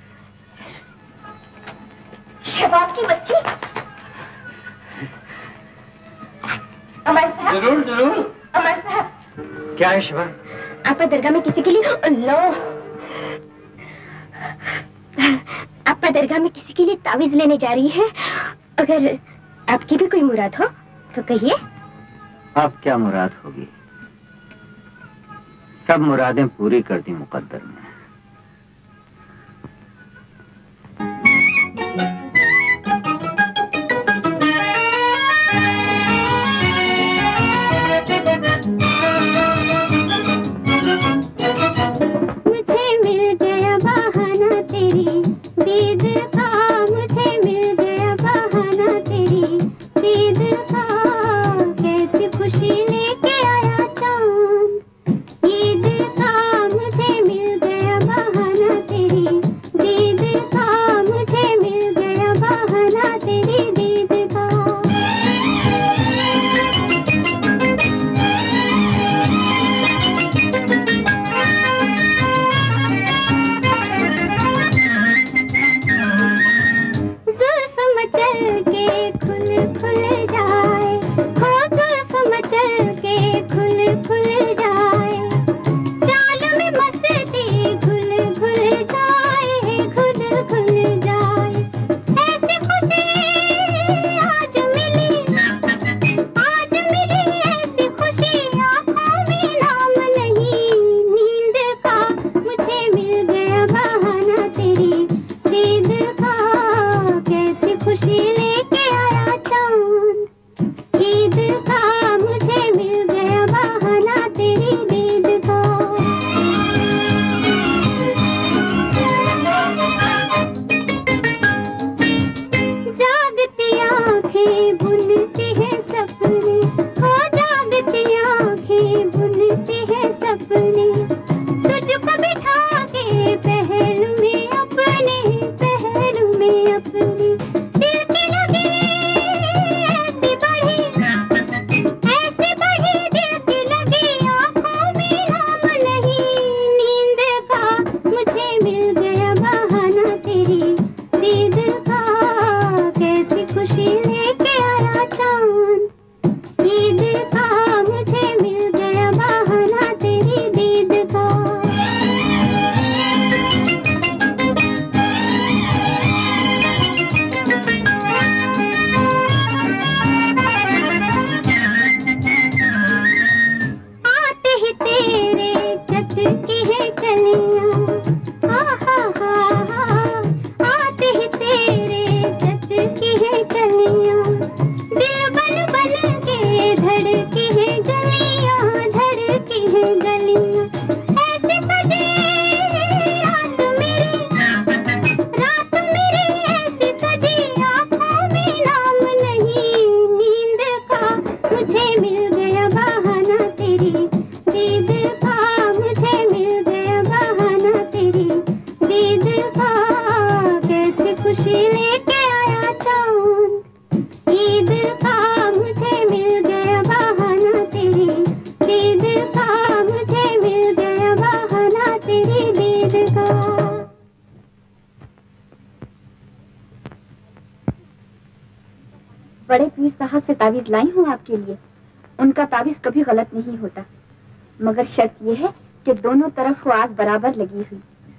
शबाब की बच्ची। अमर साहब, जरूर जरूर। अमर साहब, क्या है शिवा? आपा दरगाह में किसी के लिए अल्लाह आपा दरगाह में किसी के लिए तावीज लेने जा रही है। अगर आपकी भी कोई मुराद हो तो कहिए। अब क्या मुराद होगी? सब मुरादें पूरी कर दी मुकद्दर ने। बड़े पीर साहब से तावीज लाई हूँ आपके लिए। उनका तावीज कभी गलत नहीं होता, मगर शर्त यह है कि दोनों तरफ वो आग बराबर लगी हुई।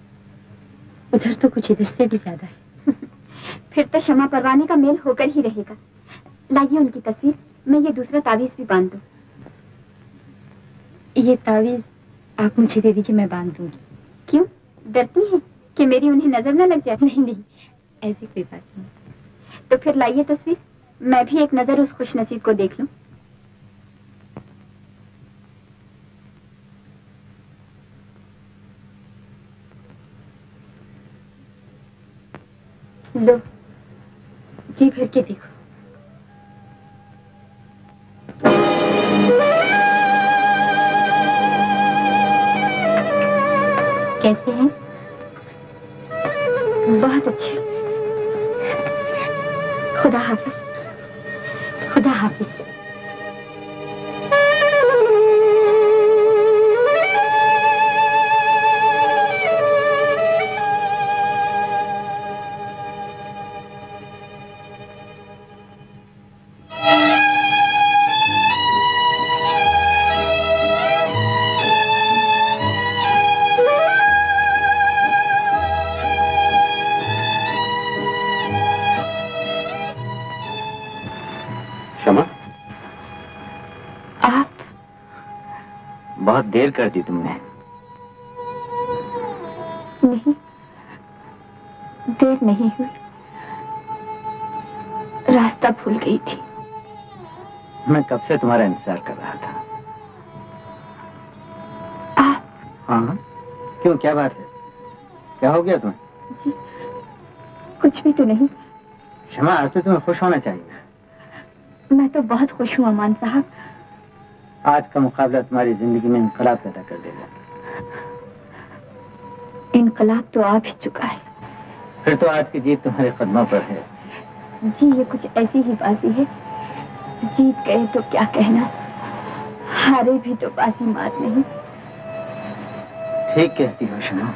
उधर तो कुछ इधर से भी ज्यादा है। फिर तो शमा परवाने का मेल होकर ही रहेगा। लाइए उनकी तस्वीर, मैं ये दूसरा तावीज भी बांध दूँ। ये तावीज आप मुझे दे दीजिए, मैं बांध दूंगी। क्यों, डरती हैं कि मेरी उन्हें नजर न लग जाए? नहीं नहीं, ऐसी कोई बात नहीं। तो फिर लाइए तस्वीर, मैं भी एक नजर उस खुशनसीब को देख लूं। लो, जी भर के देखो। कैसे हैं? बहुत अच्छे। खुदा हाफिज। खुदा हाफिज। देर कर दी तुमने। नहीं, देर नहीं हुई, रास्ता भूल गई थी। मैं कब से तुम्हारा इंतजार कर रहा था। आप? हाँ, क्यों, क्या बात है, क्या हो गया तुम्हें? जी, कुछ भी तो नहीं। शमा, आज तो तुम्हें खुश होना चाहिए। मैं तो बहुत खुश हूँ अमान साहब। आज का मुकाबला तुम्हारी जिंदगी में इनकलाब पैदा कर देगा। इनकलाब तो आ भी चुका है। फिर तो आज की जीत तुम्हारे कदमों पर है। जी, ये कुछ ऐसी ही बाजी है, जीत गए तो क्या कहना, हारे भी तो बाजी मात नहीं। ठीक कहती हो शमा,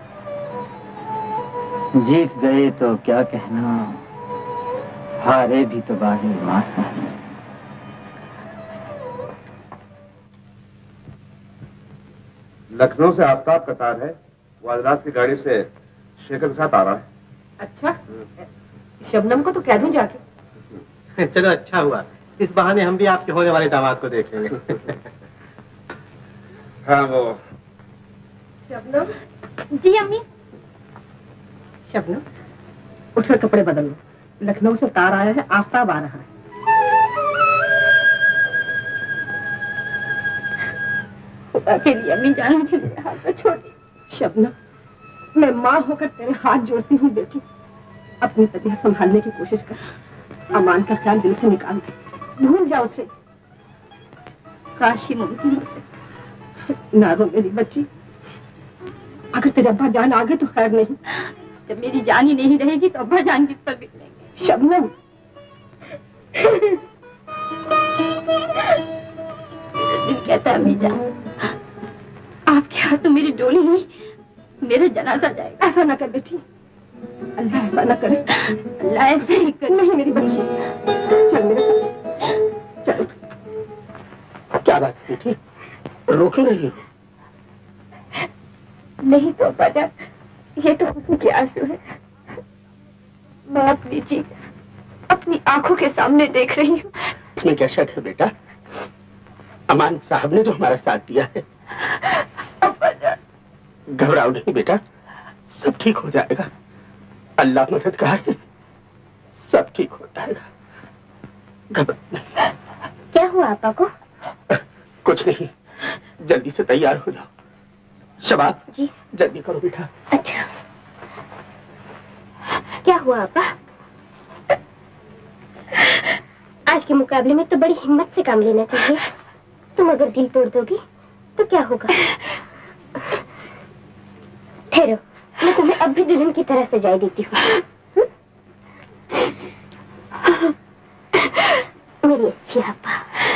जीत गए तो क्या कहना, हारे भी तो बाजी मात नहीं। लखनऊ से आफ्ताब का तार है, वो आज रात की गाड़ी से शेखर के साथ आ रहा है। अच्छा, शबनम को तो कह दूं जाके। चलो अच्छा हुआ, इस बहाने हम भी आपके होने वाले दामाद को देख लेंगे। हाँ वो शबनम। जी अम्मी। शबनम, उठकर कपड़े बदल लो, लखनऊ से तार आया है, आफ्ताब आ रहा है। खुदा के लिए अम्मी जान, मुझे मेरे हाथ में छोड़ दी। शबनम, मैं माँ होकर तेरे हाथ जोड़ती हूँ बेटी, अपनी तबीयत संभालने की कोशिश कर। अमान का ख्याल दिल से निकाल दे, भूल जाओ उसे। काश ही मुमकिन हो सके। ना रो मेरी बच्ची, अगर तेरे अब्बा जान आ गए तो खैर नहीं। जब मेरी जान ही नहीं रहेगी तो अब्बा जान किस पर बिकनेंगे। शबनम, दिल कहता है अम्मी जान, आपके हाथ तो मेरी डोली नहीं, मेरा जनाजा जाएगा। ऐसा ना कर बेटी, अल्लाह ऐसा ना करे। अल्लाह ऐसा ही करे। नहीं मेरी बच्ची, चल मेरे साथ चलो। क्या बात बेटी, रो क्यों रही हो? नहीं तो अब्बा जान, ये तो खुशी के आंसू है। मैं अपनी चीज अपनी आंखों के सामने देख रही हूँ। इसमें क्या शक है बेटा, अमान साहब ने जो हमारा साथ दिया है। घबराओ नहीं बेटा, सब ठीक हो जाएगा, अल्लाह मददगार है, सब ठीक हो जाएगा। घबरा। क्या हुआ आपा को? कुछ नहीं, जल्दी से तैयार हो जाओ। शबाब जी, जल्दी करो बेटा। अच्छा, क्या हुआ आपा? आज के मुकाबले में तो बड़ी हिम्मत से काम लेना चाहिए। तुम अगर दिल तोड़ दोगी तो क्या होगा? ठहरो, मैं तुम्हें अब भी दुल्हन की तरह सजाई देती हूँ। मेरी अच्छी आपा।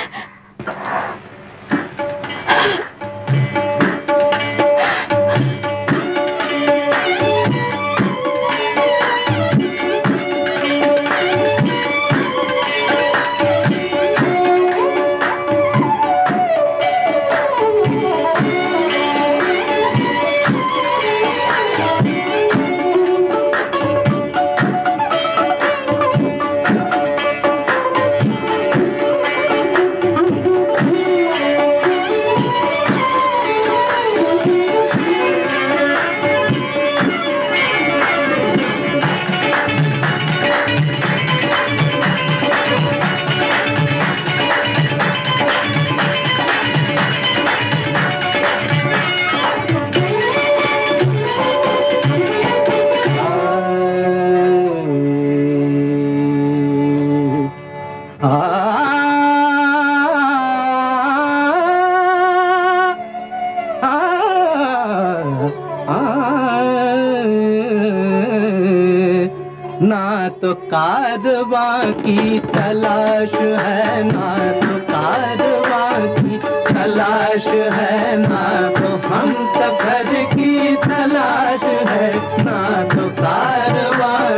कारवां की तलाश है, ना तो कारवां की तलाश है, ना तो हम सफर की तलाश है, ना तो कारवां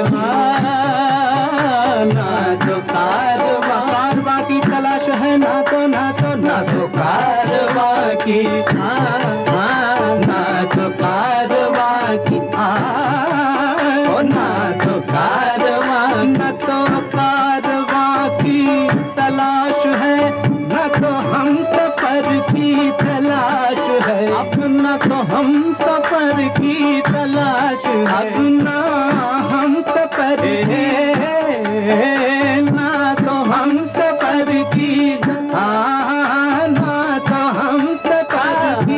ना तो कारवां कारवां की तलाश है, ना तो ना तो ना तो कारवां की हाँ हाँ ना तो कारवां की हाँ ना तो कारवां न तो कारवां की तलाश है, न तो हम सफर की तलाश अब ना हम सफर है, ना तो हम सफर की, हाँ ना तो हम सफर की,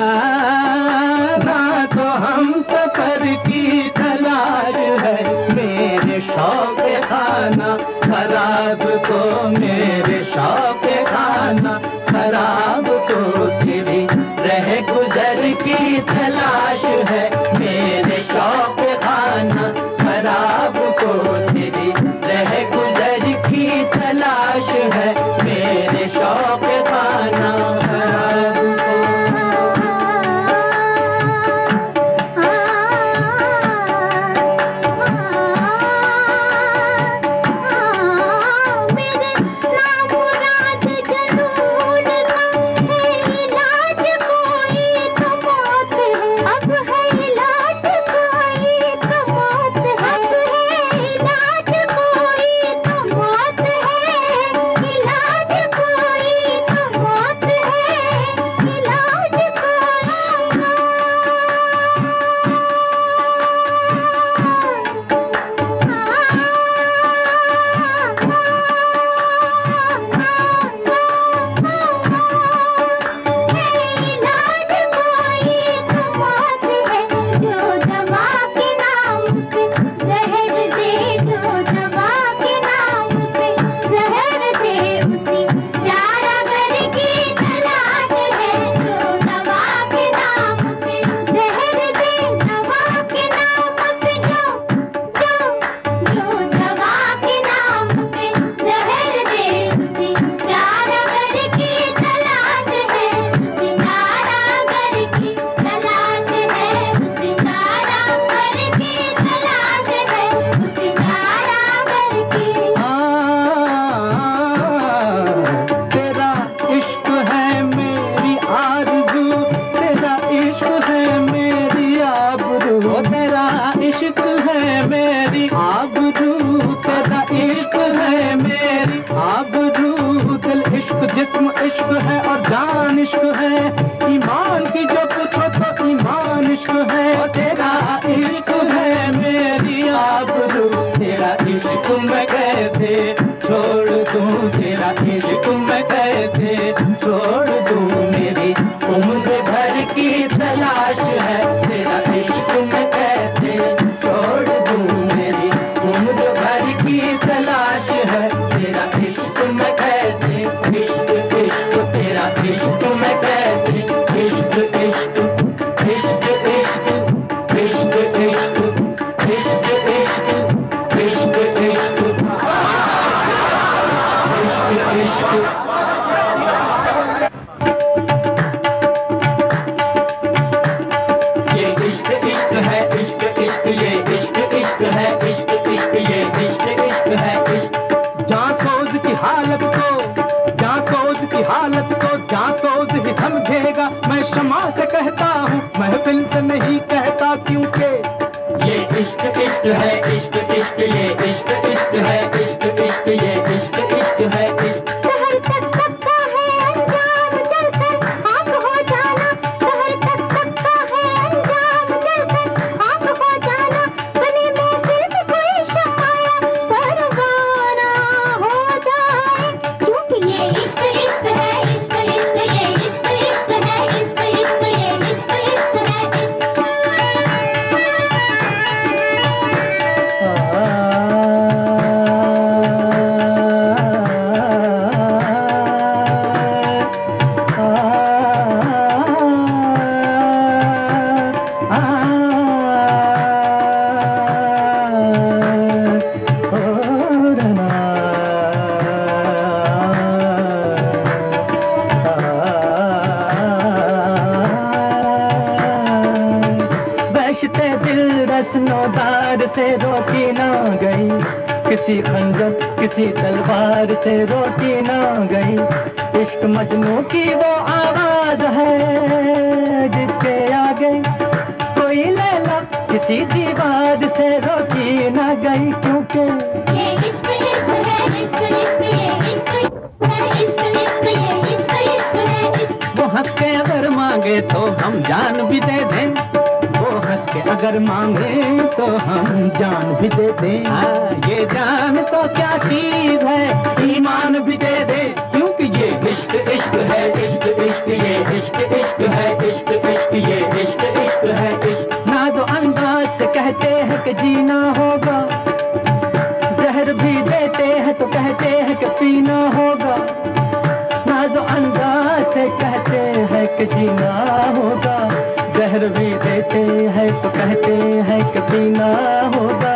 ना तो हम सफर की तलाश है। मेरे शौक खाना खराब को, मेरे शौक खाना खराब को तेरी रह गुजर की तलाश है। मेरे शौक खाना खराब को तेरी रह गुजर की तलाश है। मेरे शौक खाना खराब को। जिस्म इश्क है और जान इश्क है, ईमान की जो पूछो तो ईमान इश्क है। तेरा इश्क है मेरी आबरू, तेरा इश्क मैं कैसे छोड़ दूं, तेरा इश्क मैं कैसे छोड़ दूं। मेरी उम्र भर की तलाश है, तेरा इश्क मैं कैसे छोड़ दूं। मेरी उम्र भर की तलाश है, तेरा इश्क मैं कैसे, इश्क इश्क तेरा इश्क मैं कैसे, इश्क इश्क इश्क इश्क इश्क इश्क इश्क इश्क इश्क इश्क इश्क इश्क ये इश्क इश्क है, इश्क इश्क ये इश्क इश्क है, इश्क इश्क ये इश्क इश्क है। इश्क जासूस की हालत को, जासूस की हालत को जासूस ही समझेगा। मैं शमा से कहता हूँ, महफिल से नहीं कहता, क्योंकि ये इश्क इश्क है, इश्क इश्क ये इश्क इश्क है, इश्क इश्क ये इश्क इश्क है। इश्क सहर तक सबका है अंजाम जलकर खाक हो जाना, सहर तक सबका है अंजाम जलकर खाक हो जाना। बने महफिल में कोई शमाया परवाना हो जाए, क्योंकि ये इश्क इश्क है, इश्क इश्क ये इश्क इश्क है, इश्क इश्क ये इश्क इश्क है। बहशते दिल रस्नोदार से रोटी ना गई, किसी खंजर किसी तलवार से रोटी ना गई। इश्क मजनू की वो आवाज है जिसके आगे कोई लैला किसी दीवार से रोटी ना गई, क्योंकि ये इश्क इश्क है, इश्क इश्क ये इश्क है, इश्क इश्क ये इश्क इश्क है। वो हंस के अगर मांगे तो हम जान भी दे दें, वो हंस कि अगर मांगे तो हम जान भी दे दें। ये जान तो क्या चीज है, ईमान भी दे दे, क्योंकि ये इश्क इश्क है, इश्क इश्क ये इश्क इश्क है, इश्क इश्क ये इश्क इश्क है इश्क। नाज़ो अंदाज से कहते हैं कि जीना होगा, जहर भी देते हैं तो कहते हैं कि पीना होगा। नाज़ो अंदाज से कहते हैं कि जीना होगा, जहर भी देते हैं तो कहते हैं कि पीना होगा।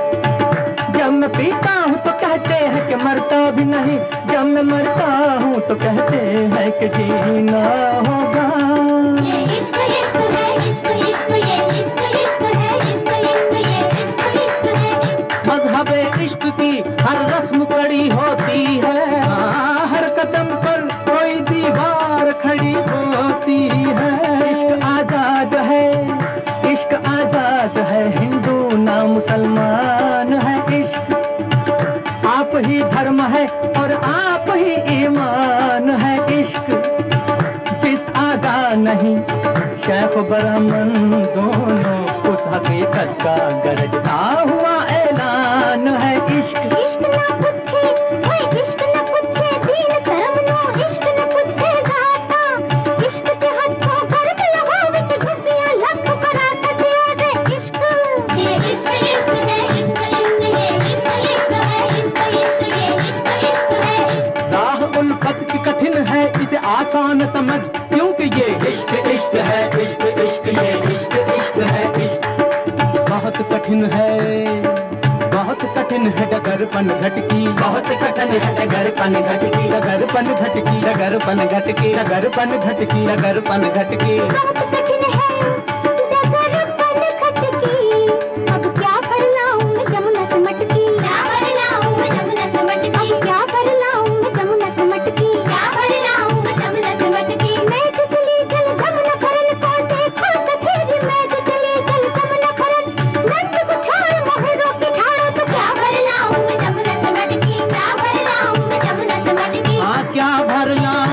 जब मैं पीता हूँ तो कहते हैं कि मरता भी नहीं, जब मैं मरता हूँ तो कहते हैं कि जीना होगा। ये इश्क इश्क है, इश्क इश्क ये इश्क इश्क है, इश्क इश्क ये इश्क इश्क है इश्क। मज़हबे इश्क की हर रस्म कड़ी होती है, हर कदम पर कोई दीवार खड़ी होती है। इश्क आजाद है, इश्क आजाद है, हिंदू ना मुसलमान है। इश्क आप ही धर्म है और आप ही ईमान है। इश्क जिस आगा नहीं शेख ब्राह्मण दोनों, उस हकीकत का गरजता हुआ ऐलान है। इश्क इश्क ना पूछे ओए, इश्क ना पूछे दीन धर्म नो, इश्क ना पूछे जाता, इश्क के हाथों गर्म लहो विच डुबियां लख कराता दिया रे इश्क। ये इश्क इश्क है, इश्क इश्क ये इश्क इश्क है, इश्क इश्क ये इश्क इश्क है इश्क। राह उल्फत की कठिन है, इसे आसान समझ, क्योंकि ये इश्क इश्क है, इश्क इश्क ये इश्क इश्क है इश्क। बहुत कठिन है, बहुत कठिन है डगरपन घटकी, बहुत कठिन है डगरपन घटकी, डगरपन घटकी, डगरपन घटकी, डगरपन घटकी, डगरपन घटकी। बहुत कठिन है डगरपन घटकी, अब क्या कर लाऊं मैं जमुना से मटकी, क्या कर लाऊं मैं जमुना से मटकी, अब क्या कर लाऊं मैं जमुना से मटकी, क्या कर लाऊं मैं जमुना से मटकी। मैं जो चली जल जमुना फरन को देखो सफेदी, मैं जो चली जल जमुना फरन, नंद को छोड़ मोहे रोके ठाड़ो, तो क्या भर लाऊं मैं जमुना से मटकी, क्या भर लाऊं मैं जमुना से मटकी। हाँ क्या भर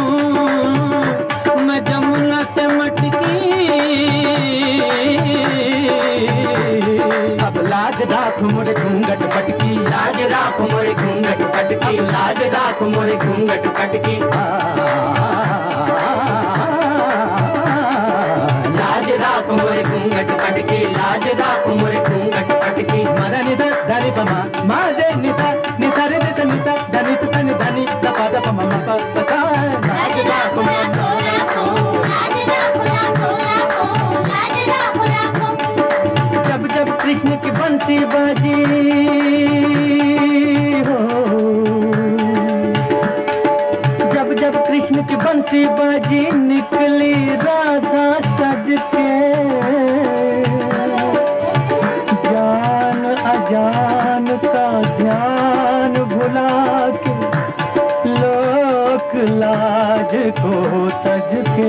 लाऊं मैं जमुना से मटकी। अब लाज राख मोरे घूंघट पटकी, लाज राख मोरे घूंघट पटकी, लाज राख मोरे घूंघट पटकी। लाज राख मोरे घूंघट पटकी, लाज राख मोरे घूंघट पटकी। मद निसा धनि पमा मादे निसा निसा रे निसा निसा धनि सा नि धनि दपा दपा मम प पसा। लाज राखो राखो राखो, लाज राखो राखो राखो, लाज राखो राखो। जब जब कृष्ण की बंसी बाजी हो, जब जब कृष्ण की बंसी बाजी, निकली राधा सज के, जान अजान का ध्यान भुला के, लोक लाज को तज के,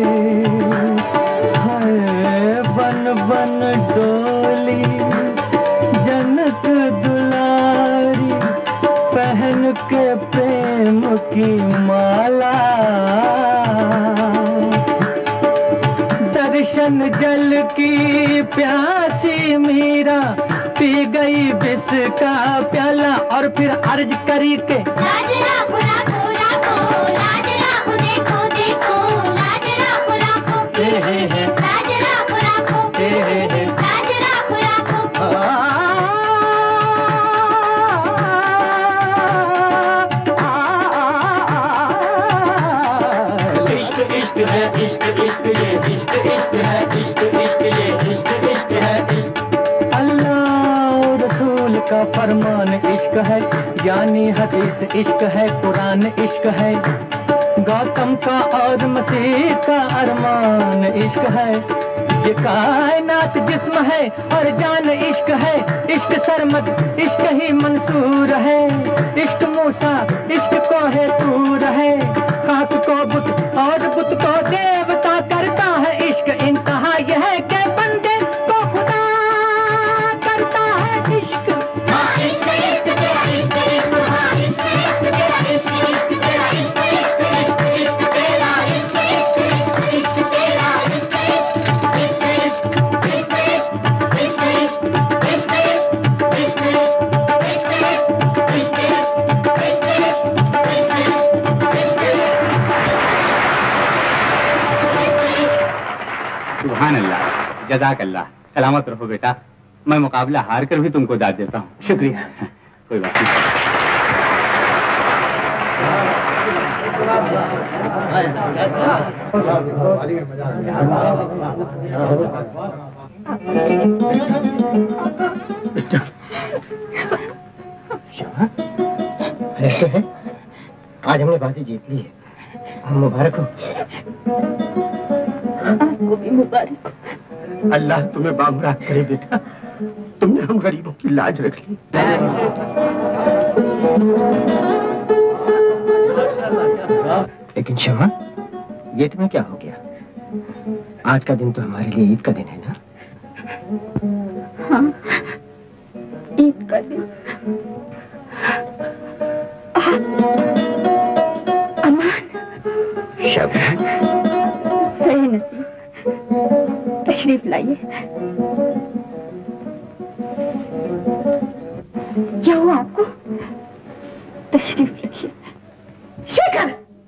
हाय बन बन डोली जनक दुलारी, पहन के प्रेम की माला। दर्शन जल की प्यासी मीरा, पी गई विष का प्याला, और फिर अर्ज करी के लाज राखो राखो राखो, लाज राखो देखो देखो, लाज राखो राखो, हे हे हे लाज राखो राखो, हे हे हे लाज राखो राखो। इश्क इश्क है, इश्क इश्क ये इश्क इश्क है, इश्क इश्क ये इश्क इश्क है इश्क। अल्लाह रसूल का फरमान इश्क है, यानी हदीस इश्क है, कुरान इश्क है, गौतम का और मसीह का अरमान इश्क है। ये कायनात जिस्म है और जान इश्क है, इश्क सरमद इश्क ही मंसूर है, इश्क मूसा इश्क को है तूर है, खाक को बुत और बुत को देवता करता है इश्क। इंतहा यह है कि बंदे को खुदा करता है इश्क। हाँ इश्क इश्क तेरा इश्क इश्क, हाँ इश्क इश्क तेरा इश्क इश्क तेरा इश्क इश्क इश्क इश्क तेरा इश्क इश्क इश्क इश्क तेरा इश्क इश्क इश्क इश्क इश्क इश्क जज़ाकल्लाह। सलामत रहो बेटा, मैं मुकाबला हार कर भी तुमको दाद देता हूँ। शुक्रिया। कोई बात नहीं। ऐसे है, आज हमने बाजी जीत ली है। हम मुबारक हो। आपको भी मुबारक हो। अल्लाह तुम्हें बामुराद करे बेटा, तुमने हम गरीबों की लाज रख ली। लेकिन शमा, ये तुम्हें क्या हो गया? आज का दिन तो हमारे लिए ईद का दिन है ना? हाँ, ईद का दिन। अमान, शबनम, सही नसीब। तशरीफ लाइए। क्या हुआ आपको? तशरीफ रखिए। शेखर,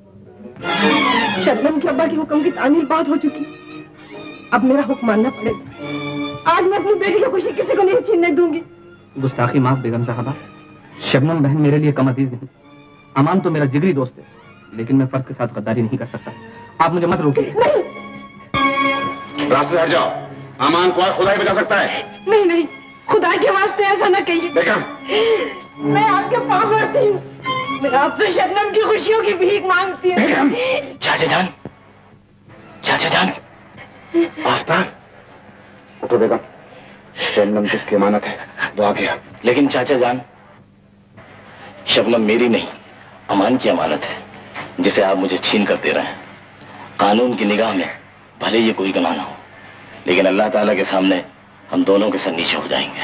शबनम के अब्बा के हुक्म की तामील बात हो चुकी, अब मेरा हुक्म मानना पड़ेगा। आज मैं अपनी बेटी की खुशी किसी को नहीं छीनने दूंगी। गुस्ताखी माफ बेगम साहबा, शबनम बहन मेरे लिए कम अजीज नहीं। अमान तो मेरा जिगरी दोस्त है, लेकिन मैं फर्ज के साथ गद्दारी नहीं कर सकता। आप मुझे मत रोकिए। रास्ते से हट जाओ। अमान को खुदा ही बचा सकता है। नहीं नहीं, खुदा के वास्ते ऐसा न कहिए। बेगम, मैं आपके पाँव पड़ती हूँ। मैं आपसे शबनम की खुशियों की भीख मांगती हूँ। बेगम, चाचा जान, चाचा जान, आफ्ताब, उठो बेगम। शबनम किसकी अमानत है, वो आ गया। लेकिन चाचा जान, शबनम मेरी नहीं, अमान की अमानत है, जिसे आप मुझे छीन कर दे रहे हैं। कानून की निगाह में भले ये कोई गुनाह ना हो, लेकिन अल्लाह ताला के सामने हम दोनों के सर नीचे हो जाएंगे।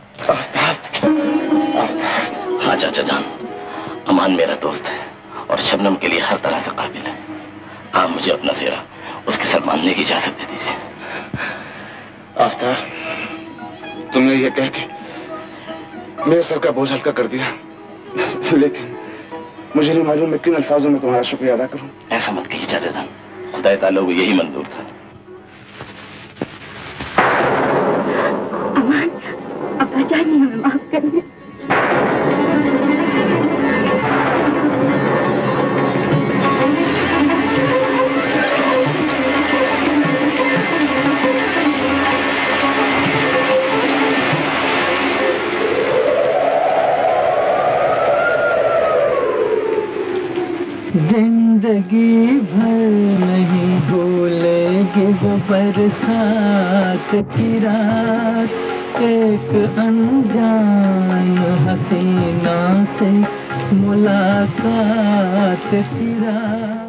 हाँ चाचा जान, अमान मेरा दोस्त है और शबनम के लिए हर तरह से काबिल है। आप मुझे अपना सेहरा उसके सर मानने की इजाजत दे दीजिए। आफ्ताब, तुमने ये कह के मेरे सर का बोझ हल्का कर दिया, लेकिन मुझे नहीं मालूम मैं किन अल्फाजों में तुम्हारा शुक्रिया अदा करूं। ऐसा मत कहिए चाचा जान, खुदा ताला को यही मंजूर था। अमान, अब्बा जान हमें माफ कर दे। जिंदगी भर नहीं भूलेगी वो बरसात की रात, एक अनजान हसीना से मुलाकात की रात।